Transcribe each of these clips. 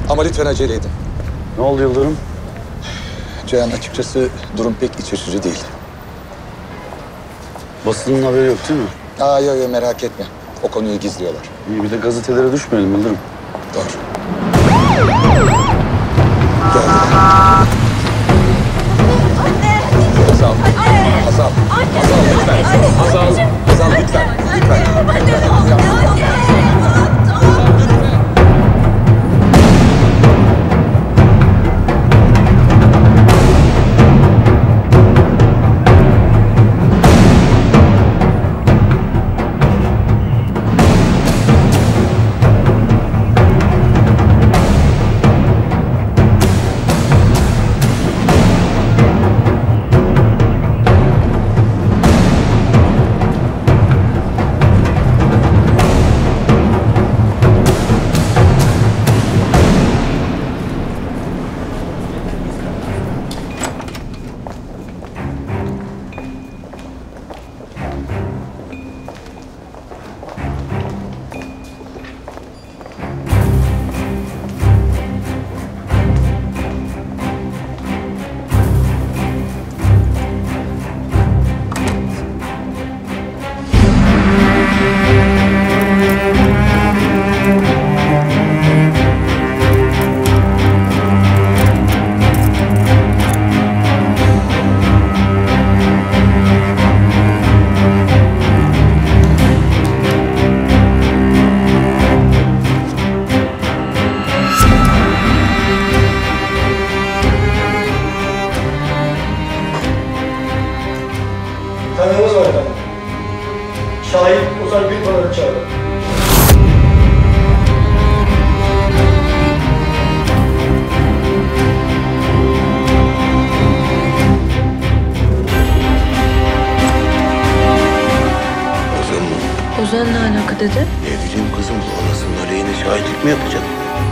Ama lütfen acele edin. Ne oldu Yıldırım? Cihan, açıkçası durum pek iç açıcı değil. Basının haberi yok değil mi? Yok merak etme. O konuyu gizliyorlar. İyi, bir de gazetelere düşmeyelim Yıldırım. Doğru. Geldiler. Hazal. Hazal. Hazal lütfen. Hazal lütfen. Lütfen. Tanığımız var efendim. Şahit Ozan Gülpınar'ı çağırın. Ozan mı? Ozan ne alaka dedi? Ne bileyim kızım, bu anasının aleyhine şahitlik mi yapacak?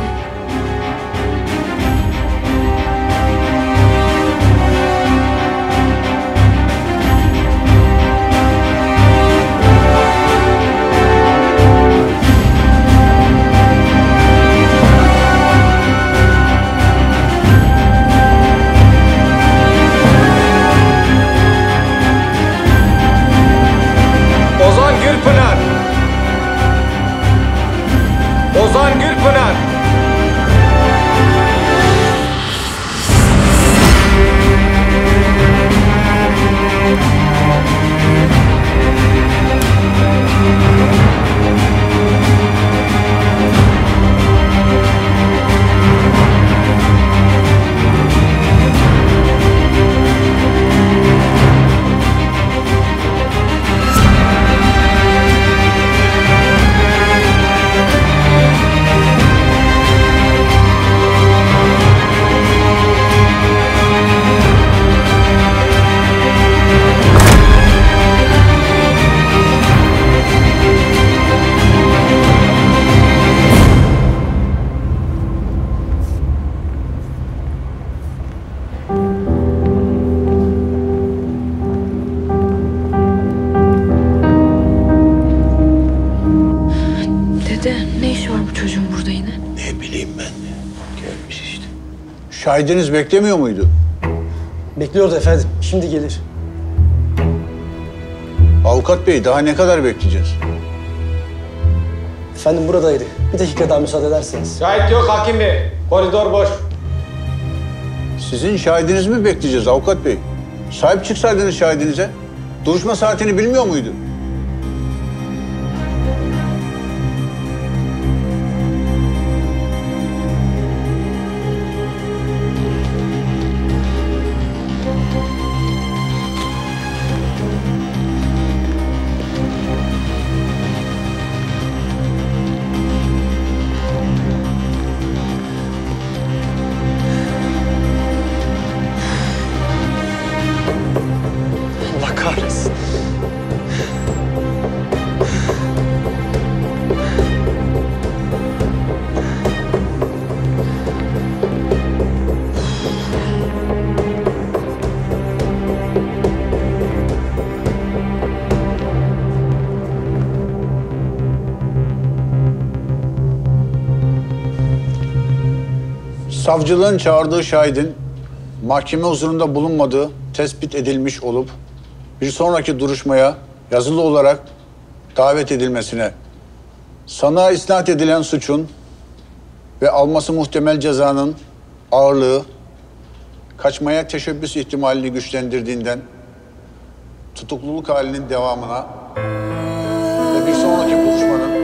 Ozan Gülpınar! Ozan Gülpınar! Dede ne işi var bu çocuğun burada yine? Ne bileyim ben. Gelmiş işte. Şahidiniz beklemiyor muydu? Bekliyordu efendim. Şimdi gelir. Avukat bey, daha ne kadar bekleyeceğiz? Efendim buradaydı. Bir dakika daha müsaade ederseniz. Şahit yok hakim bey. Koridor boş. Sizin şahidinizi mi bekleyeceğiz avukat bey? Sahip çıksaydınız şahidinize. Duruşma saatini bilmiyor muydu? Allah kahretsin. savcılığın çağırdığı şahidin mahkeme huzurunda bulunmadığı tespit edilmiş olup bir sonraki duruşmaya yazılı olarak davet edilmesine, sanığa isnat edilen suçun ve alması muhtemel cezanın ağırlığı kaçmaya teşebbüs ihtimalini güçlendirdiğinden tutukluluk halinin devamına ve bir sonraki duruşmanın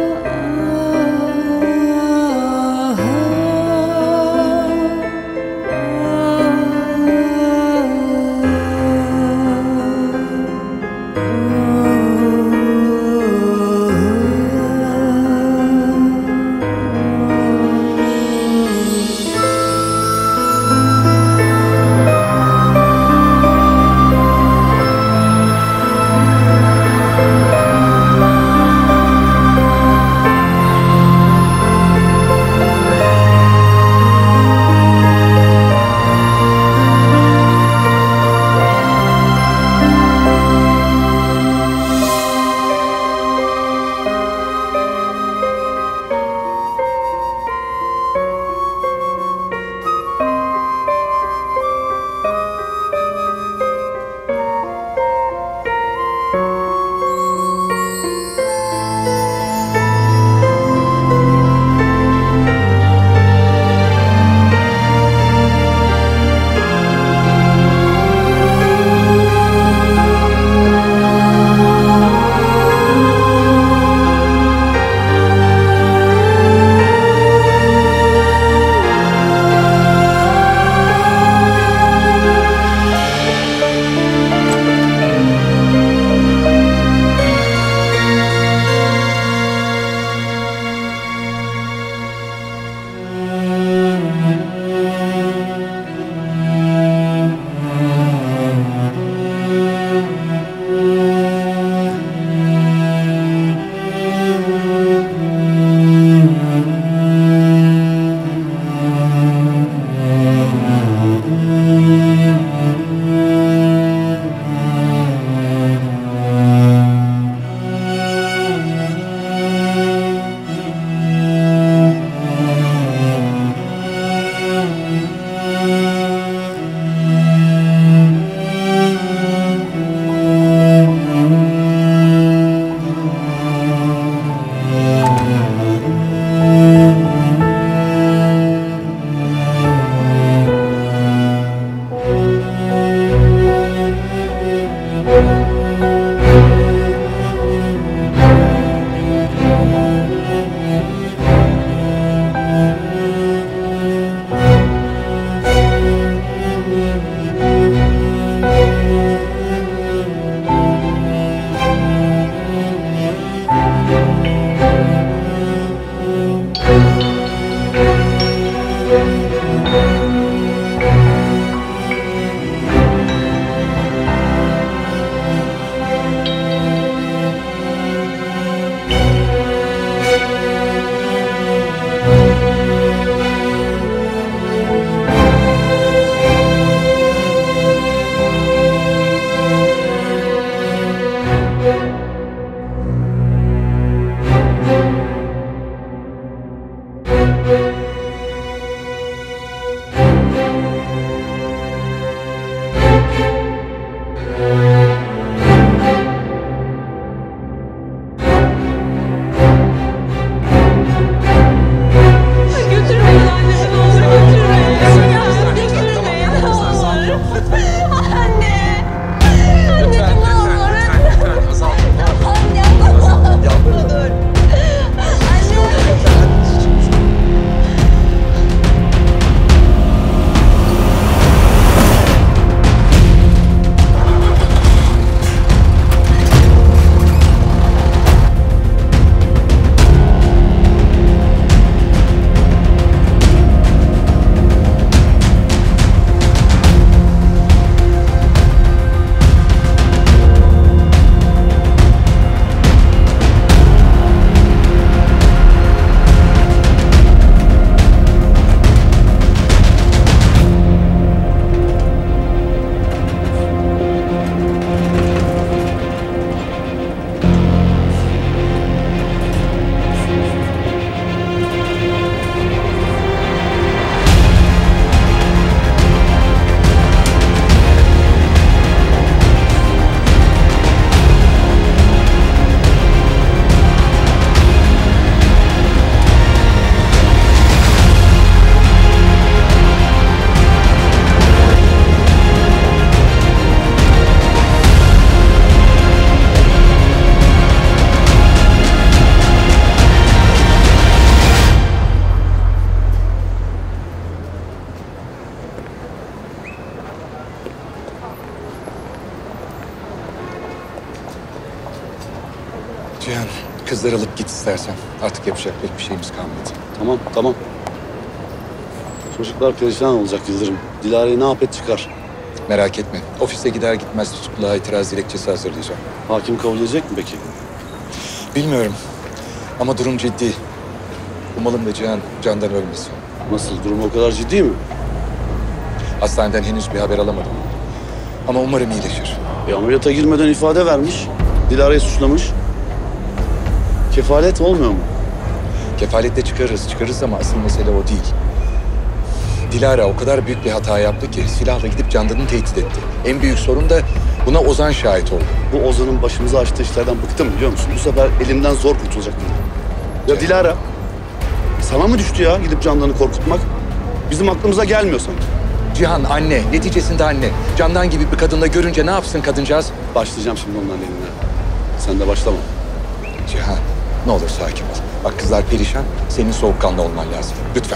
Cihan, kızları alıp git istersen. Artık yapacak pek bir şeyimiz kalmadı. Tamam, tamam. Çocuklar perişan olacak Yıldırım. Dilara'yı ne yap et çıkar. Merak etme. Ofise gider gitmez tutukluğa itiraz dilekçesi hazırlayacağım. Hakim kabul edecek mi peki? Bilmiyorum. Ama durum ciddi. Umalım da Cihan candan ölmesin. Nasıl? Durum o kadar ciddi mi? Hastaneden henüz bir haber alamadım. Ama umarım iyileşir. Ameliyata girmeden ifade vermiş. Dilara'yı suçlamış. Kefalet olmuyor mu? Kefaletle çıkarırız ama asıl mesele o değil. Dilara o kadar büyük bir hata yaptı ki silahla gidip Candan'ı tehdit etti. En büyük sorun da buna Ozan şahit oldu. Bu Ozan'ın başımıza açtığı işlerden bıktım biliyor musun? Bu sefer elimden zor kurtulacak biri. Ya Dilara, sana mı düştü ya gidip Candan'ı korkutmak? Bizim aklımıza gelmiyor sanki. Cihan anne, neticesinde anne. Candan gibi bir kadınla görünce ne yapsın kadıncağız? Başlayacağım şimdi onların eline. Sen de başlama. Cihan, ne olur sakin ol. Bak kızlar perişan, senin soğukkanlı olman lazım. Lütfen.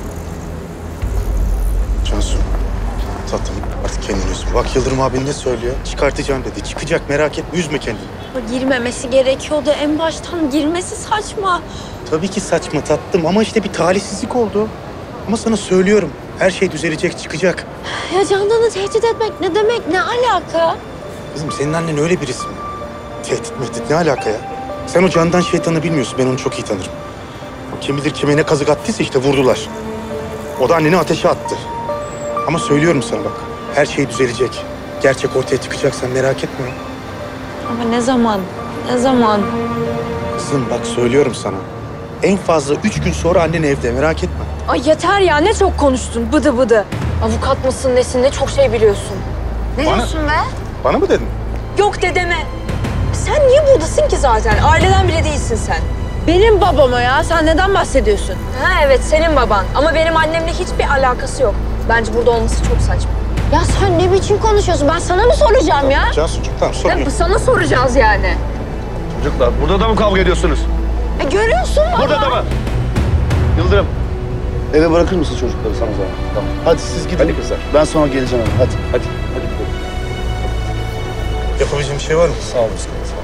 Cansu, tatlım artık kendini üzme. Bak Yıldırım abin ne söylüyor? Çıkartacağım dedi. Çıkacak, merak etme, üzme kendini. Girmemesi gerekiyordu. En baştan girmesi saçma. Tabii ki saçma tatlım ama işte bir talihsizlik oldu. Ama sana söylüyorum, her şey düzelecek, çıkacak. Ya Candan'ı tehdit etmek ne demek? Ne alaka? Kızım senin annen öyle birisi mi? Tehdit mehdit ne alaka ya? Sen o Candan şeytanı bilmiyorsun, ben onu çok iyi tanırım. O kim bilir kime ne kazık attıysa işte vurdular. O da anneni ateşe attı. Ama söylüyorum sana bak, her şey düzelecek. Gerçek ortaya çıkacak, sen merak etme. Ama ne zaman? Ne zaman? Kızım bak söylüyorum sana. En fazla 3 gün sonra annen evde, merak etme. Ay yeter ya, ne çok konuştun, bıdı bıdı. Avukat mısın nesin, ne çok şey biliyorsun. Ne Bana- diyorsun be? Bana mı dedin? Yok dedeme. Sen niye buradasın ki zaten? Aileden bile değilsin sen. Benim babama ya, sen neden bahsediyorsun? Ha evet, senin baban. Ama benim annemle hiçbir alakası yok. Bence burada olması çok saçma. Ya sen ne biçim konuşuyorsun? Ben sana mı soracağım ya? Cansucuğum tamam sorun yok. Sana soracağız yani. Çocuklar burada da mı kavga ediyorsunuz? Görüyorsun baba. Burada da mı? Yıldırım. Eve bırakır mısın çocukları sana zaman? Tamam. Hadi siz gidin. Hadi kızlar. Ben sonra geleceğim eve. Hadi. Hadi, hadi gidelim. Yapabileceğim bir şey var mı? Sağ olun. Sağ olun.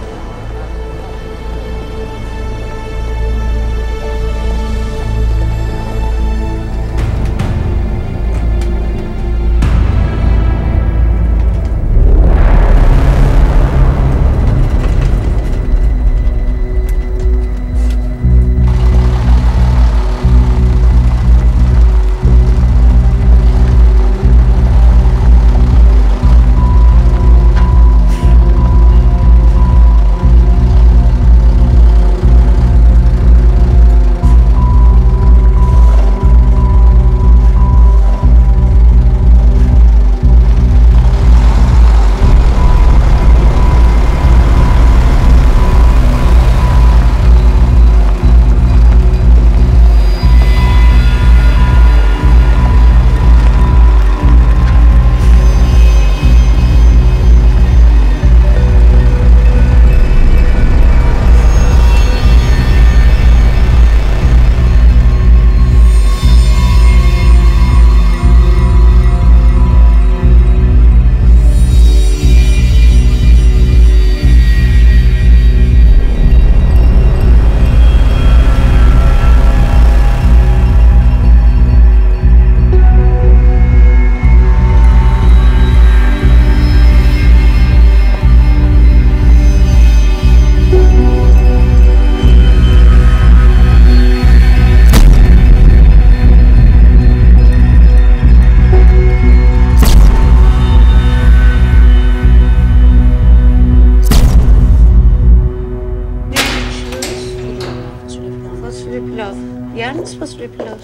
Fasulye pilav. Yer misin fasulye pilav?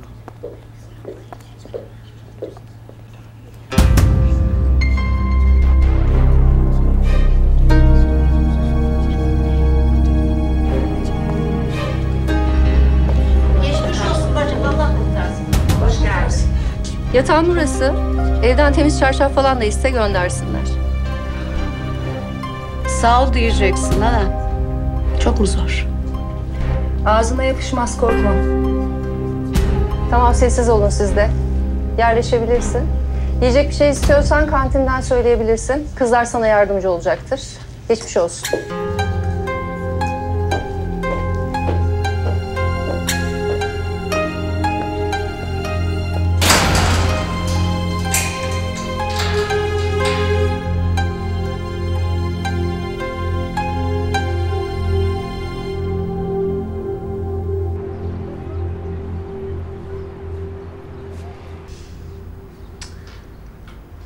Yatağın burası. Evden temiz çarşaf falan da iste göndersinler. Sağ ol diyeceksin ha. Çok mu zor? Ağzına yapışmaz, korkma. Tamam, sessiz olun siz de. Yerleşebilirsin. Yiyecek bir şey istiyorsan kantinden söyleyebilirsin. Kızlar sana yardımcı olacaktır. Geçmiş olsun.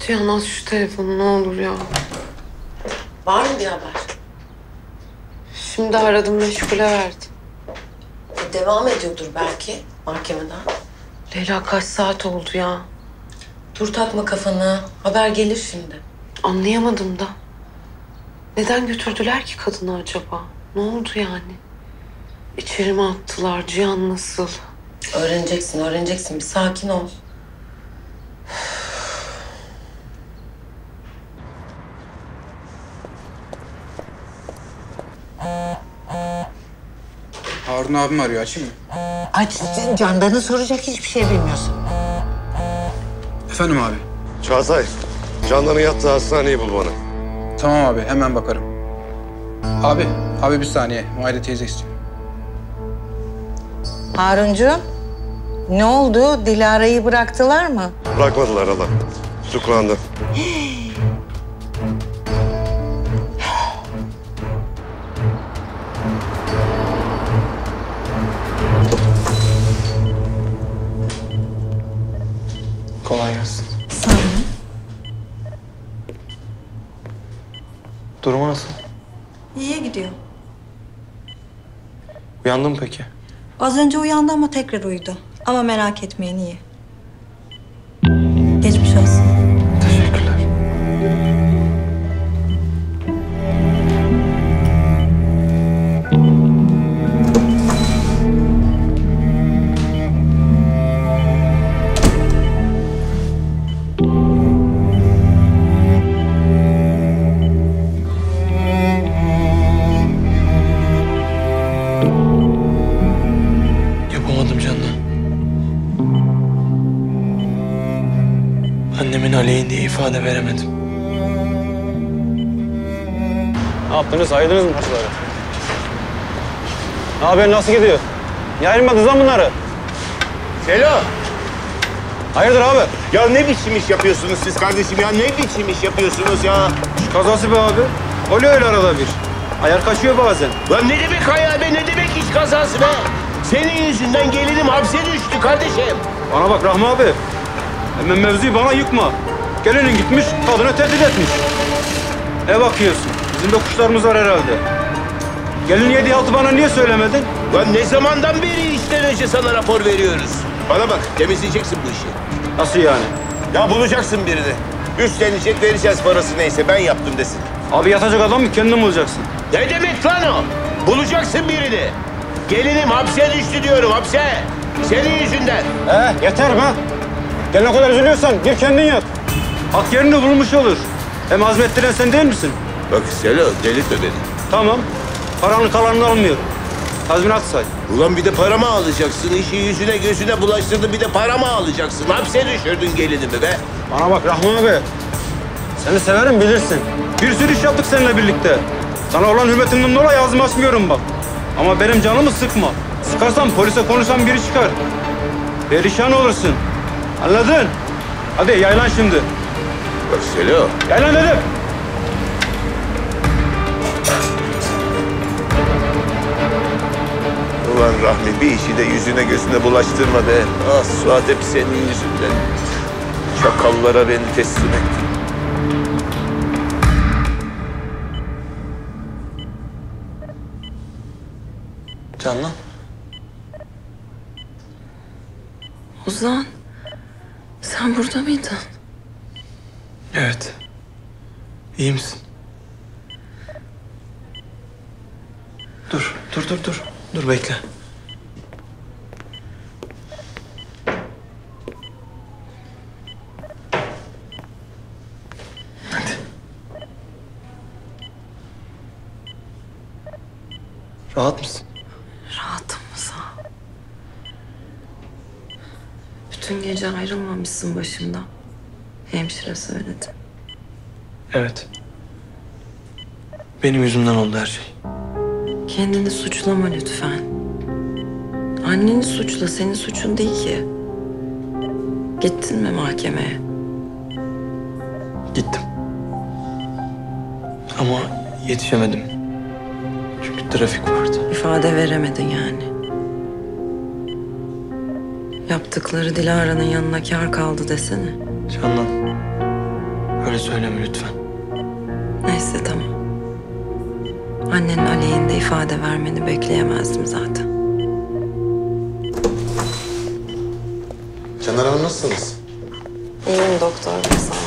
Cihan aç şu telefonu ne olur ya. Var mı bir haber? Şimdi aradım meşgule verdi. Devam ediyordur belki mahkemeden. Leyla kaç saat oldu ya? Dur takma kafanı. Haber gelir şimdi. Anlayamadım da. Neden götürdüler ki kadını acaba? Ne oldu yani? İçeri mi attılar? Cihan nasıl? Öğreneceksin. Bir sakin ol. Harun abim arıyor. Açayım mı? Aç, Candan'ı soracak hiçbir şey bilmiyorsun. Efendim abi. Çağatay, Candan'ın yattığı hastaneyi bul bana. Tamam abi. Hemen bakarım. Abi bir saniye. Muayede teyze istiyor. Haruncuğum, ne oldu? Dilara'yı bıraktılar mı? Bırakmadılar hala. Tutuklandı. Kolay gelsin. Sağ olun. Durumu nasıl? İyiye gidiyor. Uyandın mı peki? Az önce uyandı ama tekrar uyudu. Ama merak etmeyin iyi. Geçmiş olsun. Teşekkürler. Yapamadım Candan. Annemin aleyhinde ifade veremedim. Ne yaptınız? Ayırdınız mı parçaları? Ne haber? Nasıl gidiyor? Niye ayırmadınız lan bunları? Selo! Hayırdır abi? Ya ne biçim iş yapıyorsunuz siz kardeşim ya? Ne biçim iş yapıyorsunuz ya? Kazası be abi. Oluyor öyle arada bir. Ayar kaçıyor bazen. Lan ne demek hayal be? Ne demek iş kazası be? Senin yüzünden gelinim hapse düştü kardeşim. Bana bak Rahmi abi. Hemen mevzuyu bana yıkma. Gelinin gitmiş, kadını tehdit etmiş. Ne bakıyorsun? Bizim de kuşlarımız var herhalde. Gelin yediği haltı bana niye söylemedin? Lan ne zamandan beri işten önce sana rapor veriyoruz? Bana bak, temizleyeceksin bu işi. Nasıl yani? Ya bulacaksın birini. Üstlenecek, vereceğiz parası neyse. Ben yaptım desin. Abi yatacak adam mı? Kendin bulacaksın. Ne demek lan o? Bulacaksın birini. Gelinim hapse düştü diyorum, hapse. Senin yüzünden. Yeter be. Gel ne kadar üzülüyorsan gir kendin yat. Hak yerini bulmuş olur. Hem azmettiren sen değil misin? Bak Selo, delirtme beni. Tamam. Paranın kalanını almıyorum. Tazminat say. Ulan bir de para mı alacaksın? İşi yüzüne gözüne bulaştırdın, bir de para mı alacaksın? Hapse düşürdün gelinimi be. Bana bak Rahman abi. Seni severim bilirsin. Bir sürü iş yaptık seninle birlikte. Sana olan hürmetimden dolayı ağzımı açmıyorum bak. Ama benim canımı sıkma. Sıkarsan polise konuşsam biri çıkar. Perişan olursun. Anladın? Hadi yaylan şimdi. Bak Selo. Yaylan dedim. Ulan Rahmi bir işi de yüzüne gözüne bulaştırma be. Ah Suat hep senin yüzünden. Çakallara beni teslim ettin. Candan. Ozan, sen burada mıydın? Evet. İyi misin? Dur. Dur bekle. Hadi. Rahat mısın? Rahatım Ozan. Bütün gece ayrılmamışsın başımdan. Hemşire söyledi. Evet. Benim yüzümden oldu her şey. Kendini suçlama lütfen. Anneni suçla, senin suçun değil ki. Gittin mi mahkemeye? Gittim. Ama yetişemedim. Çünkü trafik vardı. İfade veremedin yani. Yaptıkları Dilara'nın yanına kâr kaldı desene. Candan. Öyle söyleme lütfen. Neyse tamam. Annenin aleyhinde ifade vermeni bekleyemezdim zaten. Caner Hanım nasılsınız? İyiyim doktor bey, sağ ol.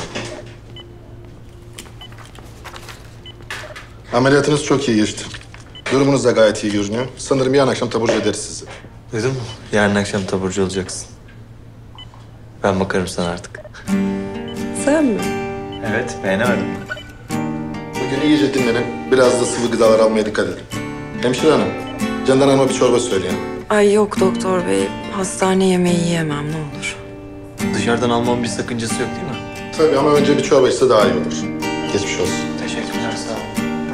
Ameliyatınız çok iyi geçti. Durumunuz da gayet iyi görünüyor. Sanırım yarın akşam taburcu ederiz sizi. Duydun mu? Yarın akşam taburcu olacaksın. Ben bakarım sana artık. Sen mi? Evet, beğenemedim. Bugün iyice dinlenin. Biraz da sıvı gıdalar almaya dikkat edin. Hemşire hanım, Candan Hanım'a bir çorba söyleyin. Ay yok doktor bey. Hastane yemeği yiyemem, ne olur. Dışarıdan almamın bir sakıncası yok değil mi? Tabii ama önce bir çorba içse daha iyi olur. Geçmiş olsun. Teşekkürler, sağ ol.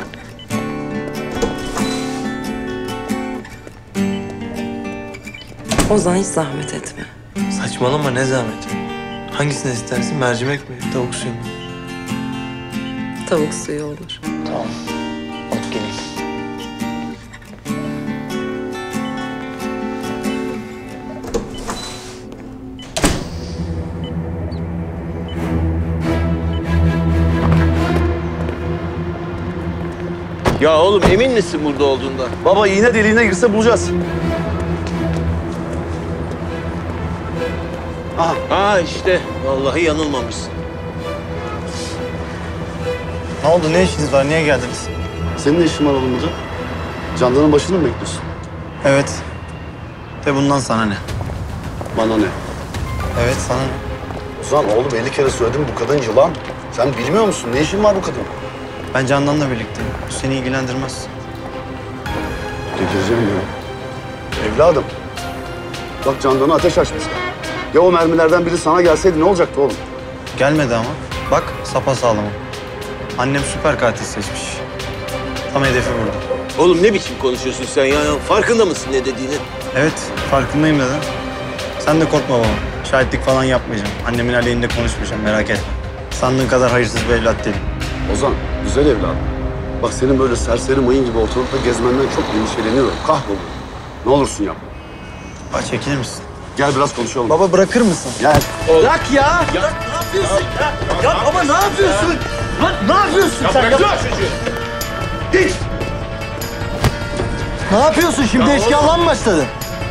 Ozan hiç zahmet etme. Saçmalama, ne zahmet. Hangisini istersin? Mercimek mi, tavuk suyu mu? Tavuk suyu olur. Tamam. Alıp geleyim. Ya oğlum emin misin burada olduğundan? Baba iğne deliğine girse bulacağız. Aha işte vallahi yanılmamışsın. Ne oldu? Ne işiniz var? Niye geldiniz? Senin ne işin var oğlum burada? Candan'ın başını mı bekliyorsun? Evet. De bundan sana ne? Bana ne? Evet, sana ne? Ozan oğlum 50 kere söyledim bu kadın yılan. Sen bilmiyor musun? Ne işin var bu kadın? Ben Candan'la birlikteyim. Bu seni ilgilendirmez. Delireceğim ya. Evladım. Bak Candan'a ateş açmışlar. Ya o mermilerden biri sana gelseydi ne olacaktı oğlum? Gelmedi ama. Bak sapasağlam. Annem süper katil seçmiş. Tam hedefi vurdu. Oğlum ne biçim konuşuyorsun sen ya? Farkında mısın ne dediğini? Evet, farkındayım dedim. Sen de korkma baba. Şahitlik falan yapmayacağım. Annemin aleyhinde konuşmayacağım, merak etme. Sandığın kadar hayırsız bir evlat değilim. Ozan, güzel evladım. Bak senin böyle serseri mayın gibi ortalıkta gezmenden çok endişeleniyorum. Kahroluyorum. Ne olursun yapma. Bak çekilir misin? Gel biraz konuşalım. Baba bırakır mısın? Gel. Bırak ya! Ya ne yapıyorsun ya? Ya baba ne yapıyorsun? Lan ne yapıyorsun sen? Bırak çocuğu. Git! Ne yapıyorsun şimdi? Eşkıyalığa mı başladın?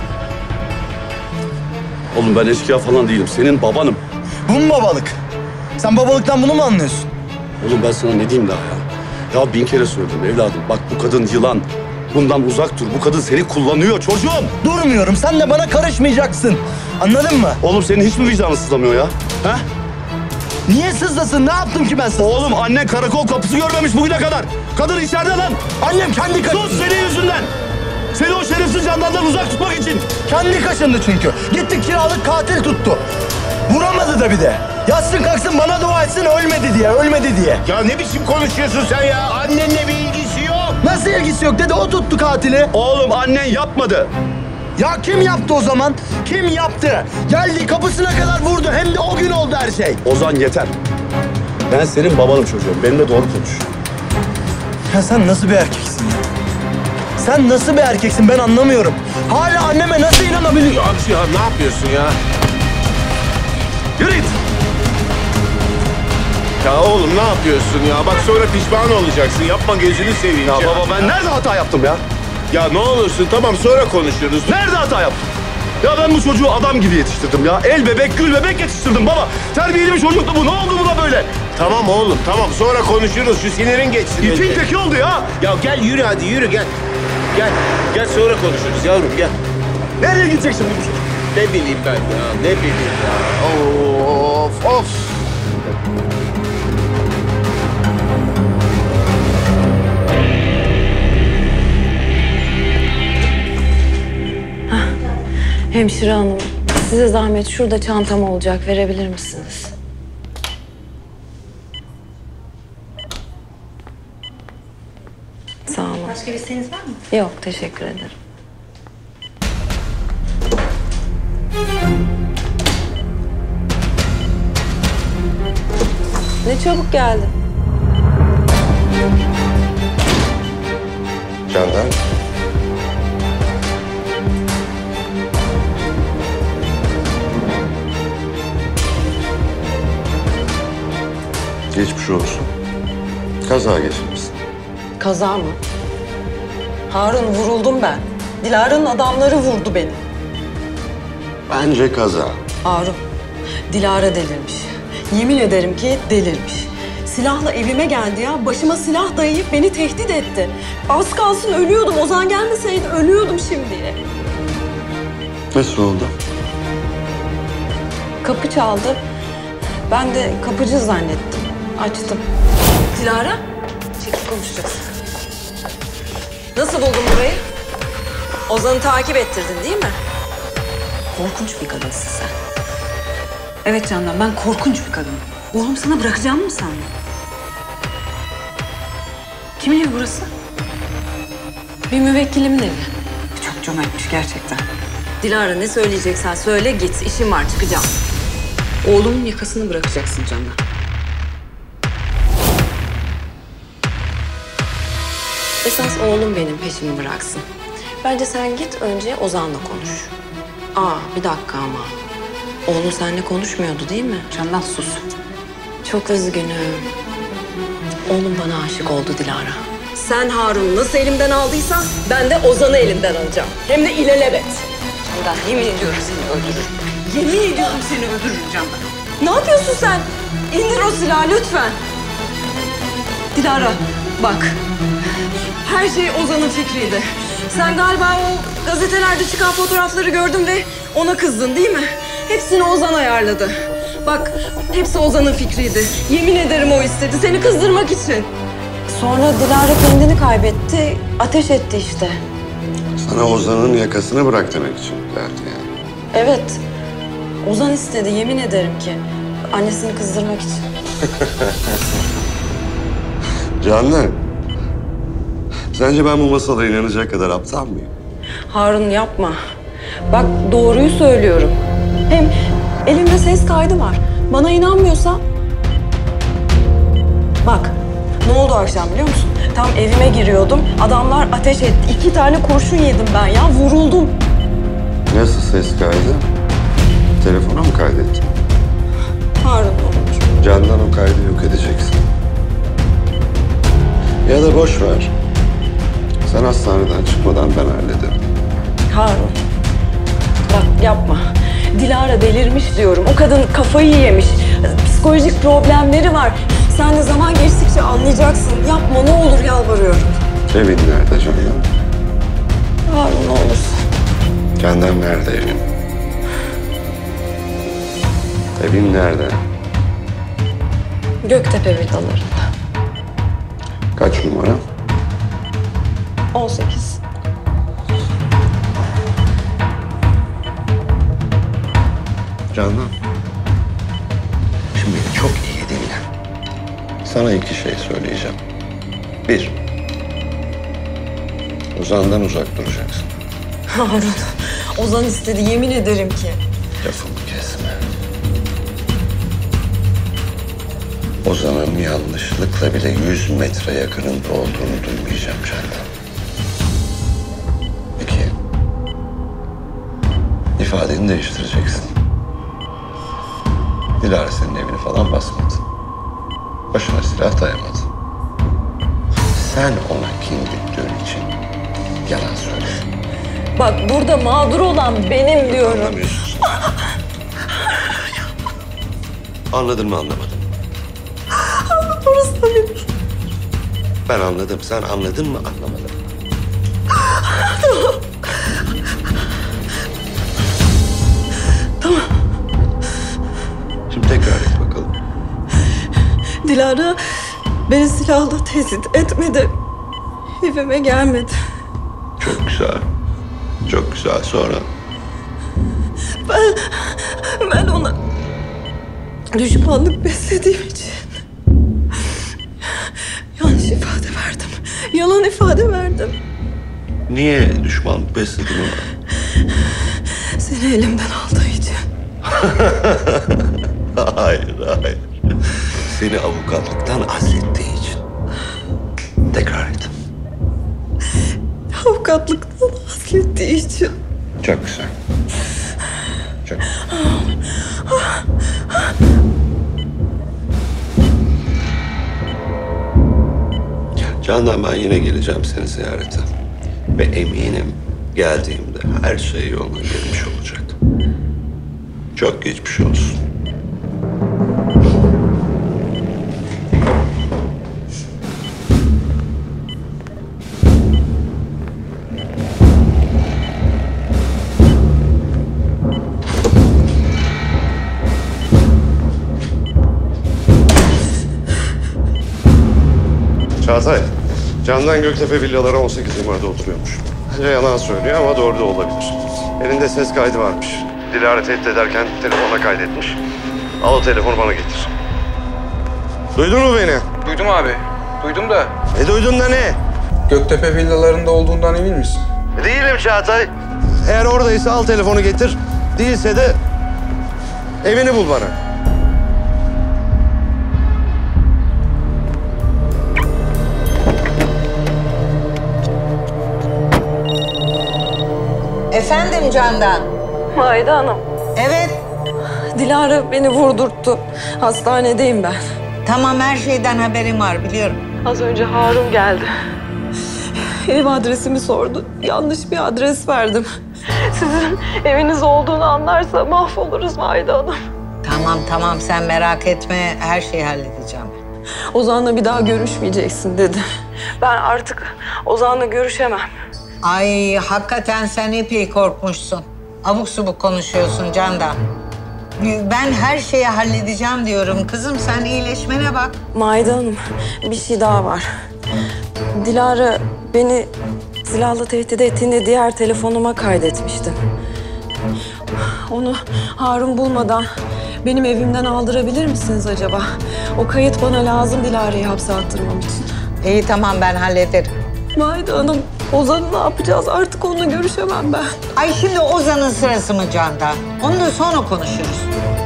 Oğlum ben eşkıya falan değilim. Senin babanım. Bu mu babalık? Sen babalıktan bunu mu anlıyorsun? Oğlum ben sana ne diyeyim daha ya? Ya 1000 kere söyledim evladım. Bak bu kadın yılan. Bundan uzak dur. Bu kadın seni kullanıyor çocuğum. Durmuyorum. Sen de bana karışmayacaksın. Anladın mı? Oğlum senin hiç mi vicdanın sızlamıyor ya? Ha? Niye sızlasın? Ne yaptım ki ben sana? Oğlum annen karakol kapısı görmemiş bugüne kadar. Kadın içeride lan. Annem kendi kaşındı. Sus senin yüzünden. Seni o şerefsiz Candan'dan uzak tutmak için. Kendi kaşındı çünkü. Gitti kiralık katil tuttu. Vuramadı da bir de. Yatsın kalksın bana dua etsin ölmedi diye, ölmedi diye. Ya ne biçim konuşuyorsun sen ya? Annenle bir ilgisi yok. Nasıl ilgisi yok dedi, o tuttu katili. Oğlum annen yapmadı. Ya kim yaptı o zaman? Kim yaptı? Geldi kapısına kadar vurdu. Hem de o gün oldu her şey. Ozan yeter. Ben senin babanım çocuğum. Benimle doğru konuş. Ya sen nasıl bir erkeksin ya? Sen nasıl bir erkeksin ben anlamıyorum. Hala anneme nasıl inanabiliyorsun? Ya ne yapıyorsun ya? Yürü git. Ya oğlum ne yapıyorsun ya? Bak sonra pişman olacaksın. Yapma gözünü seveyim. Ya baba ben nerede hata yaptım ya? Ya ne olursun tamam sonra konuşuruz. Nerede hata yaptım? Ya ben bu çocuğu adam gibi yetiştirdim ya. El bebek, gül bebek yetiştirdim baba. Terbiyeli bir çocuktu bu. Ne oldu buna böyle? Tamam oğlum tamam sonra konuşuruz. Şu sinirin geçsin. İpin önce. teki oldu ya. Ya gel yürü hadi yürü gel. Gel. Gel sonra konuşuruz yavrum gel. Nereye gidecek şimdi bu çocuk? Ne bileyim ben ya ne bileyim ya. Of of. Hemşire hanım, size zahmet şurada çantam olacak. Verebilir misiniz? Sağ olun. Başka bir isteğiniz var mı? Yok, teşekkür ederim. Ne çabuk geldin. Candan. Geçmiş olsun. Kaza geçirmişsin. Kaza mı? Harun, vuruldum ben. Dilara'nın adamları vurdu beni. Bence kaza. Harun, Dilara delirmiş. Yemin ederim ki delirmiş. Silahla evime geldi ya. Başıma silah dayayıp beni tehdit etti. Az kalsın ölüyordum. Ozan gelmeseydi ölüyordum şimdiye. Nasıl oldu? Kapı çaldı. Ben de kapıcı zannettim. Açtım. Dilara, çekil konuşacağız. Nasıl buldun burayı? Ozan'ı takip ettirdin değil mi? Korkunç bir kadınsın sen. Evet Candan, ben korkunç bir kadınım. Oğlum sana bırakacağım mı sandın? Kimin evi burası? Bir müvekkilimin evi. Çok cömertmiş gerçekten. Dilara, ne söyleyeceksen söyle, git. İşim var, çıkacağım. Oğlumun yakasını bırakacaksın Candan. Esas oğlum benim peşimi bıraksın. Bence sen git önce Ozan'la konuş. Bir dakika ama. Oğlum seninle konuşmuyordu değil mi? Candan sus. Çok üzgünüm. Oğlum bana aşık oldu Dilara. Sen Harun'u nasıl elimden aldıysan ben de Ozan'ı elimden alacağım. Hem de ilelebet. Candan, yemin ediyorum seni öldürürüm. Yemin ediyorum seni öldürürüm Candan. Ne yapıyorsun sen? İndir o silahı lütfen. Dilara bak. Her şey Ozan'ın fikriydi. Sen galiba o gazetelerde çıkan fotoğrafları gördün ve ona kızdın değil mi? Hepsini Ozan ayarladı. Bak, hepsi Ozan'ın fikriydi. Yemin ederim o istedi, seni kızdırmak için. Sonra Dilara kendini kaybetti, ateş etti işte. Sana Ozan'ın yakasını bırak demek için geldi yani. Evet, Ozan istedi, yemin ederim ki. Annesini kızdırmak için. Canlı. Sence ben bu masala inanacak kadar aptal mıyım? Harun yapma. Bak doğruyu söylüyorum. Hem elimde ses kaydı var. Bana inanmıyorsa... Bak ne oldu akşam biliyor musun? Tam evime giriyordum. Adamlar ateş etti. 2 tane kurşun yedim ben ya. Vuruldum. Nasıl ses kaydı? Telefona mı kaydettin? Harun olur. Candan o kaydı yok edeceksin. Ya da boş ver. Sen hastaneden çıkmadan ben hallederim. Harun. Bak yapma. Dilara delirmiş diyorum. O kadın kafayı yemiş. Psikolojik problemleri var. Sen de zaman geçtikçe anlayacaksın. Yapma ne olur yalvarıyorum. Evin nerede Candan? Harun ne olursun. Candan nerede evin? Evin nerede? Göktepe villalarında. Kaç numara? 18. Candan. Şimdi çok iyi dinle. Sana 2 şey söyleyeceğim. 1. Ozan'dan uzak duracaksın. Harun, Ozan istedi yemin ederim ki. Lafımı kesme. Ozan'ın yanlışlıkla bile 100 metre yakınında olduğunu duymayacağım Candan. 2. İfadeni değiştireceksin. Dilara senin evini falan basmadı. Başına silah dayamadı. Sen ona kin güttüğün için yalan söyledin. Bak burada mağdur olan benim diyorum. Anlamıyorsun. Anladın mı anlamadın? Orası da benim. Ben anladım. Sen anladın mı anlamadın? Tamam. Şimdi tekrar et bakalım. Dilara beni silahla tehdit etmedi. Evime gelmedi. Çok güzel. Çok güzel. Sonra? Ben ona düşmanlık beslediğim için yanlış ifade verdim. Yalan ifade verdim. Niye düşmanlık besledin ona? Seni elimden aldığı için. Hayır, hayır. Seni avukatlıktan azlettiği için. Tekrar et. Avukatlıktan azlettiği için. Çok güzel. Çok güzel. 1, Candan ben yine geleceğim seni ziyarete. Ve eminim geldiğimde her şey yoluna girmiş olacak. Çok geçmiş olsun. Çağatay, Candan Göktepe villaları 18 numarada oturuyormuş. Bence yalan söylüyor ama doğru da olabilir. Elinde ses kaydı varmış. Dilara tehdit ederken telefonuna kaydetmiş. Al o telefonu bana getir. Duydun mu beni? Duydum abi. Duydum da. Ne duydun da ne? Göktepe villalarında olduğundan emin misin? Değilim Çağatay. Eğer oradaysa al telefonu getir. Değilse de evini bul bana. Efendim Candan? Maide Hanım. Evet. Dilara beni vurdurttu. Hastanedeyim ben. Tamam, her şeyden haberim var, biliyorum. Az önce Harun geldi. Ev adresimi sordu. Yanlış bir adres verdim. Sizin eviniz olduğunu anlarsa mahvoluruz Maide Hanım. Tamam, sen merak etme, her şeyi halledeceğim. Ozan'la bir daha görüşmeyeceksin dedi. Ben artık Ozan'la görüşemem. Ay hakikaten sen epey korkmuşsun. Abuk subuk konuşuyorsun Candan. Ben her şeyi halledeceğim diyorum. Kızım sen iyileşmene bak. Maide Hanım, bir şey daha var. Dilara beni silahla tehdit ettiğinde diğer telefonuma kaydetmiştim. Onu Harun bulmadan benim evimden aldırabilir misiniz acaba? O kayıt bana lazım Dilara'yı hapse attırmam için. İyi tamam, ben hallederim. Maide Hanım, Ozan'ı ne yapacağız? Artık onunla görüşemem ben. Ay şimdi Ozan'ın sırası mı Candan? Onu da sonra konuşuruz.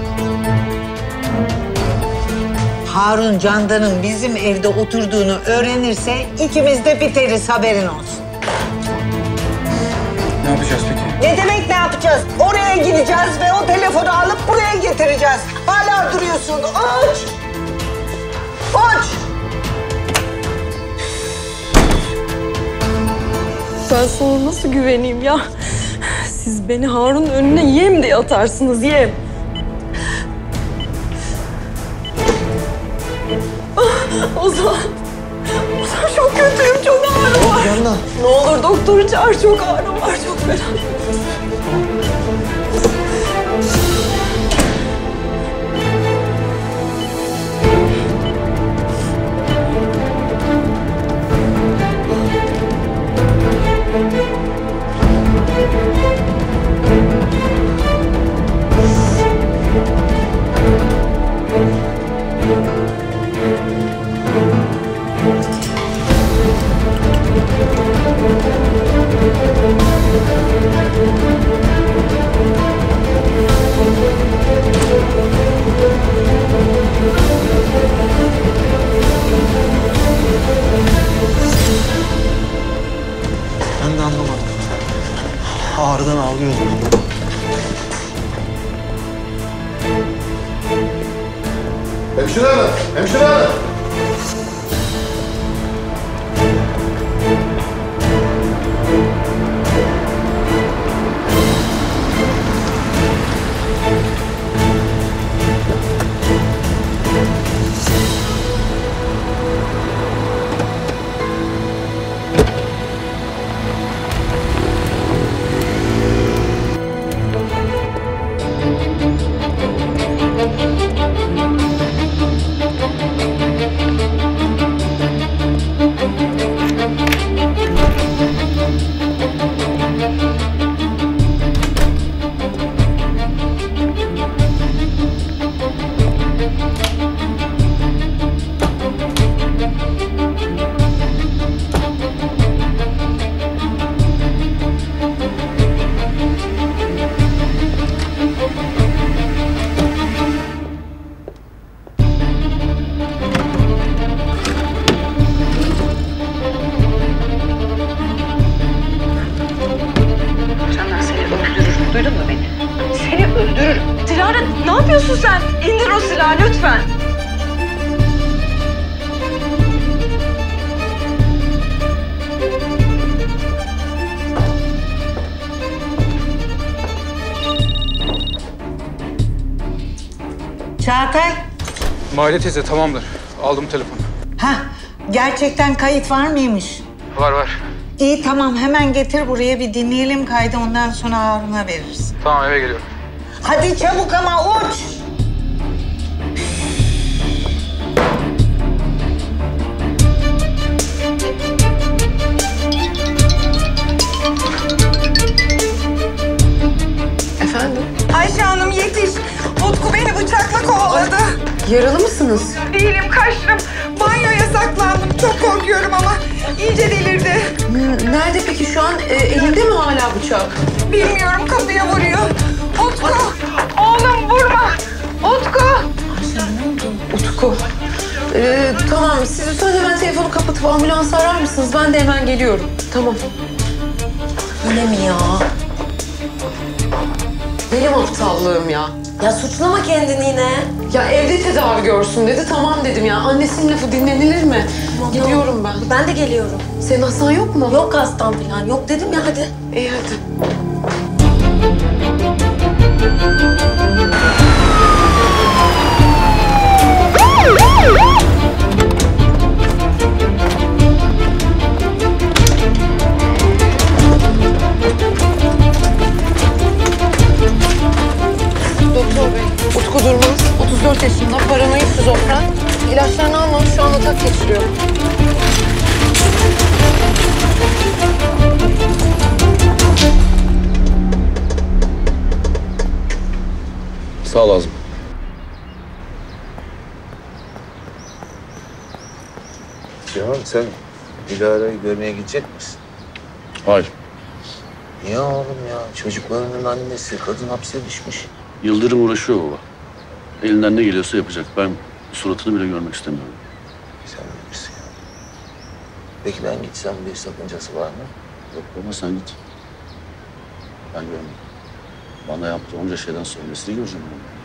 Harun Candan'ın bizim evde oturduğunu öğrenirse ikimiz de biteriz, haberin olsun. Ne yapacağız peki? Ne demek ne yapacağız? Oraya gideceğiz ve o telefonu alıp buraya getireceğiz. Hala duruyorsun. Aç! Aç! Ben sana nasıl güveneyim ya? Siz beni Harun'un önüne yem diye atarsınız, yem. Ozan çok kötüyüm, çok ağrım var. Candan. Ne olur doktoru çağır, çok ağrım var, çok fena. Ben de anlamadım. Ağrıdan ağlıyordum. Hemşire hanım, hemşire hanım. Duydun mu beni? Seni öldürürüm. Dilara ne yapıyorsun sen? İndir o silahı lütfen. Çağatay. Mahalle teyze tamamdır. Aldım telefonu. Ha, gerçekten kayıt var mıymış? Var var. İyi tamam hemen getir buraya bir dinleyelim kaydı ondan sonra Harun'a veririz. Tamam eve geliyorum. Hadi çabuk ama uç. Efendim? Ayşe Hanım yetiş. Utku beni bıçakla kovaladı. Yaralı mısınız? Değilim, kaçtım. Banyoya saklandım. Çok korkuyorum ama iyice delirdi. Nerede peki şu an? Elinde mi hala bıçak? Bilmiyorum, kapıya vuruyor. Utku, oğlum vurma. Utku. Utku. Tamam, siz lütfen hemen telefonu kapatıp ambulans arar mısınız? Ben de hemen geliyorum. Tamam. Yine mi ya? Benim aptallığım ya. Ya suçlama kendini yine. Ya evde tedavi görsün dedi, tamam dedim ya. Annesinin lafı dinlenilir mi? Tamam, Gidiyorum tamam. ben. Ben de geliyorum. Senin hastan yok mu? Yok hastam falan. Yok dedim ya hadi. İyi hadi. Doktor bey, Utku Durmaz, 34 yaşında, paranoid şizofren. İlaçlarını almamış, şu an atak geçiriyor. Sağ ol Azmi. Cihan sen Dilara'yı görmeye gidecek misin? Hayır. Niye oğlum ya? Çocuklarının annesi, kadın hapse düşmüş. Yıldırım uğraşıyor baba. Elinden ne geliyorsa yapacak. Ben suratını bile görmek istemiyorum. Sen bilirsin ya. Peki ben gitsem bir sakıncası var mı? Yok baba sen git. Ben görmem. Bana yaptığı onca şeyden sonrasını göreceğim.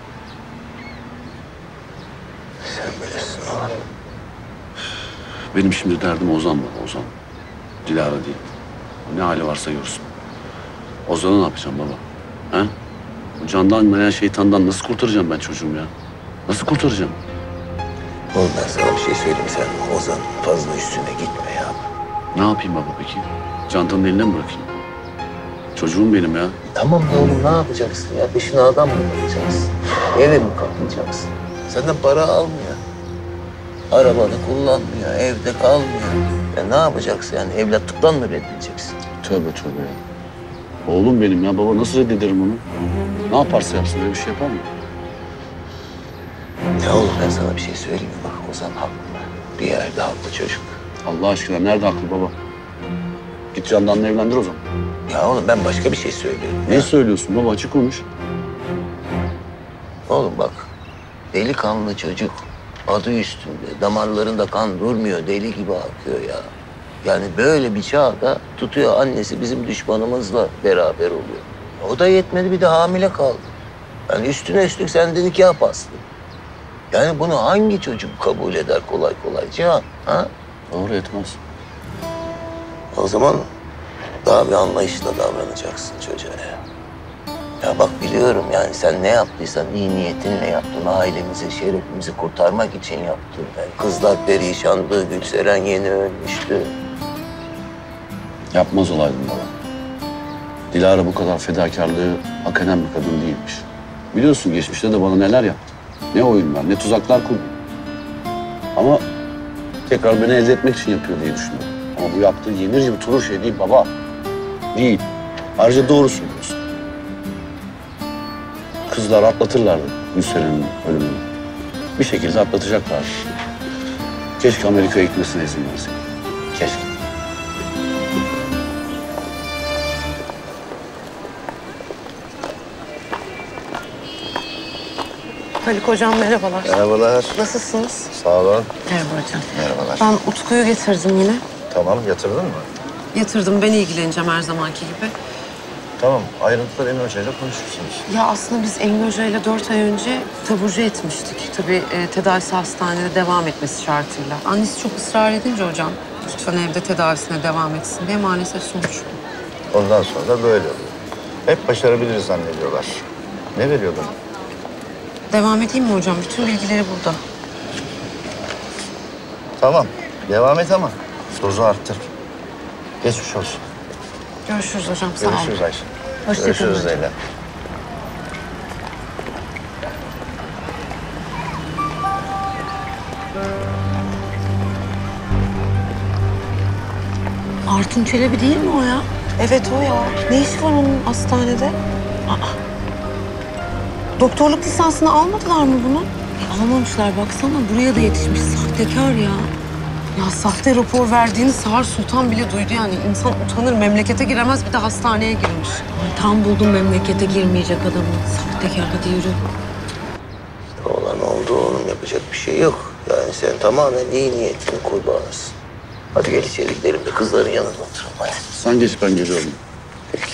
Sen bilirsin oğlum. Benim şimdi derdim Ozan baba, Ozan. Dilara değil. Ne hali varsa görsün. Ozan'ı ne yapacağım baba? He? Bu candan veya şeytandan nasıl kurtaracağım ben çocuğum ya? Nasıl kurtaracağım? Oğlum ben sana bir şey söyleyeyim, sen Ozan fazla üstüne gitme ya. Ne yapayım baba peki? Candan'ın eline mi bırakayım? Çocuğum benim ya. Tamam da oğlum ne yapacaksın ya? Dışına adam mı bakacaksın? Eve mi kapayacaksın? Senden para almıyor. Arabanı kullanmıyor, evde kalmıyor. Ya ne yapacaksın yani? Evlatlıktan mı reddedeceksin? Tövbe tövbe ya. Oğlum benim ya. Baba nasıl reddederim onu? Ne yaparsa yapsın öyle bir şey yapar mı? Ya oğlum ben sana bir şey söyleyeyim mi? Bak Ozan haklı. Bir yerde haklı çocuk. Allah aşkına nerede haklı baba? Git Candan'la evlendir o zaman. Ya oğlum ben başka bir şey söylüyorum. Ne söylüyorsun baba? Açık konuş. Oğlum bak, delikanlı çocuk. Adı üstünde, damarlarında kan durmuyor, deli gibi akıyor ya. Yani böyle bir çağda tutuyor annesi bizim düşmanımızla beraber oluyor. O da yetmedi, bir de hamile kaldı. Yani üstüne üstlük senden nikah bastı. Yani bunu hangi çocuk kabul eder kolay kolay Cihan? Ha? Doğru, etmez. O zaman daha bir anlayışla davranacaksın çocuğa ya. Ya bak biliyorum yani sen ne yaptıysan iyi niyetinle yaptın. Ailemizi, şerefimizi kurtarmak için yaptın. Yani kızlar perişandı, Gülseren yeni ölmüştü. Yapmaz olaydım baba. Dilara bu kadar fedakarlığı hak eden bir kadın değilmiş. Biliyorsun geçmişte de bana neler yaptı. Ne oyunlar, ne tuzaklar kurdu. Ama tekrar beni elde etmek için yapıyor diye düşünüyorum. Ama bu yaptığı yenir yutulur şey değil baba. Değil. Ayrıca doğru söylüyorsun. Kızlar atlatırlardı Gülseren'in ölümünü. Bir şekilde atlatacaklardı. Keşke Amerika'ya gitmesine izin verseydim. Keşke. Haluk hocam merhabalar. Merhabalar. Nasılsınız? Sağ olun. Merhaba hocam. Merhabalar. Ben Utku'yu getirdim yine. Tamam, yatırdın mı? Yatırdım, ben ilgileneceğim her zamanki gibi. Tamam, ayrıntıları Emin Hoca'yla konuşursunuz. Ya aslında biz Emin Hoca ile 4 ay önce taburcu etmiştik. Tabii tedavisi hastanede devam etmesi şartıyla. Annesi çok ısrar edince hocam, lütfen evde tedavisine devam etsin diye maalesef sonuç bu. Ondan sonra da böyle oluyor. Hep başarabiliriz zannediyorlar. Ne veriyordun? devam edeyim mi hocam? Bütün bilgileri burada. Tamam. Devam et ama dozu arttır. Geçmiş olsun. Görüşürüz hocam. Sağ olun. Görüşürüz Ayşe. Hoşça Görüşürüz kalın. Leyla. Artun Çelebi değil mi o ya? Evet o ya. Ne işi var onun hastanede? Aa. Doktorluk lisansını almadılar mı bunu? Almamışlar baksana. Buraya da yetişmiş. Sahtekar ya. Ya sahte rapor verdiğini Sağır Sultan bile duydu yani. İnsan utanır, memlekete giremez, bir de hastaneye girmiş. Ay, tam buldum memlekete girmeyecek adamı. Sahtekar, hadi yürü. Olan oldu oğlum, yapacak bir şey yok. Yani sen tamamen iyi niyetinin kurbanısın. Hadi gel içeri gidelim de kızların yanında oturalım hadi. Sen geç, ben geliyorum. Peki.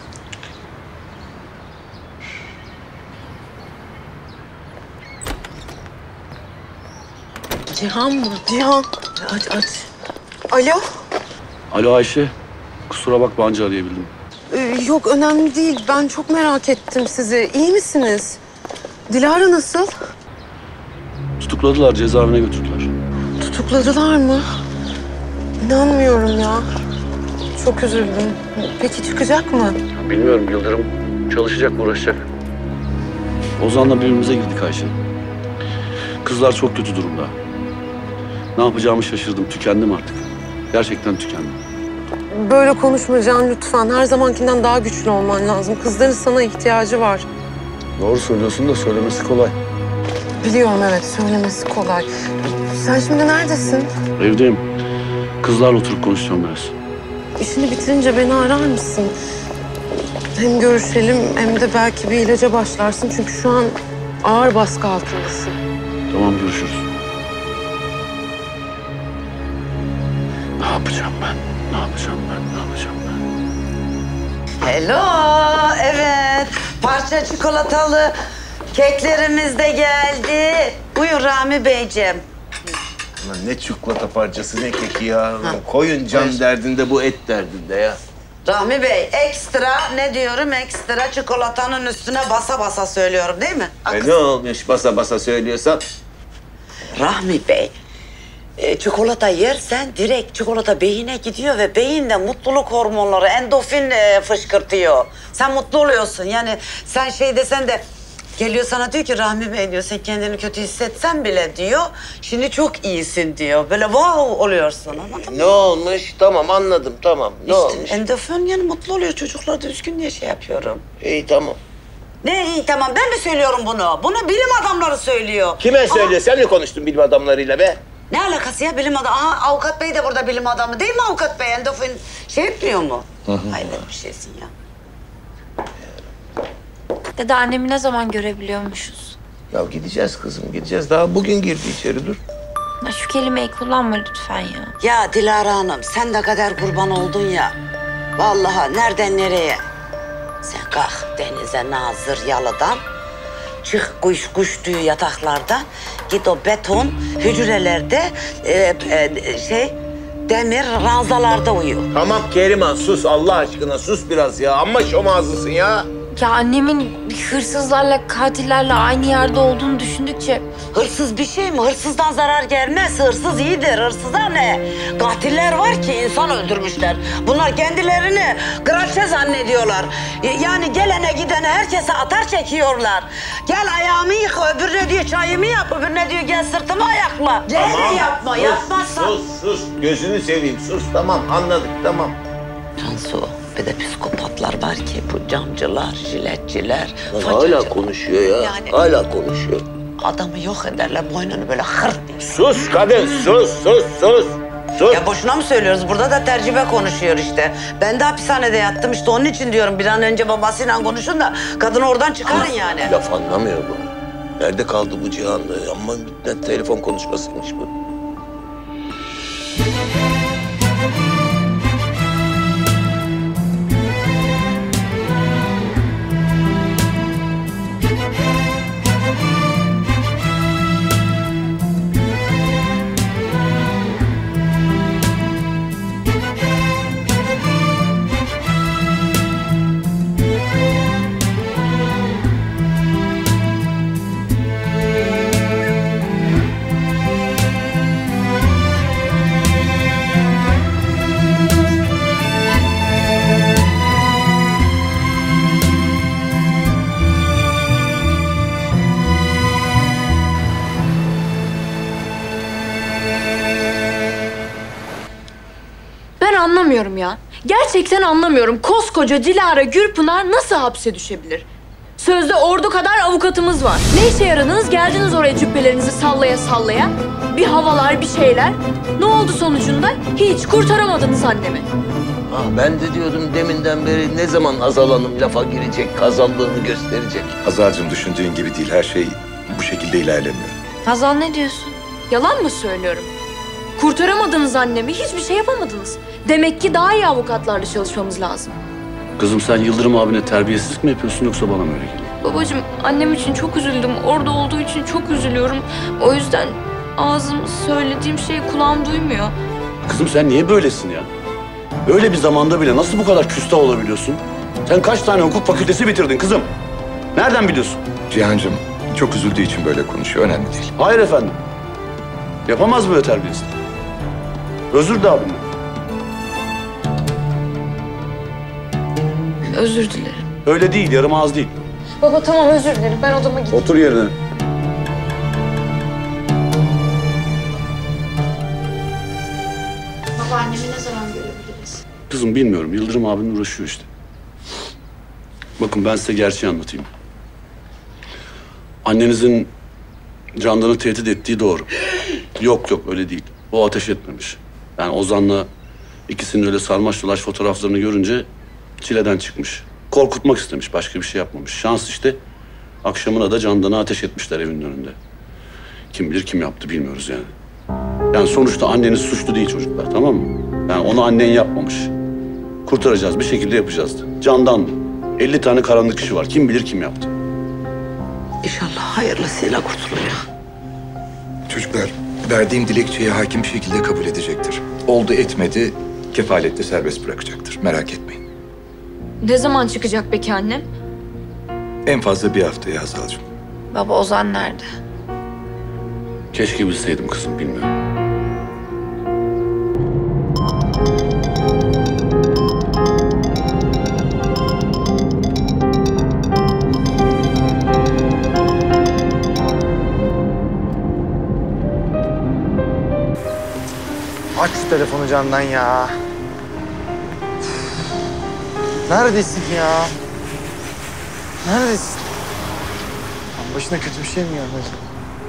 Cihan mı? Cihan. Aç. Alo? Alo Ayşe. Kusura bakma anca arayabildim. Yok önemli değil. Ben çok merak ettim sizi. İyi misiniz? Dilara nasıl? Tutukladılar, cezaevine götürdüler. Tutukladılar mı? İnanmıyorum ya. Çok üzüldüm. Peki çıkacak mı? Bilmiyorum, Yıldırım çalışacak, uğraşacak. Ozan'la birbirimize girdik Ayşe. Kızlar çok kötü durumda. Ne yapacağımı şaşırdım, tükendim artık. Gerçekten tükendim. Böyle konuşma Can lütfen. Her zamankinden daha güçlü olman lazım. Kızların sana ihtiyacı var. Doğru söylüyorsun da söylemesi kolay. Biliyorum evet, söylemesi kolay. Sen şimdi neredesin? Evdeyim. Kızlarla oturup konuşacağım biraz. İşini bitirince beni arar mısın? Hem görüşelim hem de belki bir ilaca başlarsın. Çünkü şu an ağır baskı altındasın. Tamam, görüşürüz. Ne yapacağım ben? Hello, evet. Parça çikolatalı keklerimiz de geldi. Buyur Rami Beyciğim. Lan ne çikolata parçası ne keki ya. Koyun can derdinde bu et derdinde ya. Rahmi Bey, ekstra ne diyorum? Ekstra çikolatanın üstüne basa basa söylüyorum değil mi? Ne olmuş basa basa söylüyorsan? Rahmi Bey, çikolata yersen direkt çikolata beyine gidiyor ve beyinde mutluluk hormonları, endorfin fışkırtıyor. Sen mutlu oluyorsun. Yani sen şey desen de geliyor sana diyor ki Rahmi Bey diyor sen kendini kötü hissetsen bile diyor. Şimdi çok iyisin diyor. Böyle wow oluyorsun, anladın mı? Ne olmuş? Tamam anladım tamam. Ne olmuş? Endorfin yani mutlu oluyor çocuklar da üzgün diye şey yapıyorum. İyi tamam. Ne iyi tamam ben mi söylüyorum bunu? Bunu bilim adamları söylüyor. Kime söylüyor? Sen mi konuştun bilim adamlarıyla be? Ne alakası ya bilim adamı? Aha avukat bey de burada bilim adamı değil mi avukat bey? Endorfin şey etmiyor mu? Hayret bir şeysin ya. Dede annemi ne zaman görebiliyormuşuz? Ya gideceğiz kızım gideceğiz. Daha bugün girdi içeri dur. Ya şu kelimeyi kullanma lütfen ya. Ya Dilara Hanım sen de kader kurban oldun ya. Vallahi nereden nereye? Sen kalk denize nazır yalıdan. Çık kuş tüyü yataklardan. Git o beton hücrelerde demir ranzalarda uyu. Tamam Keriman sus Allah aşkına sus biraz ya. Amma şom ağzısın ya. Ya annemin hırsızlarla, katillerle aynı yerde olduğunu düşündükçe... Hırsız bir şey mi? Hırsızdan zarar gelmez. Hırsız iyidir. Hırsıza ne? Katiller var ki insan öldürmüşler. Bunlar kendilerini kraliçe zannediyorlar. Yani gelene gidene herkese atar çekiyorlar. Gel ayağımı yıka, öbürüne diyor çayımı yap, öbürüne diyor gel sırtımı ayakla. Gene yapma, yapmazsan... Sus, gözünü seveyim sus. Tamam anladık tamam. Cansu, bir de psikopatlar var ki bu camcılar, jiletçiler. Hala konuşuyor ya. Yani- Hala konuşuyor. Adamı yok ederler, boynunu böyle hırt diye. Sus kadın, sus. Ya boşuna mı söylüyoruz? Burada da tercüme konuşuyor işte. Ben de hapishanede yattım işte onun için diyorum. Bir an önce babasıyla konuşun da kadını oradan çıkarın yani. Laf anlamıyor bu. Nerede kaldı bu cihanda? Amma ne telefon konuşmasıymış bu. anlamıyorum ya. Gerçekten anlamıyorum. Koskoca Dilara Gürpınar nasıl hapse düşebilir? Sözde ordu kadar avukatımız var. Ne işe yaradınız? Geldiniz oraya cübbelerinizi sallaya sallaya. Bir havalar, bir şeyler. Ne oldu sonucunda? Hiç kurtaramadınız annemi. Ben de diyordum deminden beri ne zaman Hazal Hanım lafa girecek, kazallığını gösterecek. Hazal'cığım düşündüğün gibi değil. Her şey bu şekilde ilerlemiyor. Hazal ne diyorsun? Yalan mı söylüyorum? Kurtaramadınız annemi, hiçbir şey yapamadınız. Demek ki daha iyi avukatlarla çalışmamız lazım. Kızım sen Yıldırım abine terbiyesizlik mi yapıyorsun yoksa bana mı öyle geliyor? Babacığım, annem için çok üzüldüm. Orada olduğu için çok üzülüyorum. O yüzden ağzım söylediğim şeyi kulağım duymuyor. Kızım sen niye böylesin ya? Böyle bir zamanda bile nasıl bu kadar küstah olabiliyorsun? Sen kaç tane hukuk fakültesi bitirdin kızım? Nereden biliyorsun? Cihan'cığım çok üzüldüğü için böyle konuşuyor. Önemli değil. Hayır efendim. Yapamaz böyle terbiyesizlik. Özür de abimden. Özür dilerim. Öyle değil, yarım ağız değil. Baba tamam, özür dilerim. Ben odama gideyim. Otur yerine. Baba annemi ne zaman görebiliriz? Kızım bilmiyorum, Yıldırım abin uğraşıyor işte. Bakın ben size gerçeği anlatayım. Annenizin Candan'ı tehdit ettiği doğru. Yok öyle değil. O ateş etmemiş. Yani Ozan'la ikisinin öyle sarmaş dolaş fotoğraflarını görünce çileden çıkmış. Korkutmak istemiş, başka bir şey yapmamış. Şans işte, akşamına da Candan'ı ateş etmişler evin önünde. Kim bilir kim yaptı bilmiyoruz yani. Yani sonuçta anneniz suçlu değil çocuklar, tamam mı? Yani onu annen yapmamış. Kurtaracağız, bir şekilde yapacağız. Candan 50 tane karanlık kişi var. Kim bilir kim yaptı. İnşallah hayırlısıyla kurtulur. Çocuklar verdiğim dilekçeyi hakim bir şekilde kabul edecektir. Oldu etmedi kefalette serbest bırakacaktır. Merak etmeyin. Ne zaman çıkacak peki annem? En fazla bir haftaya Hazal'cığım. Baba Ozan nerede? Keşke bilseydim kızım, bilmiyorum. Aç şu telefonu Candan ya. Neredesin ya? Neredesin? Başına kötü bir şey mi geldi acaba?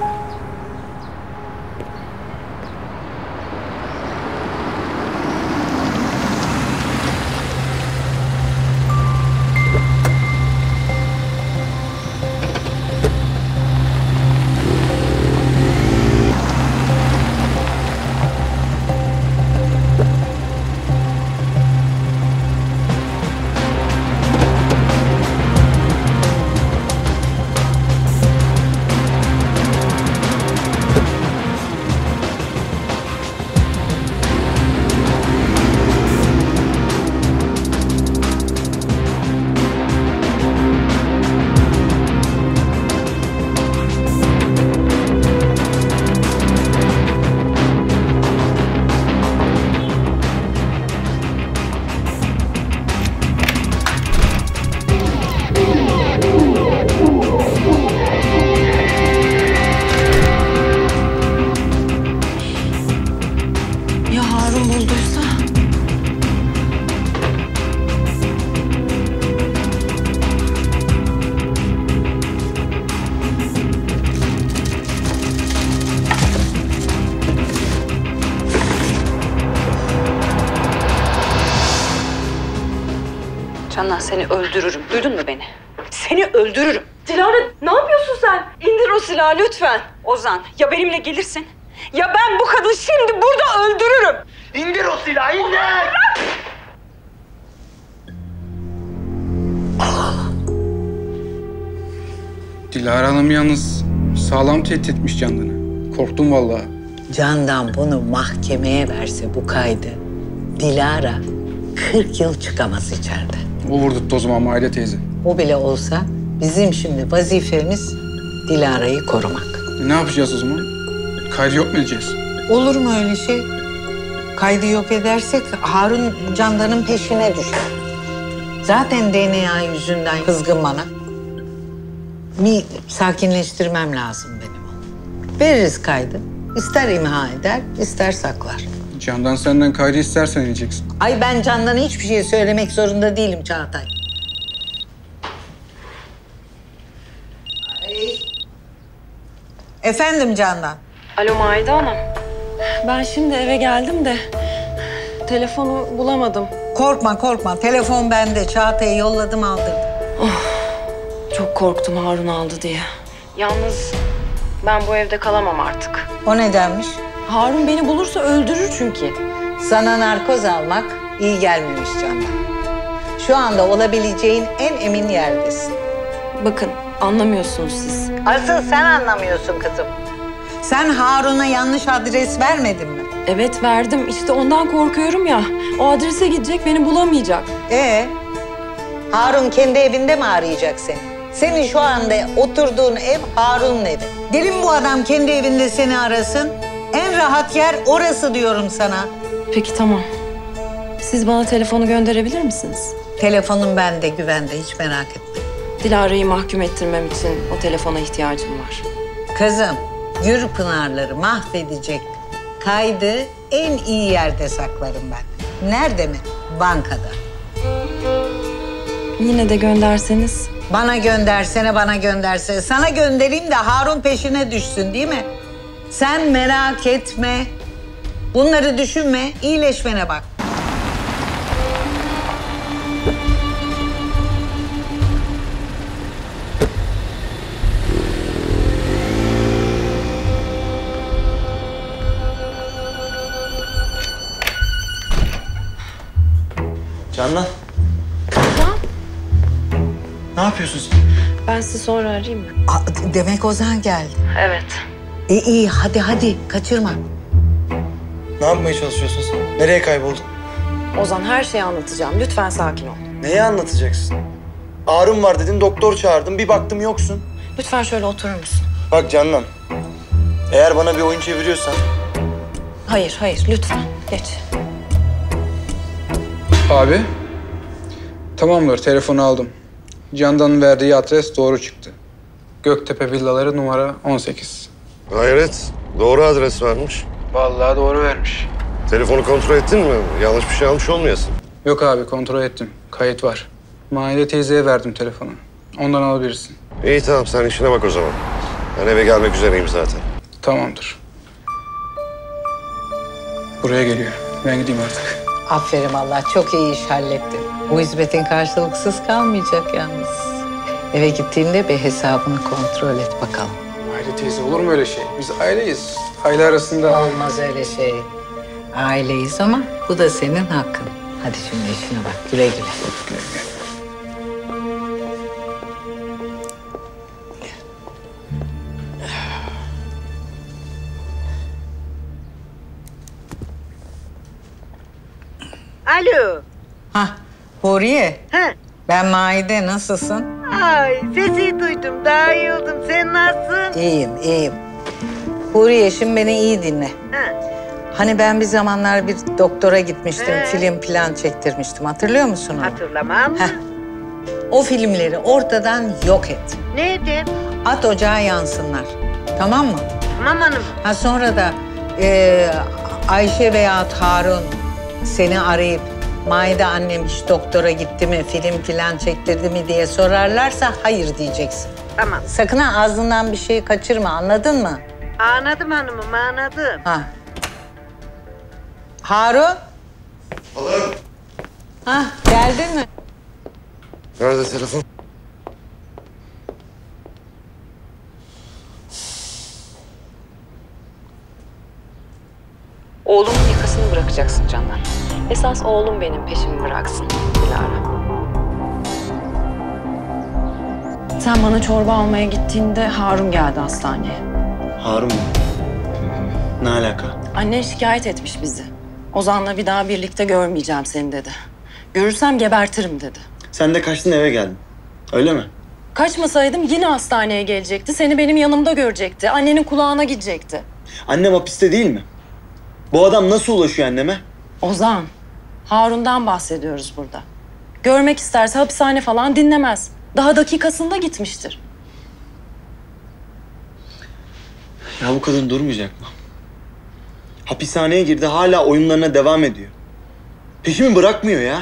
Candan seni öldürürüm. Duydun mu beni? Seni öldürürüm. Dilara ne yapıyorsun sen? İndir o silahı lütfen. Ozan ya benimle gelirsin ya ben bu kadını şimdi burada öldürürüm. İndir o silahı, indir! Dilara Hanım yalnız sağlam tehdit etmiş Candan'ı. Korktum vallahi. Candan bunu mahkemeye verse bu kaydı, Dilara 40 yıl çıkamaz içeride. O vurdurttu o zaman Maide teyze. O bile olsa bizim şimdi vazifemiz Dilara'yı korumak. Ne yapacağız o zaman? Kaydı yok mu edeceğiz? Olur mu öyle şey? Kaydı yok edersek Harun Candan'ın peşine düşer. Zaten DNA yüzünden kızgın bana. Bir sakinleştirmem lazım benim onu. Veririz kaydı. İster imha eder, ister saklar. Candan senden kaydı istersen ineceksin. Ay ben Candan'a hiçbir şey söylemek zorunda değilim Çağatay. Efendim Candan. Alo Maide Hanım. Ben şimdi eve geldim de telefonu bulamadım. Korkma korkma. Telefon bende. Çağatay'a yolladım aldırdım. Çok korktum Harun aldı diye. Yalnız ben bu evde kalamam artık. O nedenmiş? Harun beni bulursa öldürür çünkü. Sana narkoz almak iyi gelmemiş Candan. Şu anda olabileceğin en emin yerdesin. Bakın anlamıyorsunuz siz. Asıl sen anlamıyorsun kızım. Sen Harun'a yanlış adres vermedin mi? Evet verdim. İşte ondan korkuyorum ya. O adrese gidecek, beni bulamayacak. Harun kendi evinde mi arayacak seni? Senin şu anda oturduğun ev Harun'un evi. Gelin bu adam kendi evinde seni arasın. En rahat yer orası diyorum sana. Peki tamam. Siz bana telefonu gönderebilir misiniz? Telefonum bende, güvende. Hiç merak etme. Dilara'yı mahkum ettirmem için o telefona ihtiyacım var. Kızım, Gürpınarları mahvedecek kaydı en iyi yerde saklarım ben. Nerede mi? Bankada. Yine de gönderseniz. Bana göndersene, bana gönderse. Sana göndereyim de Harun peşine düşsün değil mi? Sen merak etme. Bunları düşünme, iyileşmene bak. Candan. Ne yapıyorsun sen? Ben sizi sonra arayayım mı? Demek Ozan geldi. Evet. İyi, hadi kaçırma. Ne yapmaya çalışıyorsun sen? Nereye kayboldun? Ozan her şeyi anlatacağım. Lütfen sakin ol. Neyi anlatacaksın? Ağrım var dedin, doktor çağırdım. Bir baktım yoksun. Lütfen şöyle oturur musun? Bak Candan, eğer bana bir oyun çeviriyorsan... Hayır, lütfen. Geç. Abi, tamamdır. Telefonu aldım. Candan'ın verdiği adres doğru çıktı. Göktepe Villaları numara 18. Hayret, doğru adres vermiş. Vallahi doğru vermiş. Telefonu kontrol ettin mi? Yanlış bir şey almış olmayasın. Yok abi, kontrol ettim. Kayıt var. Maide teyzeye verdim telefonu. Ondan alabilirsin. İyi tamam, sen işine bak o zaman. Ben eve gelmek üzereyim zaten. Tamamdır. Buraya geliyor. Ben gideyim artık. Aferin Allah, çok iyi iş hallettin. Bu hizmetin karşılıksız kalmayacak yalnız. Eve gittiğinde bir hesabını kontrol et bakalım. Maide teyze olur mu öyle şey? Biz aileyiz. Aile arasında... Olmaz öyle şey. Aileyiz ama bu da senin hakkın. Hadi şimdi işine bak, güle güle. Alo. Huriye. Ha. Ben Maide, nasılsın? Ay sesi duydum, daha iyi oldum. Sen nasılsın? İyiyim. Huriye, şimdi beni iyi dinle. Hani ben bir zamanlar bir doktora gitmiştim, film plan çektirmiştim. Hatırlıyor musun onu? Hatırlamam mı? O filmleri ortadan yok et. Ne edeyim? At ocağa yansınlar. Tamam mı? Tamam hanım. Sonra da Ayşe veya Harun seni arayıp Maide annem hiç doktora gitti mi, film falan çektirdi mi diye sorarlarsa hayır diyeceksin. Tamam. Sakın ha ağzından bir şey kaçırma, anladın mı? Anladım hanımım, anladım. Harun? Alırım. Geldin mi? Nerede telefon? Oğlumun yakasını bırakacaksın Candan. Esas oğlum benim peşimi bıraksın Dilara. Sen bana çorba almaya gittiğinde Harun geldi hastaneye. Harun mu? Ne alaka? Annen şikayet etmiş bizi. Ozan'la bir daha birlikte görmeyeceğim seni dedi. Görürsem gebertirim dedi. Sen de kaçtın eve geldin. Öyle mi? Kaçmasaydım yine hastaneye gelecekti. Seni benim yanımda görecekti. Annenin kulağına gidecekti. Annem hapiste değil mi? Bu adam nasıl ulaşıyor anneme? Ozan, Harun'dan bahsediyoruz burada. Görmek isterse hapishane falan dinlemez. Daha dakikasında gitmiştir. Ya bu kadın durmayacak mı? Hapishaneye girdi, hala oyunlarına devam ediyor. Peşimi bırakmıyor ya.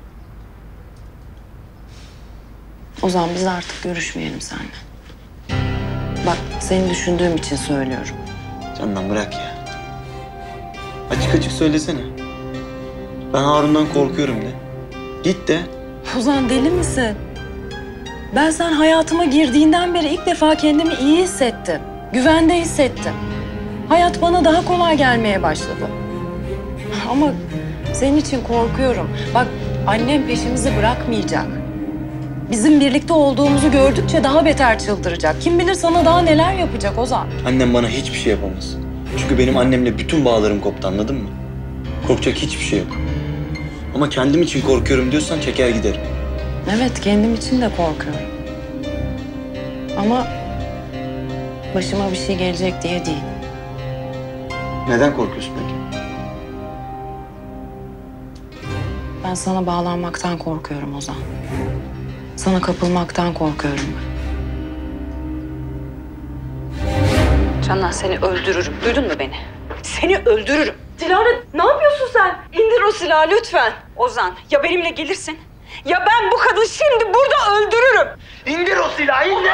Ozan, biz artık görüşmeyelim seninle. Bak, seni düşündüğüm için söylüyorum. Candan bırak ya. Açık açık söylesene. Ben Harun'dan korkuyorum de. Git de. Ozan, deli misin? Ben sen hayatıma girdiğinden beri ilk defa kendimi iyi hissettim. Güvende hissettim. Hayat bana daha kolay gelmeye başladı. Ama senin için korkuyorum. Bak, annem peşimizi bırakmayacak. Bizim birlikte olduğumuzu gördükçe daha beter çıldıracak. Kim bilir sana daha neler yapacak Ozan. Annem bana hiçbir şey yapamaz. Çünkü benim annemle bütün bağlarım koptu, anladın mı? Korkacak hiçbir şey yok. Ama kendim için korkuyorum diyorsan çeker giderim. Evet, kendim için de korkuyorum. Ama başıma bir şey gelecek diye değil. Neden korkuyorsun peki? Ben sana bağlanmaktan korkuyorum Ozan. Sana kapılmaktan korkuyorum ben. Candan, seni öldürürüm. Duydun mu beni? Seni öldürürüm. Dilara, ne yapıyorsun sen? İndir o silahı lütfen. Ozan, ya benimle gelirsin ya ben bu kadını şimdi burada öldürürüm. İndir o silahı, indir!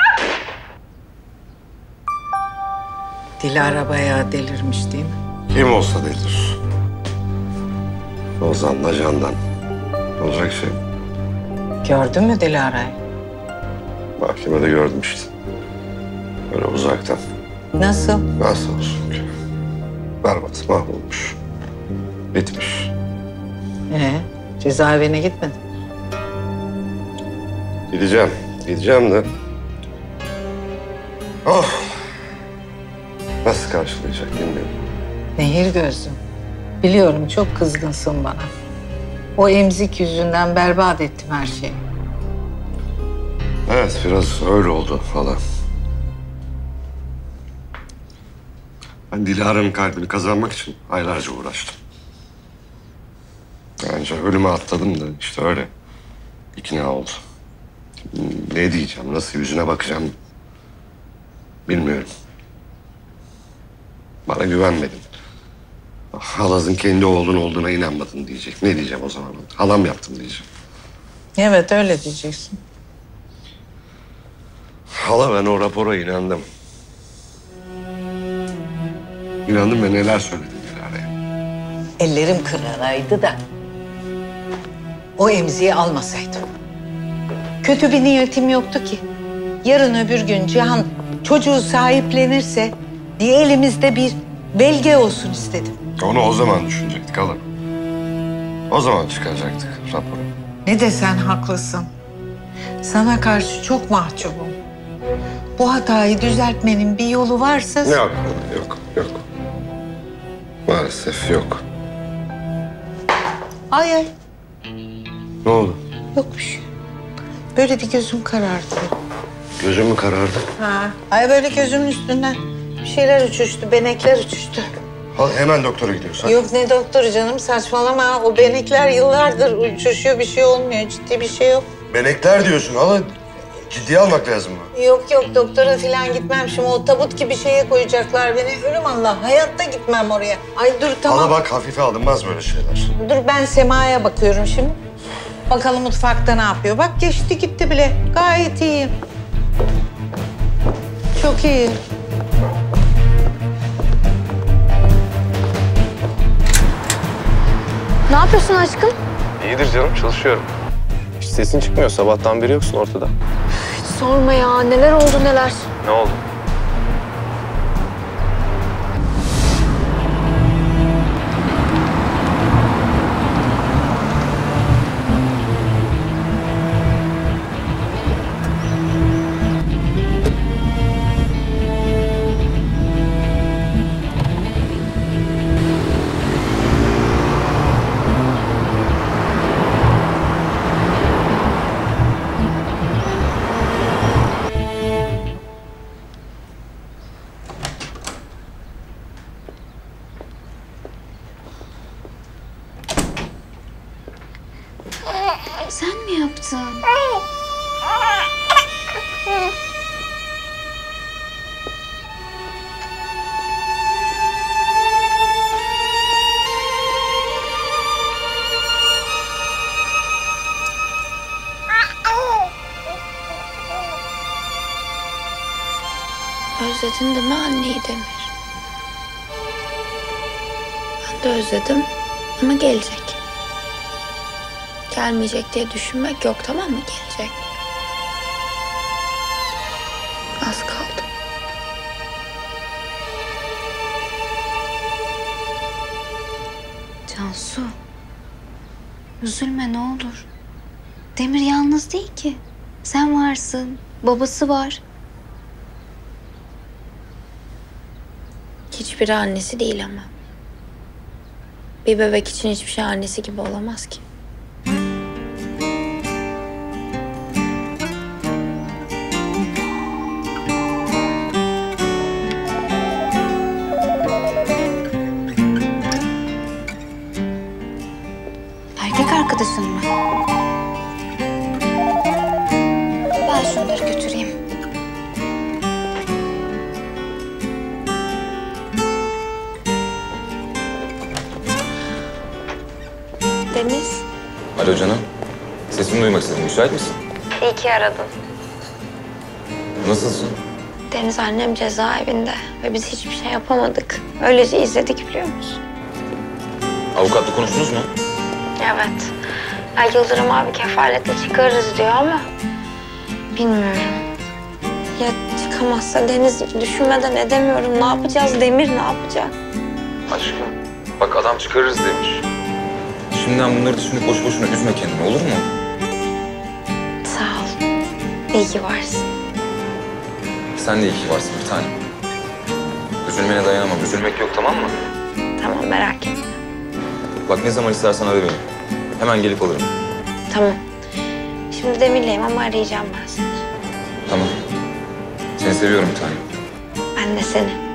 Dilara bayağı delirmiş değil mi? Kim olsa delir. Ozan'la Candan. Olacak şey. Gördün mü Dilara'yı? Mahkemede gördüm işte. Böyle uzaktan. Nasıl? Nasıl olsun ki? Berbat, mahvolmuş. Bitmiş. Cezaevine gitmedin. Gideceğim de. Oh! Nasıl karşılayacak bilmiyorum. Nehir gözlüm. Biliyorum çok kızgınsın bana. O emzik yüzünden berbat ettim her şeyi. Evet, biraz öyle oldu falan. Ben Dilara'nın kalbini kazanmak için aylarca uğraştım. Ancak ölüme atladım da işte öyle ikna oldu. Ne diyeceğim, nasıl yüzüne bakacağım bilmiyorum. Bana güvenmedin. Halaz'ın kendi oğlun olduğuna inanmadın diyecek. Ne diyeceğim o zaman? Halam yaptım diyeceğim. Evet öyle diyeceksin. Hala ben o rapora inandım. İnandım ve neler söyledin Dilara'ya. Ellerim kıraraydı da o emziği almasaydım. Kötü bir niyetim yoktu ki. Yarın öbür gün Cihan çocuğu sahiplenirse diye elimizde bir belge olsun istedim. Onu o zaman düşünecektik hala. O zaman çıkaracaktık raporu. Ne desen haklısın. Sana karşı çok mahcubum. Bu hatayı düzeltmenin bir yolu varsa... Yok. Maalesef yok. Ay. Ne oldu? Yok bir şey. Böyle bir gözüm karardı. Gözüm mü karardı? Ha. Ay böyle gözümün üstünden bir şeyler uçuştu, benekler uçuştu. Hala hemen doktora gidiyorsun. Yok ne doktoru canım, saçmalama. O benekler yıllardır uçuşuyor, bir şey olmuyor. Ciddi bir şey yok. Benekler diyorsun hala. Ciddiye almak lazım mı? Yok doktora falan gitmem. Şimdi o tabut gibi şeye koyacaklar beni. Ölüm Allah, hayatta gitmem oraya. Ay dur tamam. Hala bak hafife alınmaz böyle şeyler. Dur ben Sema'ya bakıyorum şimdi. Bakalım mutfakta ne yapıyor. Bak geçti gitti bile. Gayet iyiyim. Çok iyi. Ne yapıyorsun aşkım? İyidir canım, çalışıyorum. Hiç sesin çıkmıyor, sabahtan beri yoksun ortada. Hiç sorma ya, neler oldu neler. Ne oldu? Sen mi yaptın? Özledin değil mi anneyi Demir? Ben de özledim ama gelecek. Gelmeyecek diye düşünmek yok, tamam mı? Gelecek. Az kaldı. Cansu, üzülme ne olur. Demir yalnız değil ki. Sen varsın, babası var. Hiçbiri annesi değil ama. Bir bebek için hiçbir şey annesi gibi olamaz ki. Erkek arkadaşın mı? Ben şunları götüreyim. Deniz. Alo canım. Sesini duymak istedim. Müsait misin? İyi ki aradın. Nasılsın? Deniz annem cezaevinde ve biz hiçbir şey yapamadık. Öylece izledik biliyor musun? Avukatla konuştunuz mu? Evet. Ya Yıldırım abi kefaletle çıkarırız diyor ama bilmiyorum. Ya çıkamazsa Deniz düşünmeden edemiyorum. Ne yapacağız? Demir ne yapacak? Aşkım. Bak adam çıkarırız demiş. Şimdiden bunları düşünüp boş boşuna üzme kendini, olur mu? Sağ ol. İyi ki varsın. Sen de iyi ki varsın bir tanem. Üzülmene dayanamam. Üzülmek yok, tamam mı? Tamam, merak etme. Bak ne zaman istersen ara beni. Hemen gelip alırım. Tamam. Şimdi Demir'leyim ama arayacağım ben seni. Tamam. Seni seviyorum bir tanem. Ben de seni.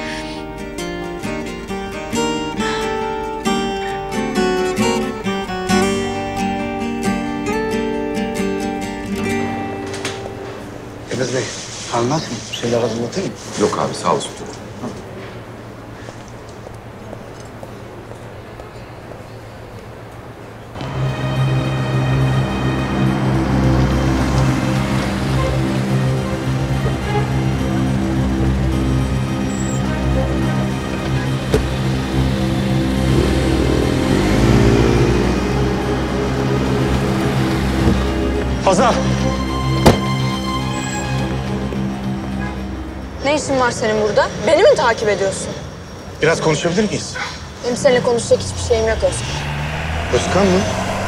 Deniz Bey, anlat mı? Bir şeyler hazırlatayım mı? Yok abi, sağ olsun. Hazal! Ne işin var senin burada? Beni mi takip ediyorsun? Biraz konuşabilir miyiz? Benim seninle konuşacak hiçbir şeyim yok Özkan. Özkan mı?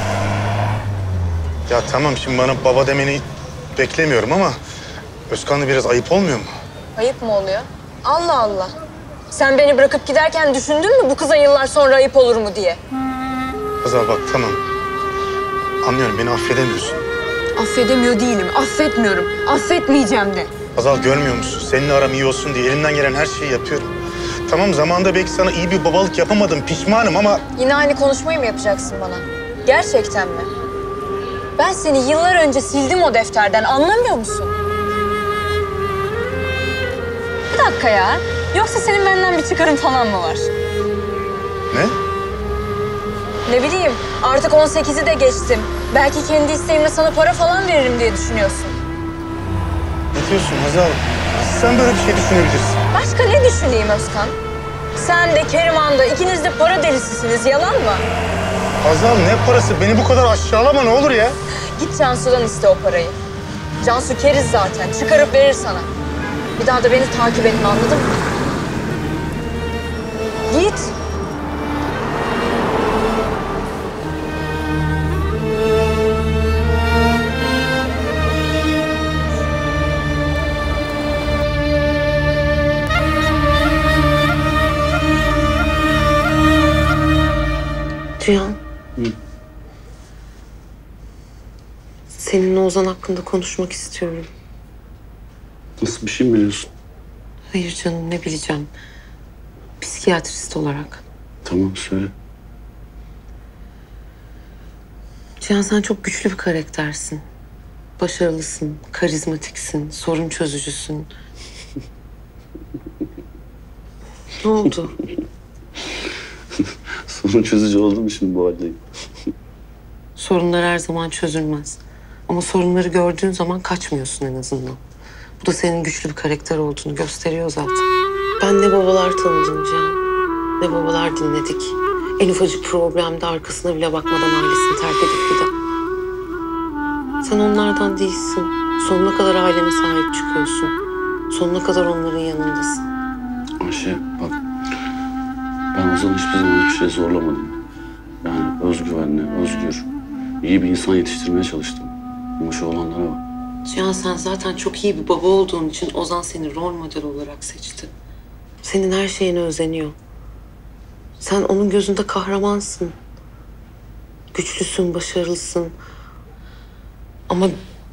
Ya tamam şimdi bana baba demeni beklemiyorum ama Özkan'la biraz ayıp olmuyor mu? Ayıp mı oluyor? Allah Allah. Sen beni bırakıp giderken düşündün mü bu kıza yıllar sonra ayıp olur mu diye? Hazal bak tamam. Anlıyorum beni affedemiyorsun. Affedemiyor değilim, affetmiyorum. Affetmeyeceğim de. Hazal görmüyor musun? Seninle aram iyi olsun diye elimden gelen her şeyi yapıyorum. Tamam zamanında belki sana iyi bir babalık yapamadım, pişmanım ama... Yine aynı konuşmayı mı yapacaksın bana? Gerçekten mi? Ben seni yıllar önce sildim o defterden, anlamıyor musun? Bir dakika ya. Yoksa senin benden bir çıkarın falan mı var? Ne? Ne bileyim, artık 18'i de geçtim. Belki kendi isteğimle sana para falan veririm diye düşünüyorsun. Ne diyorsun Hazal? Sen böyle bir şey düşünebilirsin. Başka ne düşüneyim Özkan? Sen de Keriman da ikiniz de para delisisiniz, yalan mı? Hazal ne parası? Beni bu kadar aşağılama ne olur ya. Git Cansu'dan iste o parayı. Cansu keriz zaten, çıkarıp verir sana. Bir daha da beni takip etme, anladın mı? Git. Cihan. Seninle Ozan hakkında konuşmak istiyorum. Nasıl bir şey mi biliyorsun? Hayır canım, ne bileceğim. Psikiyatrist olarak. Tamam söyle. Cihan sen çok güçlü bir karaktersin. Başarılısın, karizmatiksin, sorun çözücüsün. Ne oldu? Sorun çözücü oldu mu şimdi bu haldeyim? Sorunlar her zaman çözülmez. Ama sorunları gördüğün zaman kaçmıyorsun en azından. Bu da senin güçlü bir karakter olduğunu gösteriyor zaten. Ben ne babalar tanıdım Cihan, ne babalar dinledik. En ufacık problemde arkasına bile bakmadan ailesini terk edip giden. Sen onlardan değilsin. Sonuna kadar ailene sahip çıkıyorsun. Sonuna kadar onların yanındasın. Ayşe bak, ben Ozan'ı hiçbir zaman hiçbir şey zorlamadım. Yani özgüvenli, özgür, iyi bir insan yetiştirmeye çalıştım. Ama şu olanlara bak. Cihan, sen zaten çok iyi bir baba olduğun için Ozan seni rol model olarak seçti. Senin her şeyine özeniyor. Sen onun gözünde kahramansın. Güçlüsün, başarılısın. Ama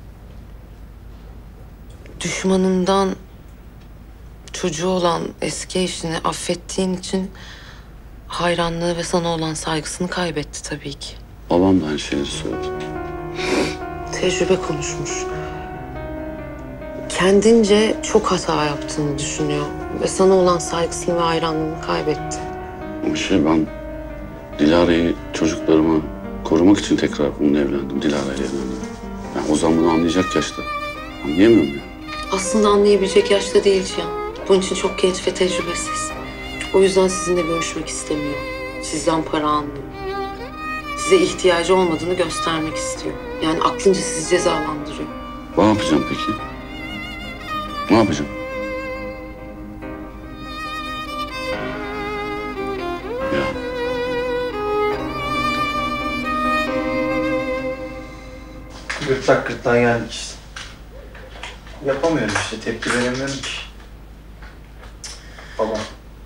düşmanından çocuğu olan eski eşini affettiğin için hayranlığı ve sana olan saygısını kaybetti tabii ki. Babam da aynı şeyleri söyledi. Tecrübe konuşmuş. Kendince çok hata yaptığını düşünüyor ve sana olan saygısını ve hayranlığını kaybetti. Ayşe, ben Dilara'yı, çocuklarımı korumak için tekrar onunla evlendim. Dilara'yla evlendim. Yani Ozan bunu anlayacak yaşta. Anlayamıyorum ya. Aslında anlayabilecek yaşta değil Cihan. Bunun için çok genç ve tecrübesiz. O yüzden sizinle görüşmek istemiyor. Sizden para almıyor. Size ihtiyacı olmadığını göstermek istiyor. Yani aklınca sizi cezalandırıyor. Ne yapacağım peki? Ne yapacağım? Gırtlak gırtlağa geldik işte. Yapamıyorum işte, tepki veremiyorum ki. Babam.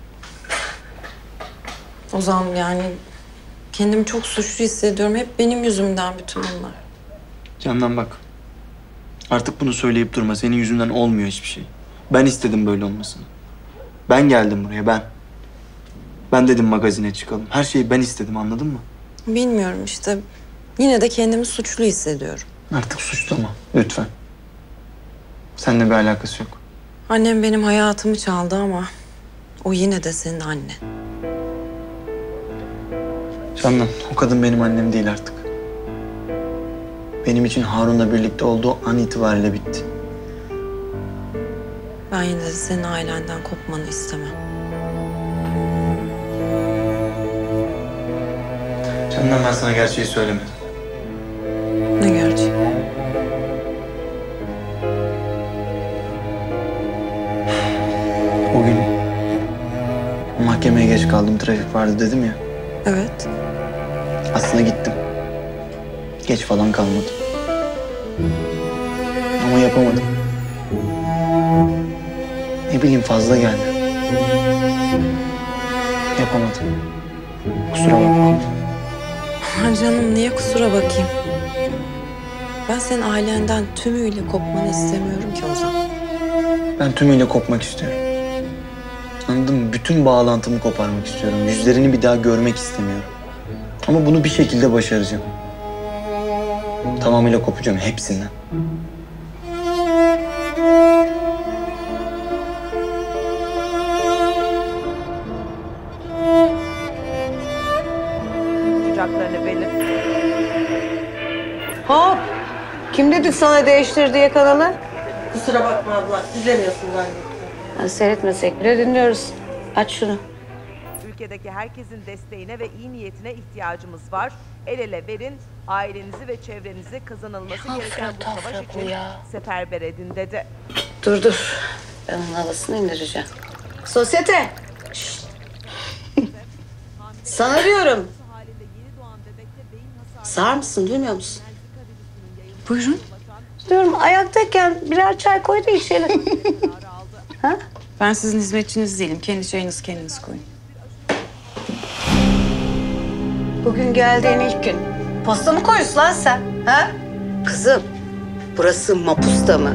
Ozan, yani kendimi çok suçlu hissediyorum. Hep benim yüzümden bütün bunlar. Candan bak. Artık bunu söyleyip durma. Senin yüzünden olmuyor hiçbir şey. Ben istedim böyle olmasını. Ben geldim buraya, ben. Ben dedim magazine çıkalım. Her şeyi ben istedim, anladın mı? Bilmiyorum işte. Yine de kendimi suçlu hissediyorum. Artık suçlama, lütfen. Seninle bir alakası yok. Annem benim hayatımı çaldı ama o yine de senin annen. Candan, o kadın benim annem değil artık. Benim için Harun'la birlikte olduğu an itibariyle bitti. Ben yine de senin ailenden kopmanı istemem. Candan, ben sana gerçeği söylemedim. Ne gerçeği? O gün mahkemeye geç kaldım, trafik vardı dedim ya. Evet. Aslında gittim. Geç falan kalmadım. Ama yapamadım. Ne bileyim, fazla geldi. Yapamadım. Kusura bakma. Aman canım, niye kusura bakayım? Ben senin ailenden tümüyle kopmanı istemiyorum ki Ozan. Ben tümüyle kopmak istiyorum. Anladın mı? Bütün bağlantımı koparmak istiyorum. Yüzlerini bir daha görmek istemiyorum. Ama bunu bir şekilde başaracağım. Tamamıyla kopacağım hepsinden. Kucaklarını belirt. Hop! Kim dedi sana değiştir diye kanalı? Kusura bakma abla, izlemiyorsun zannettim. Yani seyretmesek bile dinliyoruz. Aç şunu. Ülkedeki herkesin desteğine ve iyi niyetine ihtiyacımız var. El ele verin, ailenizi ve çevrenizi kazanılması gereken bu savaş için seferber edin dedi. Dur. Ben onun havasını indireceğim. Sosyete! Şşt! Sana diyorum. Sağır mısın, duymuyor musun? Buyurun. Diyorum ayaktayken birer çay koy da içelim. Ha? Ben sizin hizmetçiniz değilim. Kendi çayınızı kendiniz koyun. Bugün geldiğin ilk gün. Posta mı koyuyorsun lan sen? Ha? Kızım, burası mapusta mı?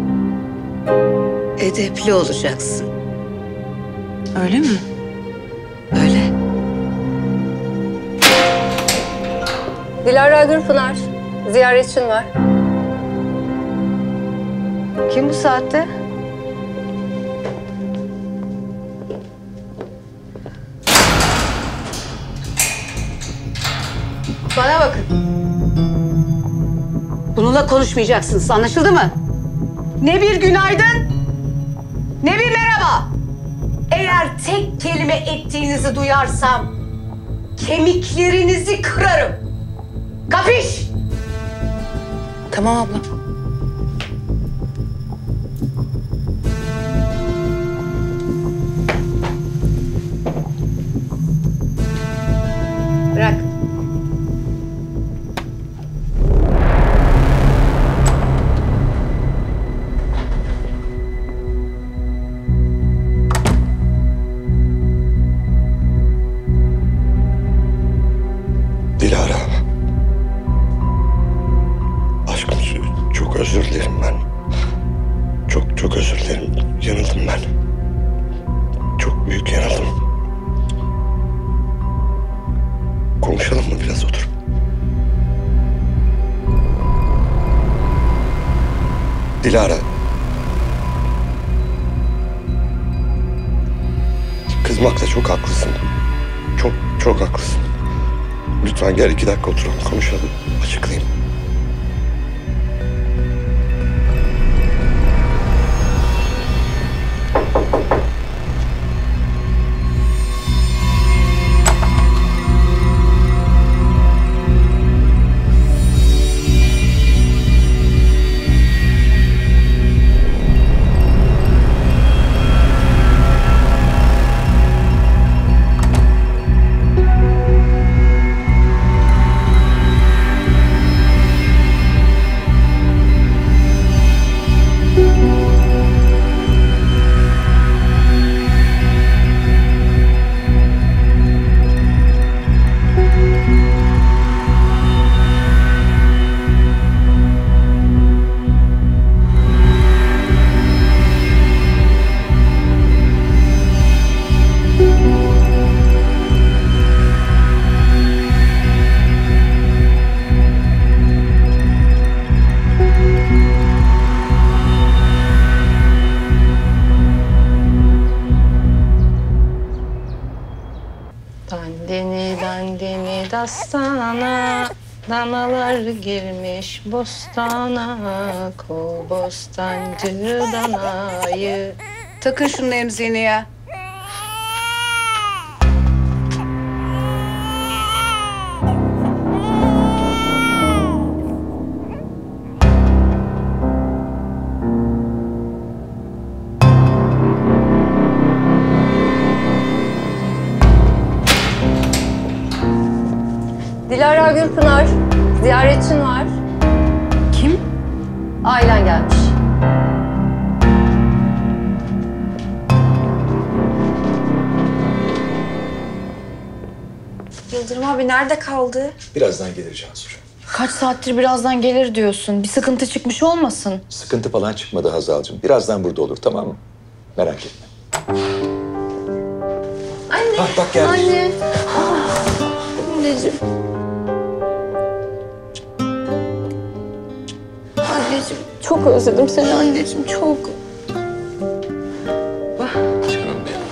Edepli olacaksın. Öyle mi? Öyle. Dilara Gürpınar, ziyaretçin var. Kim bu saatte? Bana bakın. Bununla konuşmayacaksınız, anlaşıldı mı? ne bir günaydın, ne bir merhaba. Eğer tek kelime ettiğinizi duyarsam kemiklerinizi kırarım. Kapiş? Tamam abla. Bırak. Dilara. Aşkım çok özür dilerim ben. Çok özür dilerim. Yanıldım ben. Çok büyük yanıldım. Konuşalım mı biraz oturup? Dilara. Kızmakla çok haklısın. Çok haklısın. Lütfen gel 2 dakika oturalım, konuşalım. Açıklayayım. Dandini dastana, danalar girmiş bostana, ko bostancı danayı. Takın şunun emziğini ya. Dilara Gülpınar, ziyaretçin var. Kim? Ailen gelmiş. Yıldırım abi nerede kaldı? Birazdan gelir Cansu'cuğum. Kaç saattir birazdan gelir diyorsun. Bir sıkıntı çıkmış olmasın? Sıkıntı falan çıkmadı Hazal'cığım. Birazdan burada olur, tamam mı? Merak etme. Anne. Bak geldi. Anne. Anneciğim. Anneciğim çok özledim seni anneciğim çok. Canım benim.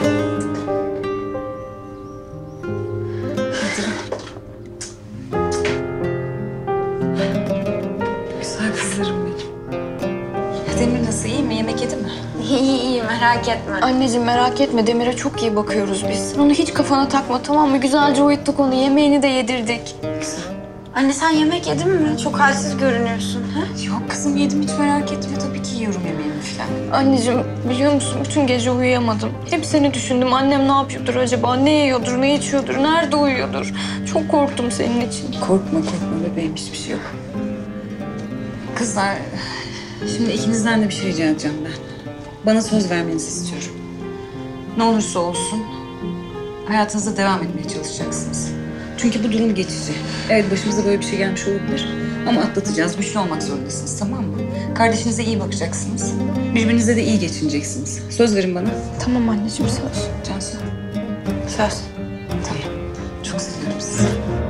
Güzel kızlarım benim. Demir nasıl, iyi mi? Yemek yedi mi? İyi merak etme. Anneciğim merak etme Demir'e çok iyi bakıyoruz biz. Sen onu hiç kafana takma tamam mı? Güzelce uyuttuk onu yemeğini de yedirdik. Anne sen yemek yedin mi? Çok halsiz görünüyorsun. Ha? Yok kızım yedim, hiç merak etme. Tabii ki yiyorum yemeğimi falan. Anneciğim biliyor musun bütün gece uyuyamadım. Hep seni düşündüm. Annem ne yapıyordur acaba? Ne yiyordur, ne içiyordur, nerede uyuyordur? Çok korktum senin için. Korkma bebeğim, hiçbir şey yok. Kızlar, şimdi ikinizden de bir şey rica edeceğim ben. Bana söz vermenizi istiyorum. Ne olursa olsun hayatınıza devam etmeye çalışacaksınız. Çünkü bu durum geçici. Evet başımıza böyle bir şey gelmiş olabilir ama atlatacağız. Güçlü olmak zorundasınız, tamam mı? Kardeşinize iyi bakacaksınız. Birbirinize de iyi geçineceksiniz. Söz verin bana. Tamam anneciğim söz. Cansu. Söz. Tamam. Çok seviyorum sizi.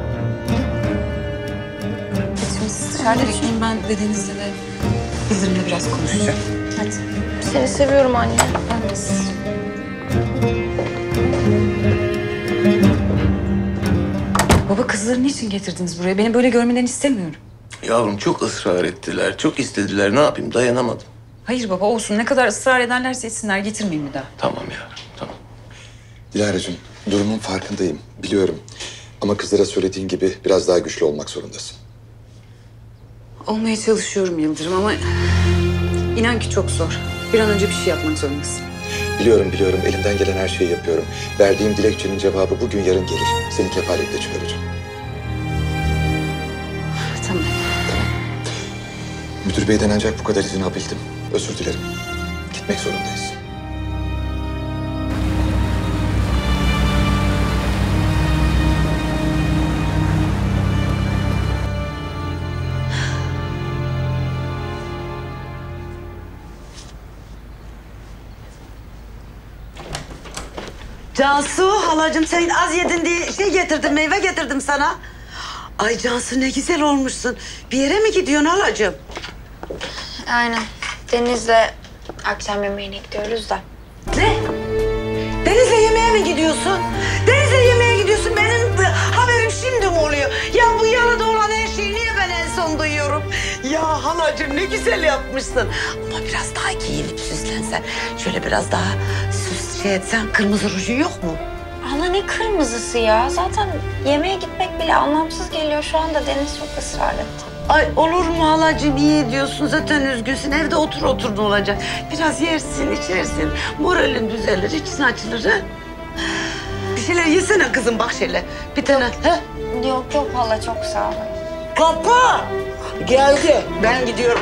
Şimdi siz dışarıda bekleyin. Ben dedenizle de Yıldırım'la biraz konuşacağım. Hadi. Seni seviyorum anne. Ben de sizi. Baba kızları niçin getirdiniz buraya? Beni böyle görmeden istemiyorum. Yavrum çok ısrar ettiler, çok istediler. Ne yapayım, dayanamadım. Hayır baba olsun. Ne kadar ısrar ederlerse etsinler. Getirmeyin bir daha. Tamam ya, tamam. Dilara'cığım, durumun farkındayım, biliyorum. Ama kızlara söylediğin gibi biraz daha güçlü olmak zorundasın. Olmaya çalışıyorum Yıldırım ama inan ki çok zor. Bir an önce bir şey yapmak zorundasın. Biliyorum, elimden gelen her şeyi yapıyorum. Verdiğim dilekçenin cevabı bugün yarın gelir. Seni kefaletle çıkaracağım. Tamam. Müdür beyden ancak bu kadar izin alabildim. Özür dilerim. Gitmek zorundayız. Cansu, halacığım sen az yedin diye şey getirdim, meyve getirdim sana. Ay Cansu ne güzel olmuşsun. Bir yere mi gidiyorsun halacığım? Aynen. Deniz'le akşam yemeğine gidiyoruz da. Ne? Deniz'le yemeğe mi gidiyorsun? Deniz'le yemeğe gidiyorsun. Benim haberim şimdi mi oluyor? Ya bu yalıda olan her şeyi niye ben en son duyuyorum? Ya halacığım ne güzel yapmışsın. Ama biraz daha giyinip süslensen. Şöyle biraz daha süs şey etsen. Kırmızı rujun yok mu? Ana ne kırmızısı ya? Zaten yemeğe gitmek bile anlamsız geliyor. Şu anda Deniz çok ısrar etti. Ay olur mu halacığım, iyi ediyorsun, zaten üzgünsün. Evde otur ne olacak? Biraz yersin, içersin, moralin düzelir, için açılır ha. Bir şeyler yesene kızım bak şöyle. Bir tane ha? Yok hala çok sağ ol. Kapı! Geldi, ben gidiyorum.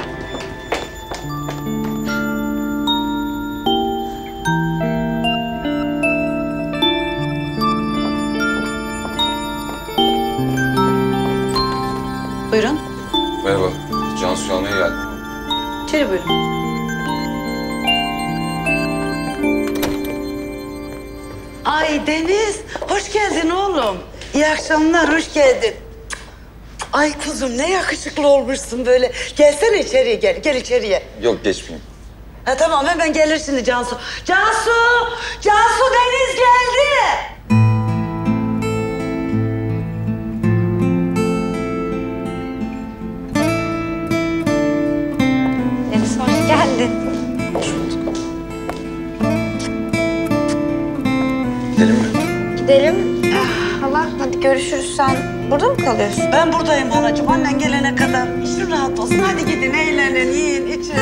Buyurun. Merhaba. Cansu'yu almaya geldim. İçeri buyurun. Ay Deniz, hoş geldin oğlum. İyi akşamlar, hoş geldin. Ay kuzum ne yakışıklı olmuşsun böyle. Gelsene içeriye gel içeriye. Yok geçmeyeyim. Ha tamam hemen gelir şimdi Cansu. Cansu Deniz geldi. Deniz hoş geldin. Gidelim mi? Gidelim. Hala hadi görüşürüz. Sen burada mı kalıyorsun? Ben buradayım halacığım. Annen gelene kadar işin rahat olsun. Hadi gidin, eğlenin, yiyin, için.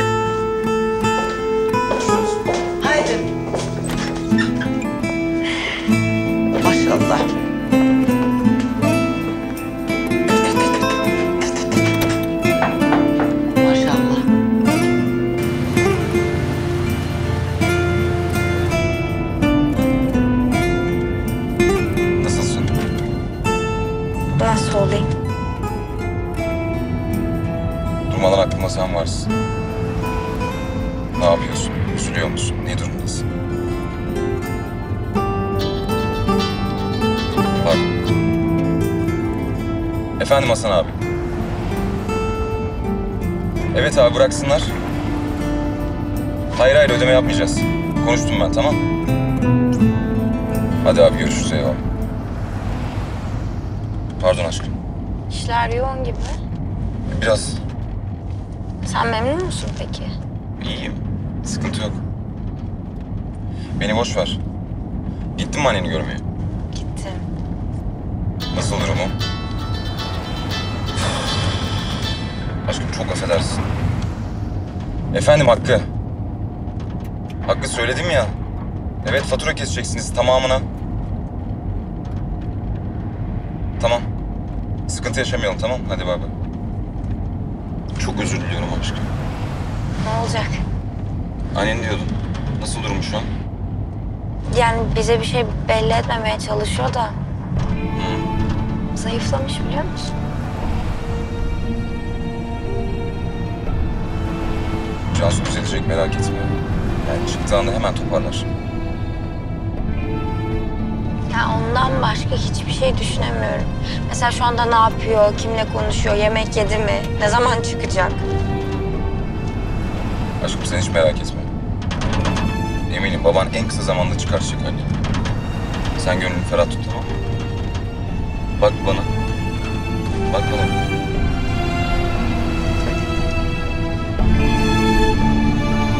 Haydi. Maşallah. Maşallah. Nasılsın? Nasıl olayım? Durmadan aklıma sen varsın. Ne yapıyorsun? Üzülüyor musun? Ne durumdasın? Bak. Efendim Hasan abi. Evet abi bıraksınlar. Hayır ödeme yapmayacağız. Konuştum ben tamam. Hadi abi görüşürüz eyvallah. Pardon aşkım. İşler yoğun gibi. Biraz Sen memnun musun peki? iyiyim. Sıkıntı yok. Beni boş ver. Gittin mi anneni görmeye? Gittim. Nasıl durumu? Aşkım çok affedersin. Efendim Hakkı. Hakkı söyledim ya. Evet fatura keseceksiniz tamamına. Tamam. Sıkıntı yaşamayalım tamam hadi bay bay. Çok özür diliyorum aşkım. Ne olacak? Annen diyordun. Nasıl durumu şu an? Yani bize bir şey belli etmemeye çalışıyor da. Zayıflamış biliyor musun? Cansu düzelecek merak etme. Yani çıktığında hemen toparlar. Ya ondan başka hiçbir şey düşünemiyorum. Mesela şu anda ne yapıyor, kimle konuşuyor, yemek yedi mi, ne zaman çıkacak? Aşkım sen hiç merak etme. Eminim baban en kısa zamanda çıkartacak anneni. Sen gönlünü ferah tut tamam mı? Bak bana. Bak bana.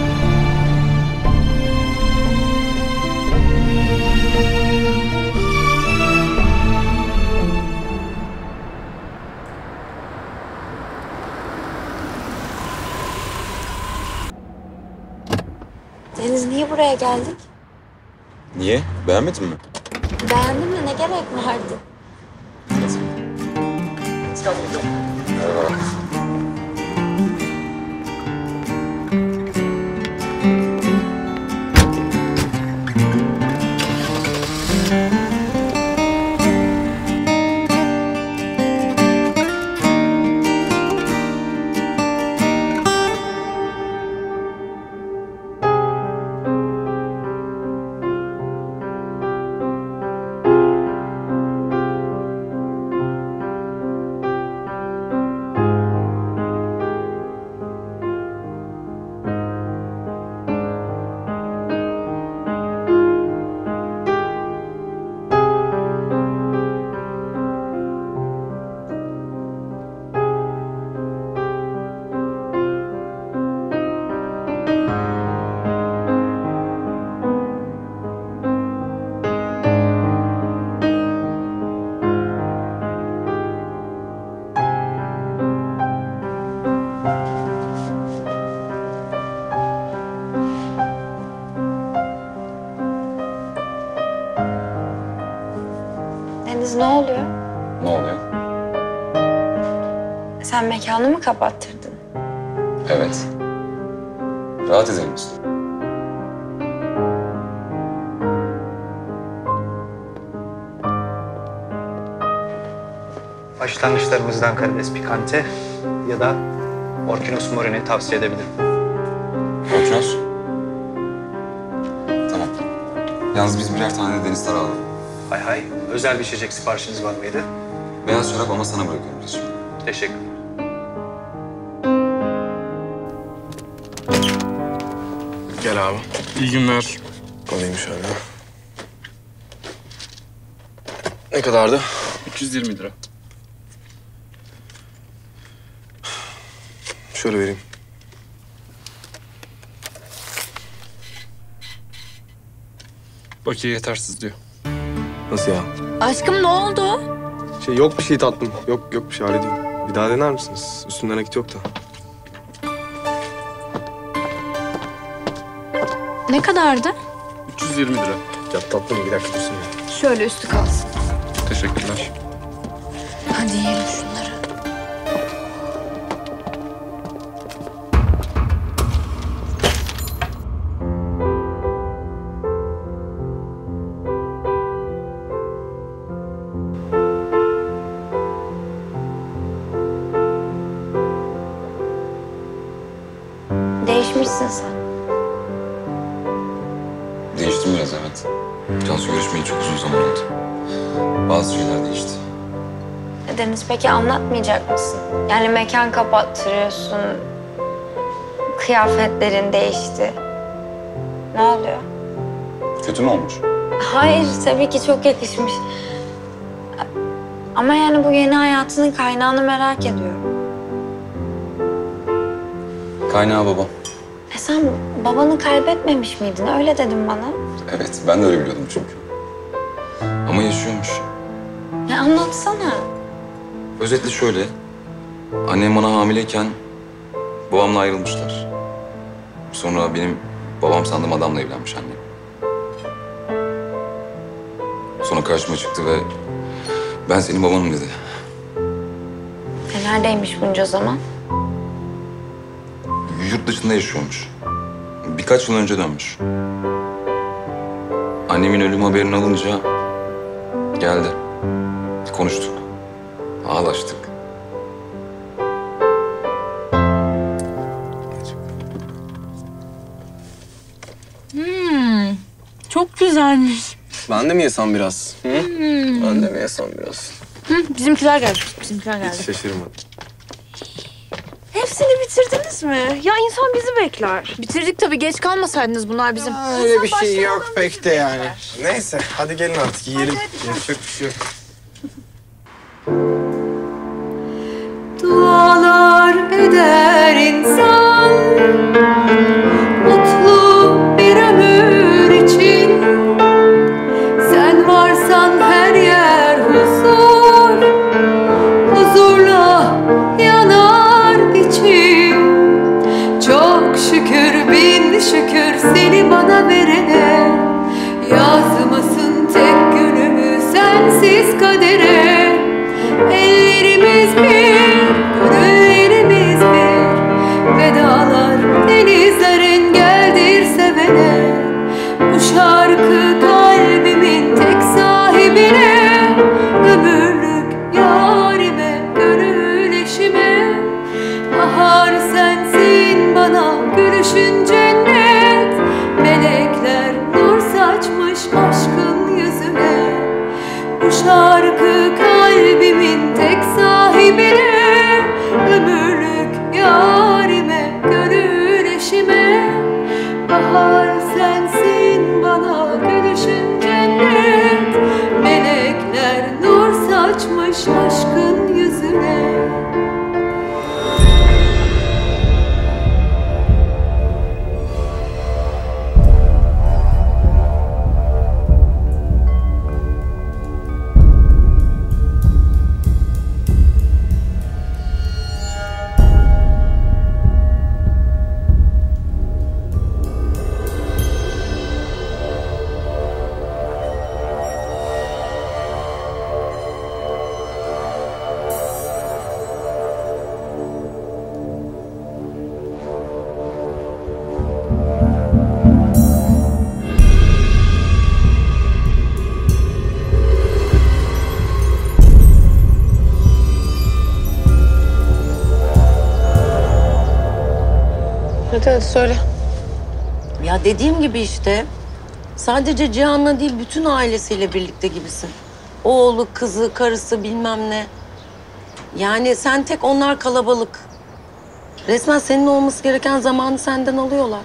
Deniz niye buraya geldik? Niye? Beğenmedin mi? Beğendim de ne gerek vardı? Merhaba. Deniz ne oluyor? Ne oluyor? Sen mekanı mı kapattırdın? Evet. Rahat edelim istedim. Başlangıçlarımızdan karides pikante ya da Orkinos morini tavsiye edebilirim. Orkinos. Tamam. Yalnız biz birer tane de deniz tarağı alalım. Hay hay. Özel bir içecek siparişiniz var mıydı? Beyaz şarap ama sana bırakıyorum Resul. Teşekkür. Gel abi. İyi günler. Alayım şöyle. Ne kadardı? 320 lira. Şöyle vereyim. Bakiye yetersiz diyor. Nasıl ya? Aşkım ne oldu? Yok bir şey tatlım. Yok bir şey hallediyorum. Bir daha dener misiniz? Üstünden nakit yok da. Ne kadardı? 320 lira. Ya tatlım bir dakika dursun. Şöyle üstü kalsın. Teşekkürler. Hadi yiyelim şunları. Değişmişsin sen. Değiştim biraz evet. Cansu görüşmeyi çok uzun zaman oldu. Bazı şeyler değişti. Deniz peki anlatmayacak mısın? Yani mekan kapattırıyorsun. Kıyafetlerin değişti. Ne oluyor? Kötü mü olmuş? Hayır tabii ki çok yakışmış. Ama yani bu yeni hayatının kaynağını merak ediyorum. Kaynağı babam. Sen babanı kaybetmemiş miydin? Öyle dedin bana. Evet ben de öyle biliyordum çünkü. Ama yaşıyormuş. Ya anlatsana. Özetle şöyle. Annem bana hamileyken babamla ayrılmışlar. Sonra benim babam sandığım adamla evlenmiş annem. Sonra karşıma çıktı ve ben senin babanım dedi. Neredeymiş bunca zaman? Yurt dışında yaşıyormuş. Birkaç yıl önce dönmüş. Annemin ölüm haberini alınca geldi. Konuştuk. Ağlaştık. Çok güzelmiş. Ben de mi yesem biraz? Hı? Hmm. Ben de mi yesem biraz? Bizimkiler geldi. Bizimkiler geldi. Hiç şaşırmadım. Hepsini bitirdiniz mi? Ya insan bizi bekler. Bitirdik tabii. Geç kalmasaydınız bunlar bizim. Öyle bir şey yok pek de yani. Neyse hadi gelin artık yiyelim. Yapacak bir şey yok. Dualar eder insan mutlu bir ömür için. Sen varsan her yer huzur, huzurla yanar içim. Çok şükür bin şükür seni bana verene. Yazmasın tek günümü sensiz kadere. Ellerimiz bir, gönüllerimiz bir. Vedalar denizler engeldir sevene. Bu şarkı kalbimin tek sahibine. Ömürlük yarime, gönül eşime. Bahar sensin bana, gülüşün cennet. Melekler nur saçmış aşkın yüzüne. Bu şarkı kalbimin tek sahibine. Ömürlük yarime, gönül eşime. Bahar sensin bana, gülüşün cennet. Melekler nur saçmış aşkın yüzüne. Hadi söyle. Ya dediğim gibi işte. Sadece Cihan'la değil bütün ailesiyle birlikte gibisin. Oğlu, kızı, karısı bilmem ne. Yani sen tek, onlar kalabalık. Resmen senin olması gereken zamanı senden alıyorlar.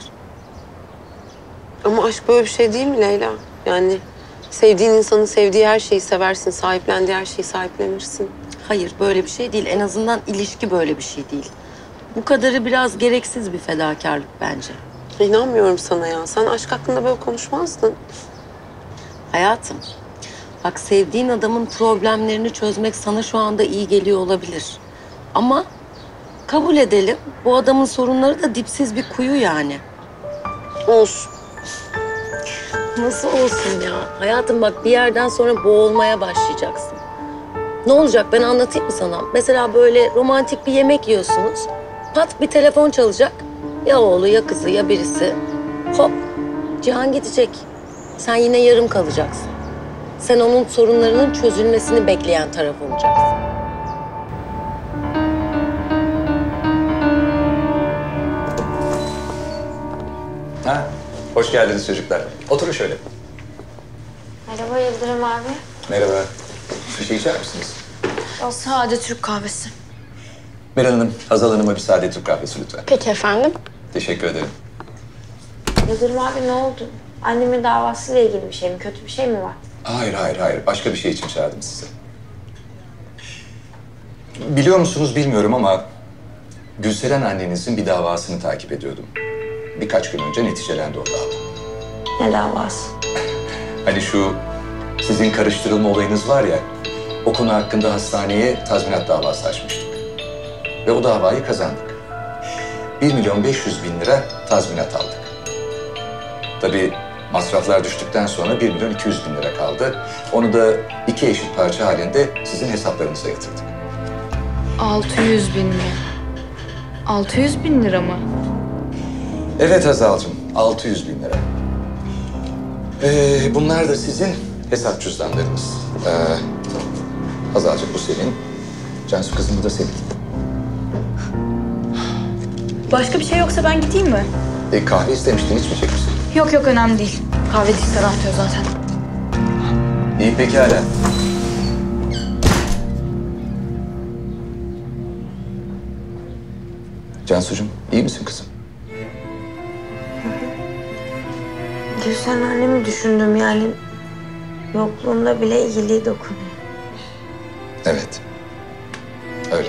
Ama aşk böyle bir şey değil mi Leyla? Yani sevdiğin insanın sevdiği her şeyi seversin, sahiplendiği her şeyi sahiplenirsin. Hayır, böyle bir şey değil. En azından ilişki böyle bir şey değil. Bu kadarı biraz gereksiz bir fedakarlık bence. İnanmıyorum sana ya. Sen aşk hakkında böyle konuşmazdın. Hayatım, bak sevdiğin adamın problemlerini çözmek sana şu anda iyi geliyor olabilir. Ama kabul edelim, bu adamın sorunları da dipsiz bir kuyu yani. Olsun. Nasıl olsun ya? Hayatım bak bir yerden sonra boğulmaya başlayacaksın. Ne olacak ben anlatayım mı sana? Mesela böyle romantik bir yemek yiyorsunuz. Pat bir telefon çalacak. Ya oğlu ya kızı ya birisi. Hop Cihan gidecek. Sen yine yarım kalacaksın. Sen onun sorunlarının çözülmesini bekleyen taraf olacaksın. Ha, hoş geldiniz çocuklar. Oturun şöyle. Merhaba Yıldırım abi. Merhaba. Bir şey içer misiniz? O sade Türk kahvesi. Meral Hanım, Hazal Hanım'a bir sade Türk kahvesi lütfen. Peki efendim. Teşekkür ederim. Yıldırım abi ne oldu? Annemin davasıyla ilgili bir şey mi? Kötü bir şey mi var? Hayır. Başka bir şey için çağırdım sizi. Biliyor musunuz bilmiyorum ama Gülseren annenizin bir davasını takip ediyordum. Birkaç gün önce neticelendi o dava. Ne davası? Hani şu sizin karıştırılma olayınız var ya, o konu hakkında hastaneye tazminat davası açmıştık. Ve o davayı kazandık. 1.500.000 lira tazminat aldık. Tabii masraflar düştükten sonra 1.200.000 lira kaldı. Onu da 2 eşit parça halinde sizin hesaplarınıza yatırdık. 600.000 mi? 600.000 lira mı? Evet Hazal'cığım, 600.000 lira. Bunlar da sizin hesap cüzdanlarınız. Hazal'cığım bu senin, Cansu kızım bu da senin. Başka bir şey yoksa ben gideyim mi? Kahve istemiştin, içmeyecek misin? Yok önemli değil. Kahve diş taraftıyor zaten. İyi pekala. Cansucuğum, iyi misin kızım? Gülsen annemi düşündüm yani. Yokluğunda bile iyiliği dokunuyor. Evet. Öyle.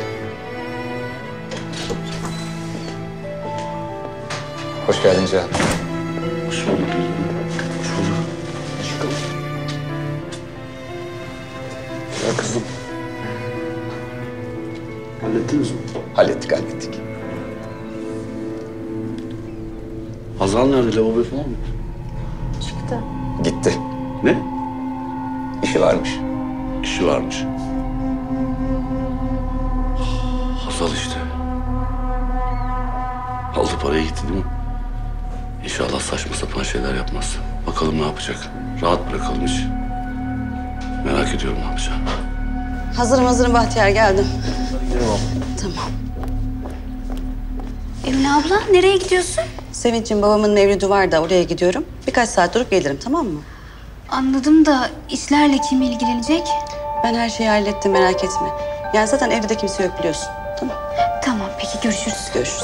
Hoş geldin Cihan. Hoş bulduk. Ya kızım. Hallettiniz mi? Hallettik. Hazal nerede? Lavaboya falan mı? Çıktı. Gitti. Ne? İşi varmış. İşi varmış. Hazal işte. Aldı parayı gitti değil mi? İnşallah saçma sapan şeyler yapmaz. Bakalım ne yapacak. Rahat bırakalım işi. Merak ediyorum ne yapacağını. Hazırım Bahtiyar, geldim. Tamam. Emine abla nereye gidiyorsun? Sevinç'in babamın mevlüdü var da oraya gidiyorum. Birkaç saat durup gelirim, tamam mı? Anladım da işlerle kim ilgilenecek? Ben her şeyi hallettim, merak etme. Yani zaten evde de kimse yok biliyorsun. Tamam. Tamam, peki görüşürüz. Görüşürüz.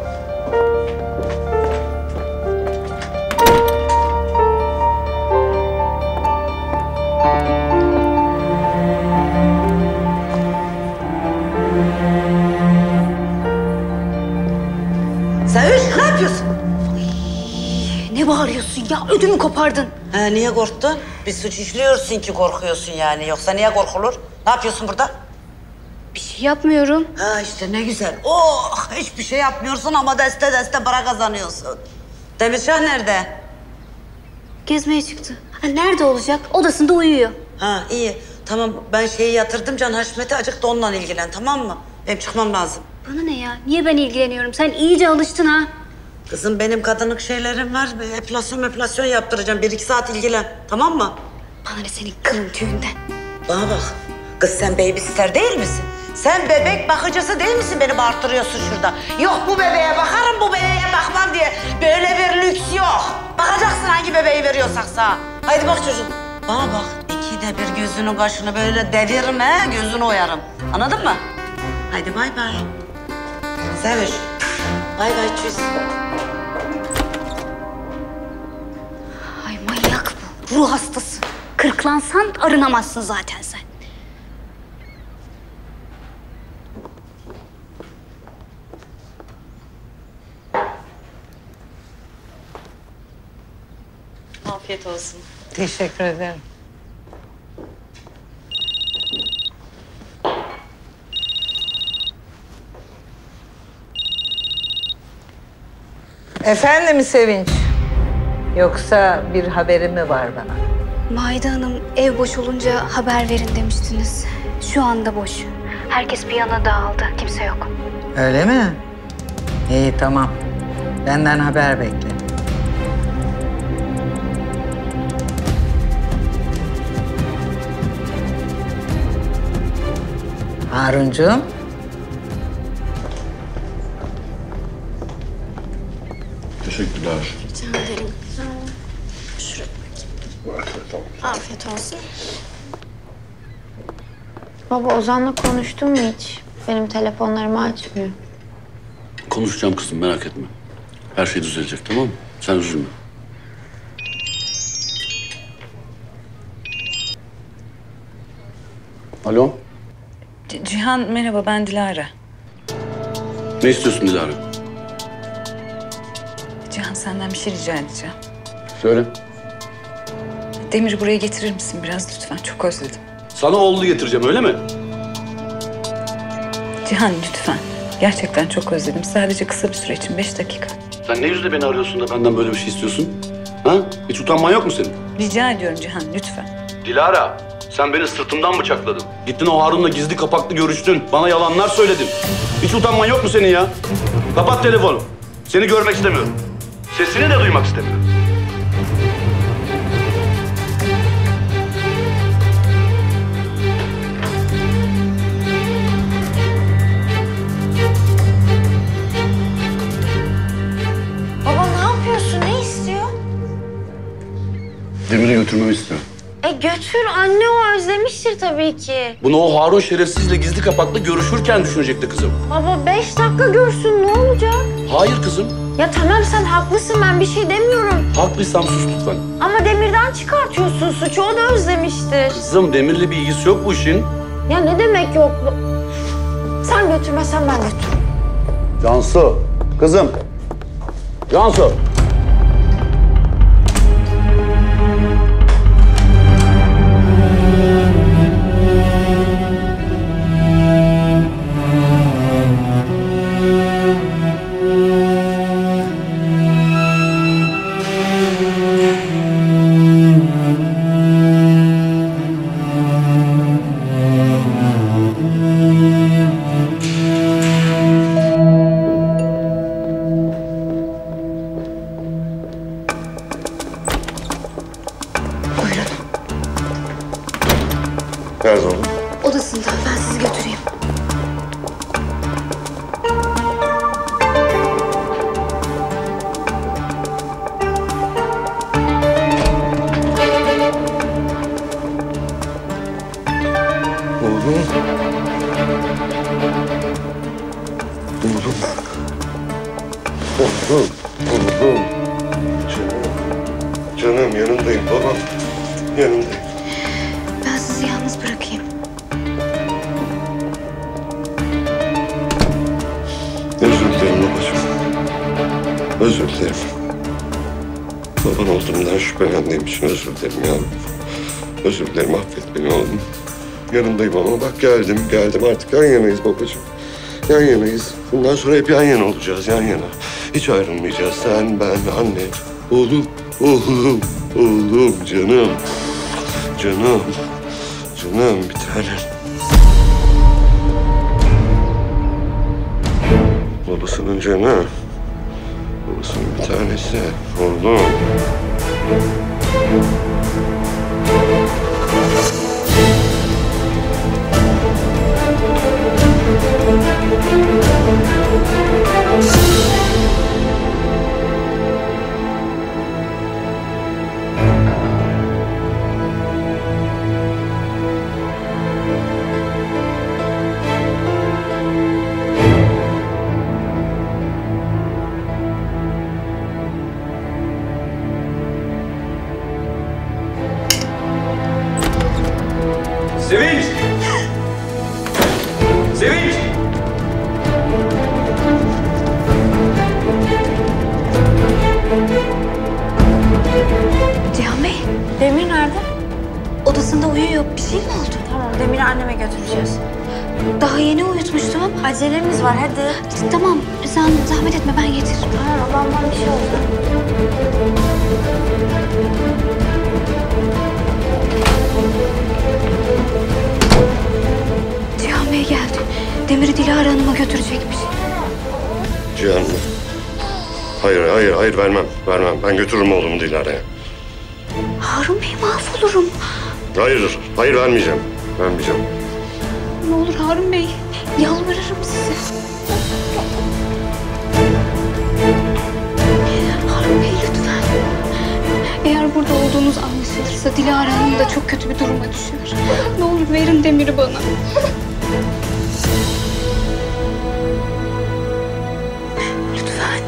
Sevinç, ne yapıyorsun? Ne bağırıyorsun ya? Ödümü kopardın. Ha, niye korktun? Bir suç işliyorsun ki korkuyorsun yani. Yoksa niye korkulur? Ne yapıyorsun burada? Bir şey yapmıyorum. Ha işte ne güzel. Oh, hiçbir şey yapmıyorsun ama deste deste para kazanıyorsun. Demirşah nerede? Gezmeye çıktı. Ha, nerede olacak? Odasında uyuyor. Ha iyi. Tamam ben şeyi yatırdım Can Haşmet'e, acık da onunla ilgilen, tamam mı? Benim çıkmam lazım. Bana ne ya? Niye ben ilgileniyorum? Sen iyice alıştın ha. Kızım benim kadınlık şeylerim var. Epilasyon yaptıracağım. 1-2 saat ilgilen. Tamam mı? Bana ne senin kılın tüyünden? Bana bak. Kız sen babysitter değil misin? Sen bebek bakıcısı değil misin? Beni bağırttırıyorsun şurada. Yok bu bebeğe bakarım, bu bebeğe bakmam diye. Böyle bir lüks yok. Bakacaksın hangi bebeği veriyorsak sana. Haydi bak çocuğum. Bana bak. 2'de bir gözünün kaşını böyle devirme, gözünü oyarım. Anladın mı? Haydi bay bay. Seviş. Bay bay tschüss. Ay manyak bu. Ruh hastası. Kırklansan arınamazsın zaten sen. Afiyet olsun. Teşekkür ederim. Efendim Sevinç? Yoksa bir haberi mi var bana? Maide Hanım ev boş olunca haber verin demiştiniz. Şu anda boş. Herkes bir yana dağıldı. Kimse yok. Öyle mi? İyi tamam. Benden haber bekle. Haruncuğum. Teşekkürler. Rica ederim. Şuraya bakayım. Afiyet olsun. Baba Ozan'la konuştun mu hiç? Benim telefonlarımı açmıyor. Konuşacağım kızım, merak etme. Her şey düzelecek, tamam mı? Sen üzülme. Alo, Cihan merhaba, ben Dilara. ne istiyorsun Dilara? Cihan senden bir şey rica edeceğim. Söyle. Demir'i buraya getirir misin biraz lütfen? Çok özledim. Sana oğlunu getireceğim, öyle mi? Cihan lütfen. Gerçekten çok özledim. Sadece kısa bir süre için 5 dakika. Sen ne yüzle beni arıyorsun da benden böyle bir şey istiyorsun? Ha? Hiç utanman yok mu senin? Rica ediyorum Cihan lütfen. Dilara, sen beni sırtımdan bıçakladın. Gittin o Harun'la gizli kapaklı görüştün. Bana yalanlar söyledin. Hiç utanman yok mu senin ya? Kapat telefonu. Seni görmek istemiyorum. Sesini de duymak istemiyorum. Baba ne yapıyorsun? Ne istiyor? Demir'i götürmemi istiyor. Götür. Anne o özlemiştir tabii ki. Bunu o Harun şerefsizle gizli kapaklı görüşürken düşünecekti kızım. Baba 5 dakika görsün ne olacak? Hayır kızım. Ya tamam sen haklısın ben bir şey demiyorum. Haklıysam sus lütfen. Ama Demir'den çıkartıyorsun suçu o da özlemiştir. Kızım Demir'le bir ilgisi yok bu işin. Ya ne demek yok? Sen götürmezsen ben götürürüm. Cansu, kızım. Cansu. Nerede oğlum? Odasında. Ben sizi götüreyim. Oğlum. Oğlum. Oğlum. Canım yanındayım babam. Yanındayım. Ben sizi yalnız bırakayım. Özür dilerim babacığım. Özür dilerim. Baban olduğumdan şüphelendiğim için özür dilerim ya. Özür dilerim, affet beni oğlum. Yanındayım ama bak geldim artık yan yanayız babacığım. Yan yanayız. Bundan sonra hep yan yana olacağız, yan yana. Hiç ayrılmayacağız. Sen, ben, anne, oğlum, canım. Canım bir tanem. Babasının canı. Babasının bir tanesi. Oğlum. Sevinç! Sevinç! Cihan Bey, Demir nerede? Odasında uyuyor. Bir şey mi oldu? Tamam, Demir'i anneme götüreceğiz. Daha yeni uyutmuştum ama. Acelemiz var, hadi. Tamam, sen zahmet etme, ben getiririm. Tamam, babamdan bir şey oldu. Cihan Bey geldi. Demir'i Dilara Hanım'a götürecekmiş. Cihan mı? Hayır vermem. Ben götürürüm oğlumu Dilara'ya. Harun Bey, mahvolurum. Hayır vermeyeceğim. Ne olur Harun Bey, yalvarırım size. Harun Bey lütfen. Eğer burada olduğunuz anlaşılırsa Dilara Hanım da çok kötü bir duruma düşer. Ne olur verin Demir'i bana. Lütfen.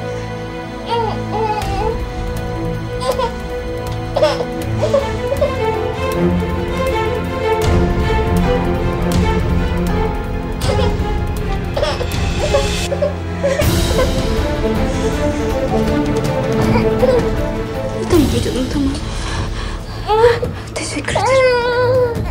Tamam canım, tamam. Teşekkür ederim.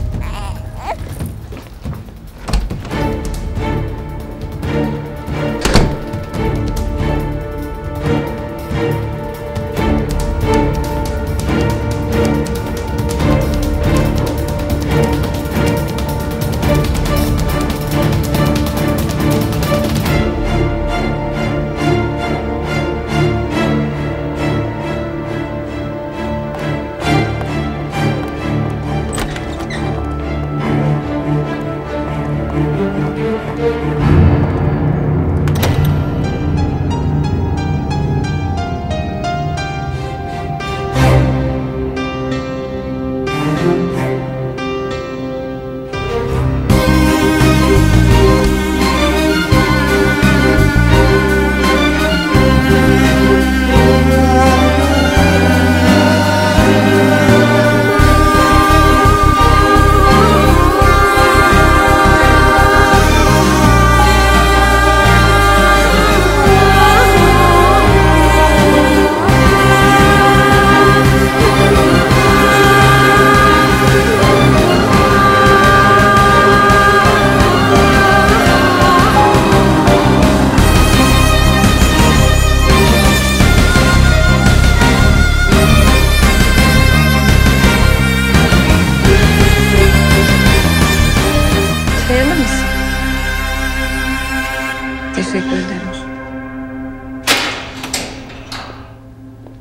Teşekkür ederim.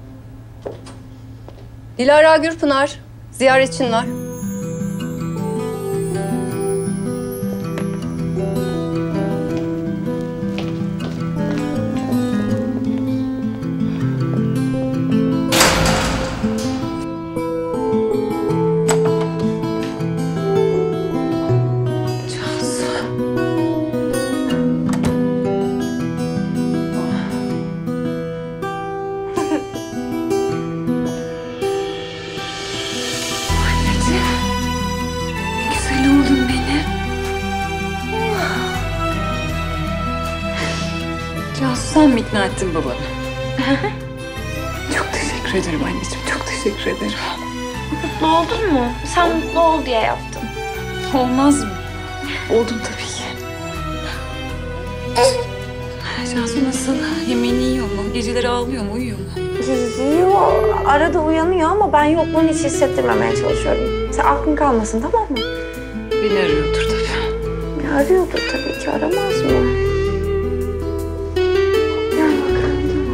Dilara Gürpınar, ziyaretçin var. ikna ettin babanı. Çok teşekkür ederim anneciğim, çok teşekkür ederim. Mutlu oldun mu? Sen mutlu ol diye yaptım. Olmaz mı? Oldum tabii ki. Cansu nasıl? Yemeğini yiyor mu? Geceleri ağlıyor mu, uyuyor mu? Yiyor, arada uyanıyor ama ben yokluğunu hiç hissettirmemeye çalışıyorum. Sen aklın kalmasın, tamam mı? Beni arıyordur tabii. Ya arıyordur tabii ki, aramaz mı? Gel bakalım.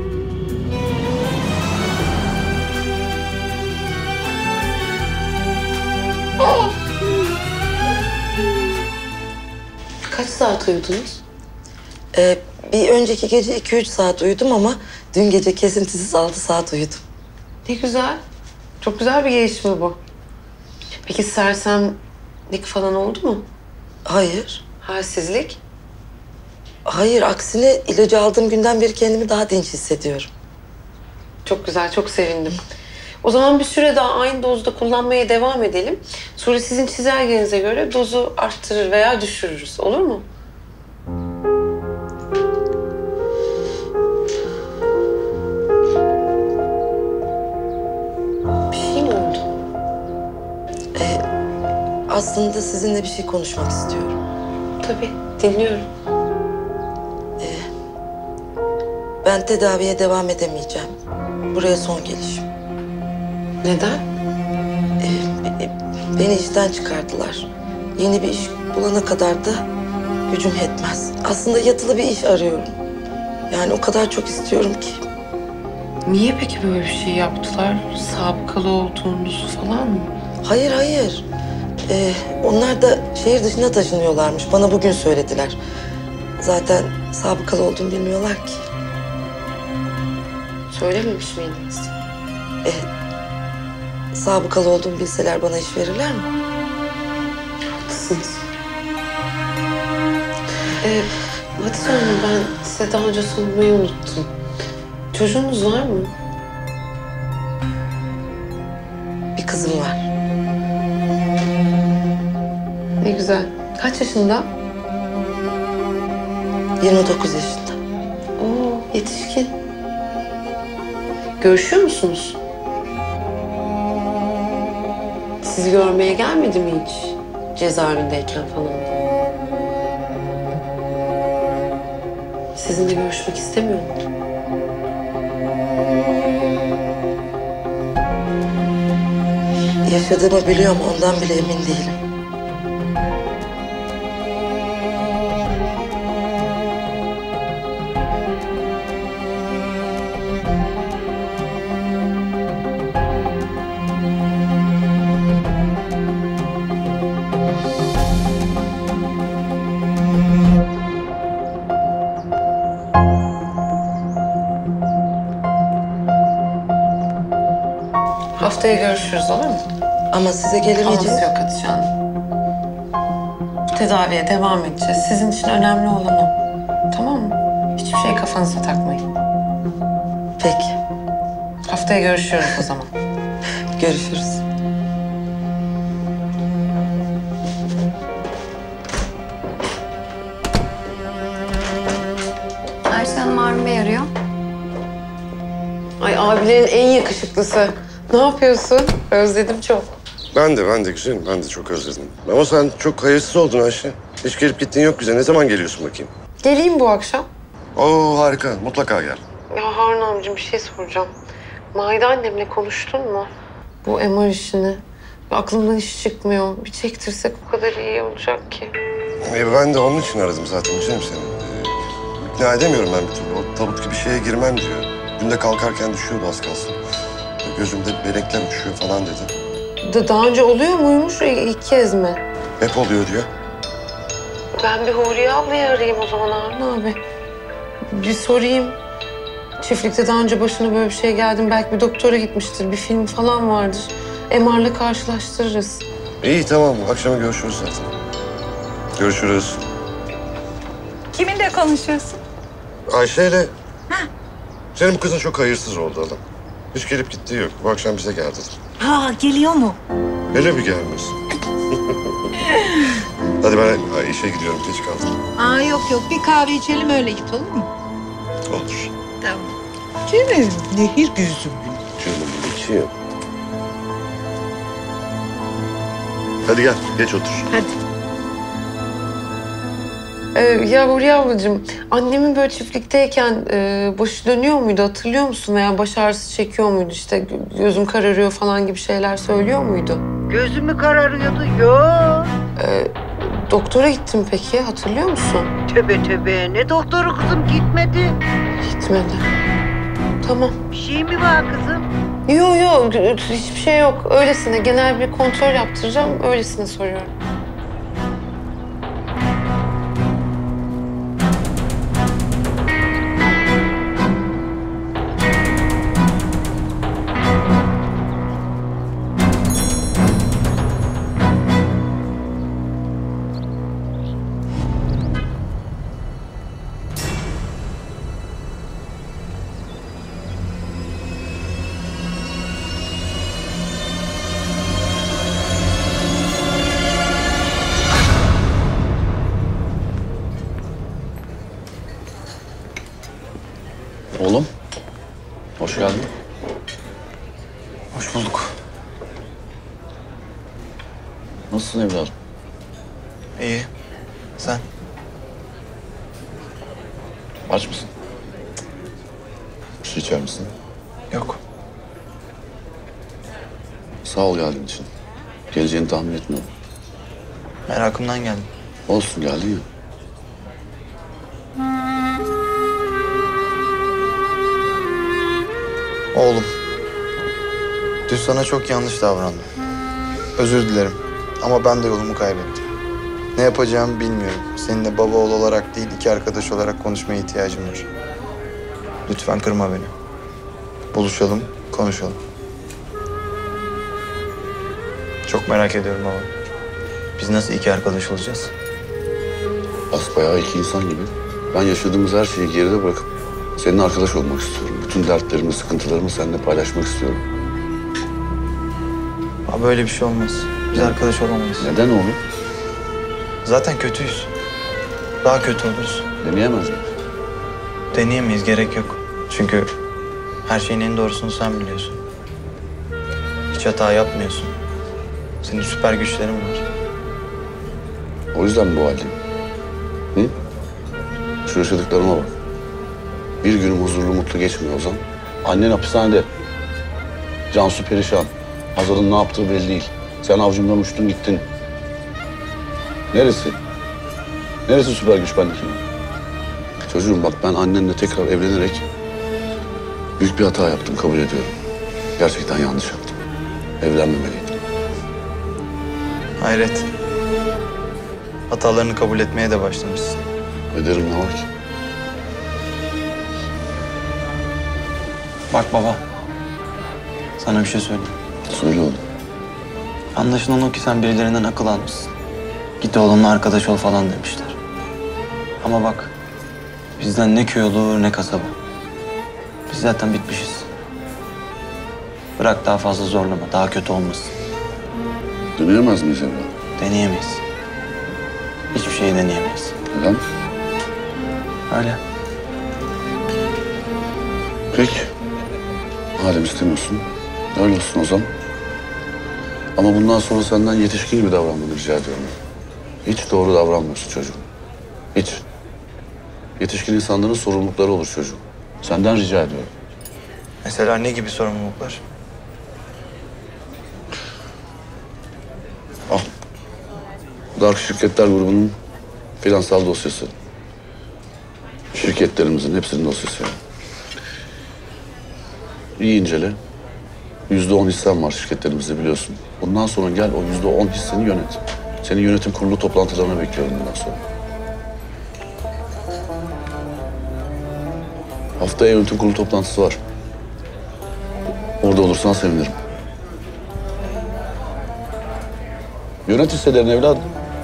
Kaç saat uyudunuz? Bir önceki gece 2-3 saat uyudum ama dün gece kesintisiz 6 saat uyudum. Ne güzel. Çok güzel bir gelişme bu. Peki sersemlik falan oldu mu? Hayır. Halsizlik? Hayır, aksine ilacı aldığım günden beri kendimi daha dinç hissediyorum. Çok güzel, çok sevindim. O zaman bir süre daha aynı dozda kullanmaya devam edelim. Sonra sizin çizelgenize göre dozu arttırır veya düşürürüz. Olur mu? Bir şey mi oldu? Aslında sizinle bir şey konuşmak istiyorum. Tabii, dinliyorum. Ben tedaviye devam edemeyeceğim. Buraya son gelişim. Neden? Beni işten çıkardılar. Yeni bir iş bulana kadar da gücüm yetmez. Aslında yatılı bir iş arıyorum. Yani o kadar çok istiyorum ki. Niye peki böyle bir şey yaptılar? Sabıkalı olduğunuzu falan mı? Hayır, hayır. Onlar da şehir dışına taşınıyorlarmış. Bana bugün söylediler. Zaten sabıkalı olduğumu bilmiyorlar ki. Söylememiş miydiniz? Sabıkalı olduğumu bilseler bana iş verirler mi? Haklısınız. Hatice Hanım, ben size daha önce sormayı unuttum. Çocuğunuz var mı? Bir kızım var. Ne güzel. Kaç yaşında? 29 yaşında. Oo, yetişkin. Görüşüyor musunuz? Sizi görmeye gelmedi mi hiç? Cezaevindeyken falan. Sizinle görüşmek istemiyor mu? Yaşadığımı biliyorum, ondan bile emin değilim. Haftaya görüşürüz, olur mu? Ama size gelemeyeceğim. Aması yok Hatice Hanım. Tedaviye devam edeceğiz. Sizin için önemli olan o. Tamam mı? Hiçbir şey kafanıza takmayın. Peki. Haftaya görüşüyoruz o zaman. Görüşürüz. Ayşe Hanım Harun Bey arıyor. Ay, abilerin en yakışıklısı. Ne yapıyorsun? Özledim çok. Ben de güzelim. Ben de çok özledim. Ama sen çok hayırsız oldun Ayşe. Hiç gelip gittiğin yok bize. Ne zaman geliyorsun bakayım? Geleyim bu akşam. Oo harika. Mutlaka gel. Ya Harun amcım, bir şey soracağım. Maide annemle konuştun mu? Bu MR işini. Aklımdan hiç çıkmıyor. Bir çektirsek o kadar iyi olacak ki. Ben de onun için aradım zaten güzelim seni. İkna edemiyorum ben bir türlü. O tabut gibi şeye girmem diyor. Dün de kalkarken düşüyordu az kalsın. Gözümde benekler uçuşuyor falan dedi. Daha önce oluyor muymuş, ilk kez mi? Hep oluyor diyor. Ben bir Huriye ablayı arayayım o zaman Harun abi. Bir sorayım. Çiftlikte daha önce başına böyle bir şey geldi mi? Belki bir doktora gitmiştir, bir film falan vardır. MR'la karşılaştırırız. İyi tamam. Akşama görüşürüz zaten. Görüşürüz. Kiminle konuşuyorsun? Ayşe'yle. Senin bu kızın çok hayırsız oldu adam. Hiç gelip gittiği yok. Bu akşam bize geldi. Ha, geliyor mu? Hele bir gelmesin. Hadi ben işe gidiyorum. Geç kaldım. Yok bir kahve içelim öyle git olur mu? Olur. Tamam. Canım, nehir gözüm. Canım içi. Hadi gel, geç otur. Hadi. Ya Huriye ablacığım, annemin böyle çiftlikteyken başı dönüyor muydu hatırlıyor musun? Veya baş ağrısı çekiyor muydu? İşte gözüm kararıyor falan gibi şeyler söylüyor muydu? Gözümü kararıyordu. Yok. Doktora gittim peki, hatırlıyor musun? Tövbe tövbe. Ne doktoru kızım, gitmedi. Gitmedi. Tamam. Bir şey mi var kızım? Yok, hiçbir şey yok. Öylesine genel bir kontrol yaptıracağım, öylesine soruyorum. Oğlum, hoş geldin. Hoş bulduk. Nasılsın evladım? İyi. Sen? Aç mısın? Bir şey içer misin? Yok. Sağ ol geldiğin için. Geleceğini tahmin etmiyordum. Merakımdan geldim. Olsun geldin ya. Oğlum. Dün sana çok yanlış davrandım. Özür dilerim. Ama ben de yolumu kaybettim. Ne yapacağımı bilmiyorum. Seninle baba oğul olarak değil, iki arkadaş olarak konuşmaya ihtiyacım var. Lütfen kırma beni. Buluşalım, konuşalım. Çok merak ediyorum baba. Biz nasıl iki arkadaş olacağız? Basbayağı iki insan gibi. Ben yaşadığımız her şeyi geride bırakıp seninle arkadaş olmak istiyorum. Bütün dertlerimi, sıkıntılarımı seninle paylaşmak istiyorum. Abi böyle bir şey olmaz. Biz arkadaş olamayız. Neden oğlum? Zaten kötüyüz. Daha kötü oluruz. Deneyemez miyiz? Deneyemeyiz, gerek yok. Çünkü her şeyin en doğrusunu sen biliyorsun. Hiç hata yapmıyorsun. Senin süper güçlerin var. O yüzden mi bu haldeyim? Hı? Şu yaşadıklarıma bak. Bir günüm huzurlu mutlu geçmiyor Ozan. Annen hapishanede. Cansu perişan. Hazal'ın ne yaptığı belli değil. Sen avcumdan uçtun gittin. Neresi? Neresi süper güç bendeki? Çocuğum bak ben annenle tekrar evlenerek büyük bir hata yaptım, kabul ediyorum. Gerçekten yanlış yaptım. Evlenmemeliydim. Hayret. Hatalarını kabul etmeye de başlamışsın. Ederim, ne var ki? Bak baba. Sana bir şey söyleyeyim. Söyle oğlum. Anlaşılan o ki sen birilerinden akıl almışsın. Git oğlunla arkadaş ol falan demişler. Ama bak, bizden ne köy olur ne kasaba. Biz zaten bitmişiz. Bırak daha fazla zorlama, daha kötü olmasın. Deneyemez miyiz evladım? Deneyemeyiz. Hiçbir şeyi deneyemeyiz. Neden? Öyle. Peki. Madem istemiyorsun, öyle olsun o zaman. Ama bundan sonra senden yetişkin gibi davranmanı rica ediyorum. Hiç doğru davranmıyorsun çocuğum. Hiç. Yetişkin insanların sorumlulukları olur çocuğum. Senden rica ediyorum. Mesela ne gibi sorumluluklar? Al. Dark Şirketler grubunun finansal dosyası. Şirketlerimizin hepsinin dosyası. İyi incele. %10 hissen var şirketlerimizde biliyorsun. Bundan sonra gel o %10 hisseni yönet. Senin yönetim kurulu toplantılarına bekliyorum bundan sonra. Haftaya yönetim kurulu toplantısı var. Orada olursan sevinirim. Yönet hisselerini evladım.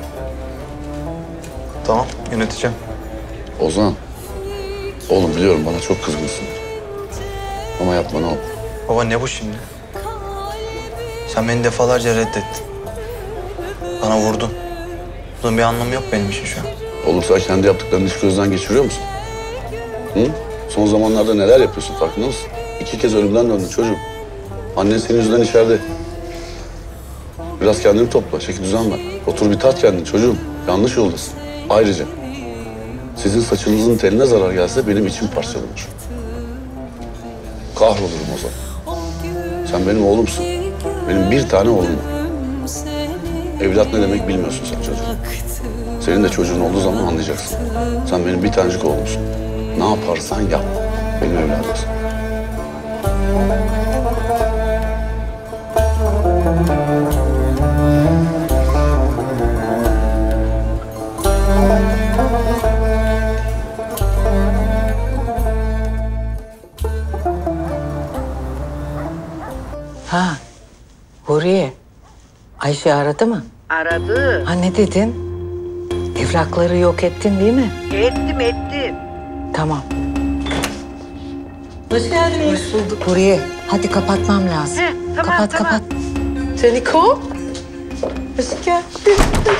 Tamam, yöneteceğim. Ozan. Oğlum biliyorum bana çok kızgınsın. Ama yapma ne olur. Baba ne bu şimdi? Sen beni defalarca reddettin. Bana vurdun. Bunun bir anlamı yok benim için şu an. Oğlum sen kendi yaptıklarını hiç gözden geçiriyor musun? Hı? Son zamanlarda neler yapıyorsun farkında mısın? 2 kez ölümden döndün çocuğum. Annen senin yüzünden içeride. Biraz kendini topla, çeki düzen ver. Otur bir tat kendini çocuğum. Yanlış yoldasın. Ayrıca sizin saçınızın teline zarar gelse benim içim parçalanır. Kahrolurum o zaman. Sen benim oğlumsun. Benim bir tane oğlum var. Evlat ne demek bilmiyorsun sen çocuğum. Senin de çocuğun olduğu zaman anlayacaksın. Sen benim bir tanecik oğlumsun. Ne yaparsan yap. Benim evladımsın. Ha, Huriye. Ayşe aradı mı? Aradı. Ha ne dedin? Evrakları yok ettin değil mi? Ettim. Tamam. Hoş geldiniz. Hoş bulduk. Huriye, hadi kapatmam lazım. Kapat. Teniko. Hoş geldin.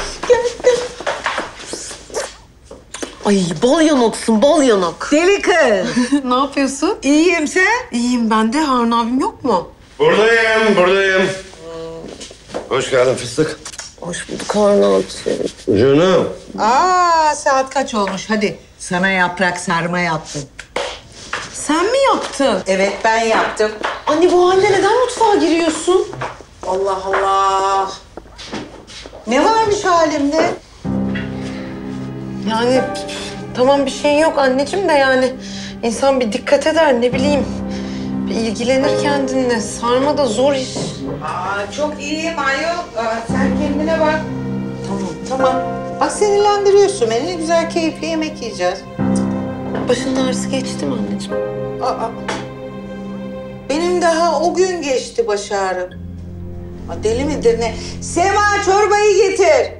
Ay bal yanakçsın, bal yanak. Deli kız. Ne yapıyorsun? İyiyim sen? İyiyim ben de. Harun abim yok mu? Buradayım. Hoş geldin fıstık. Hoş bulduk Harun abi. Canım. Saat kaç olmuş? Hadi. Sana yaprak sarma yaptım. Sen mi yaptın? Evet, ben yaptım. Anne bu halde neden mutfağa giriyorsun? Allah Allah. Ne varmış halimde? Yani tamam bir şey yok anneciğim de yani insan bir dikkat eder ne bileyim. Bir ilgilenir kendinle. Sarma da zor iş. Çok iyiyim ayol. Sen kendine bak. Tamam. Bak sinirlendiriyorsun beni. Ne güzel keyifli yemek yiyeceğiz. Başının ağrısı geçti mi anneciğim? Benim daha o gün geçti baş ağrım. Deli midir ne? Sema çorbayı getir.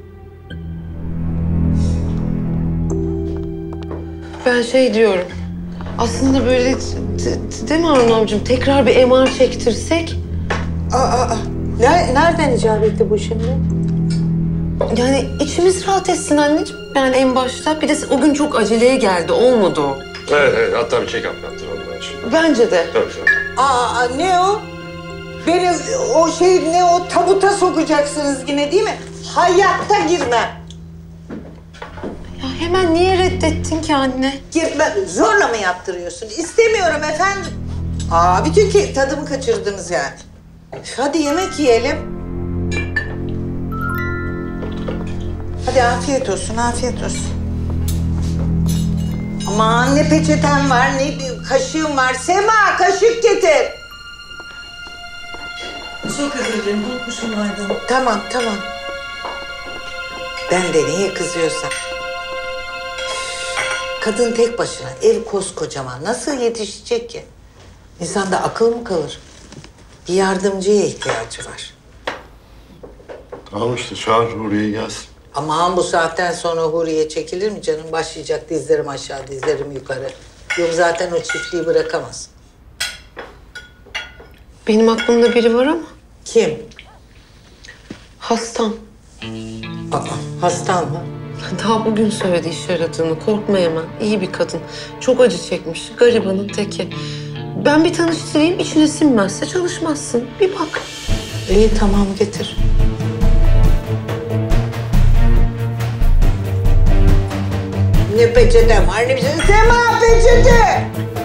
Ben şey diyorum. Aslında böyle değil mi Harun amcığım? Tekrar bir MR çektirsek. Nereden icap etti bu şimdi? Yani içimiz rahat etsin anneciğim. Yani en başta. Bir de o gün çok aceleye geldi. Olmadı o. Evet. Hatta bir check-up yaptıralım bence. Bence de. Tabii. Ne o? Beni o ne o tabuta sokacaksınız yine değil mi? Hayatta girmem. Ya hemen niye reddettin ki anne? Girmem. Zorla mı yaptırıyorsun? İstemiyorum efendim. Bütün tadımı kaçırdınız yani. Hadi yemek yiyelim. Hadi afiyet olsun. Aman ne peçeten var, ne bir kaşığım var. Sema kaşık getir. Çok özür dilerim. Unutmuşum vardı. Tamam. Ben de niye kızıyorsam. Kadın tek başına, ev koskocaman. Nasıl yetişecek ki? İnsanda akıl mı kalır? Bir yardımcıya ihtiyacı var. Tamam işte çağır Huriye'yi gelsin. Aman bu saatten sonra Huriye çekilir mi canım? Başlayacak dizlerim aşağı, dizlerim yukarı. Yok zaten o çiftliği bırakamaz. Benim aklımda biri var ama. Kim? Hastam. Hastan mı? Daha bugün söyledi iş aradığını. Korkma hemen. İyi bir kadın. Çok acı çekmiş. Garibanın teki. Ben bir tanıştırayım. İçine sinmezse çalışmazsın. Bir bak. İyi tamam getir. Ne peçetem var ne bir şey. Sema peçete!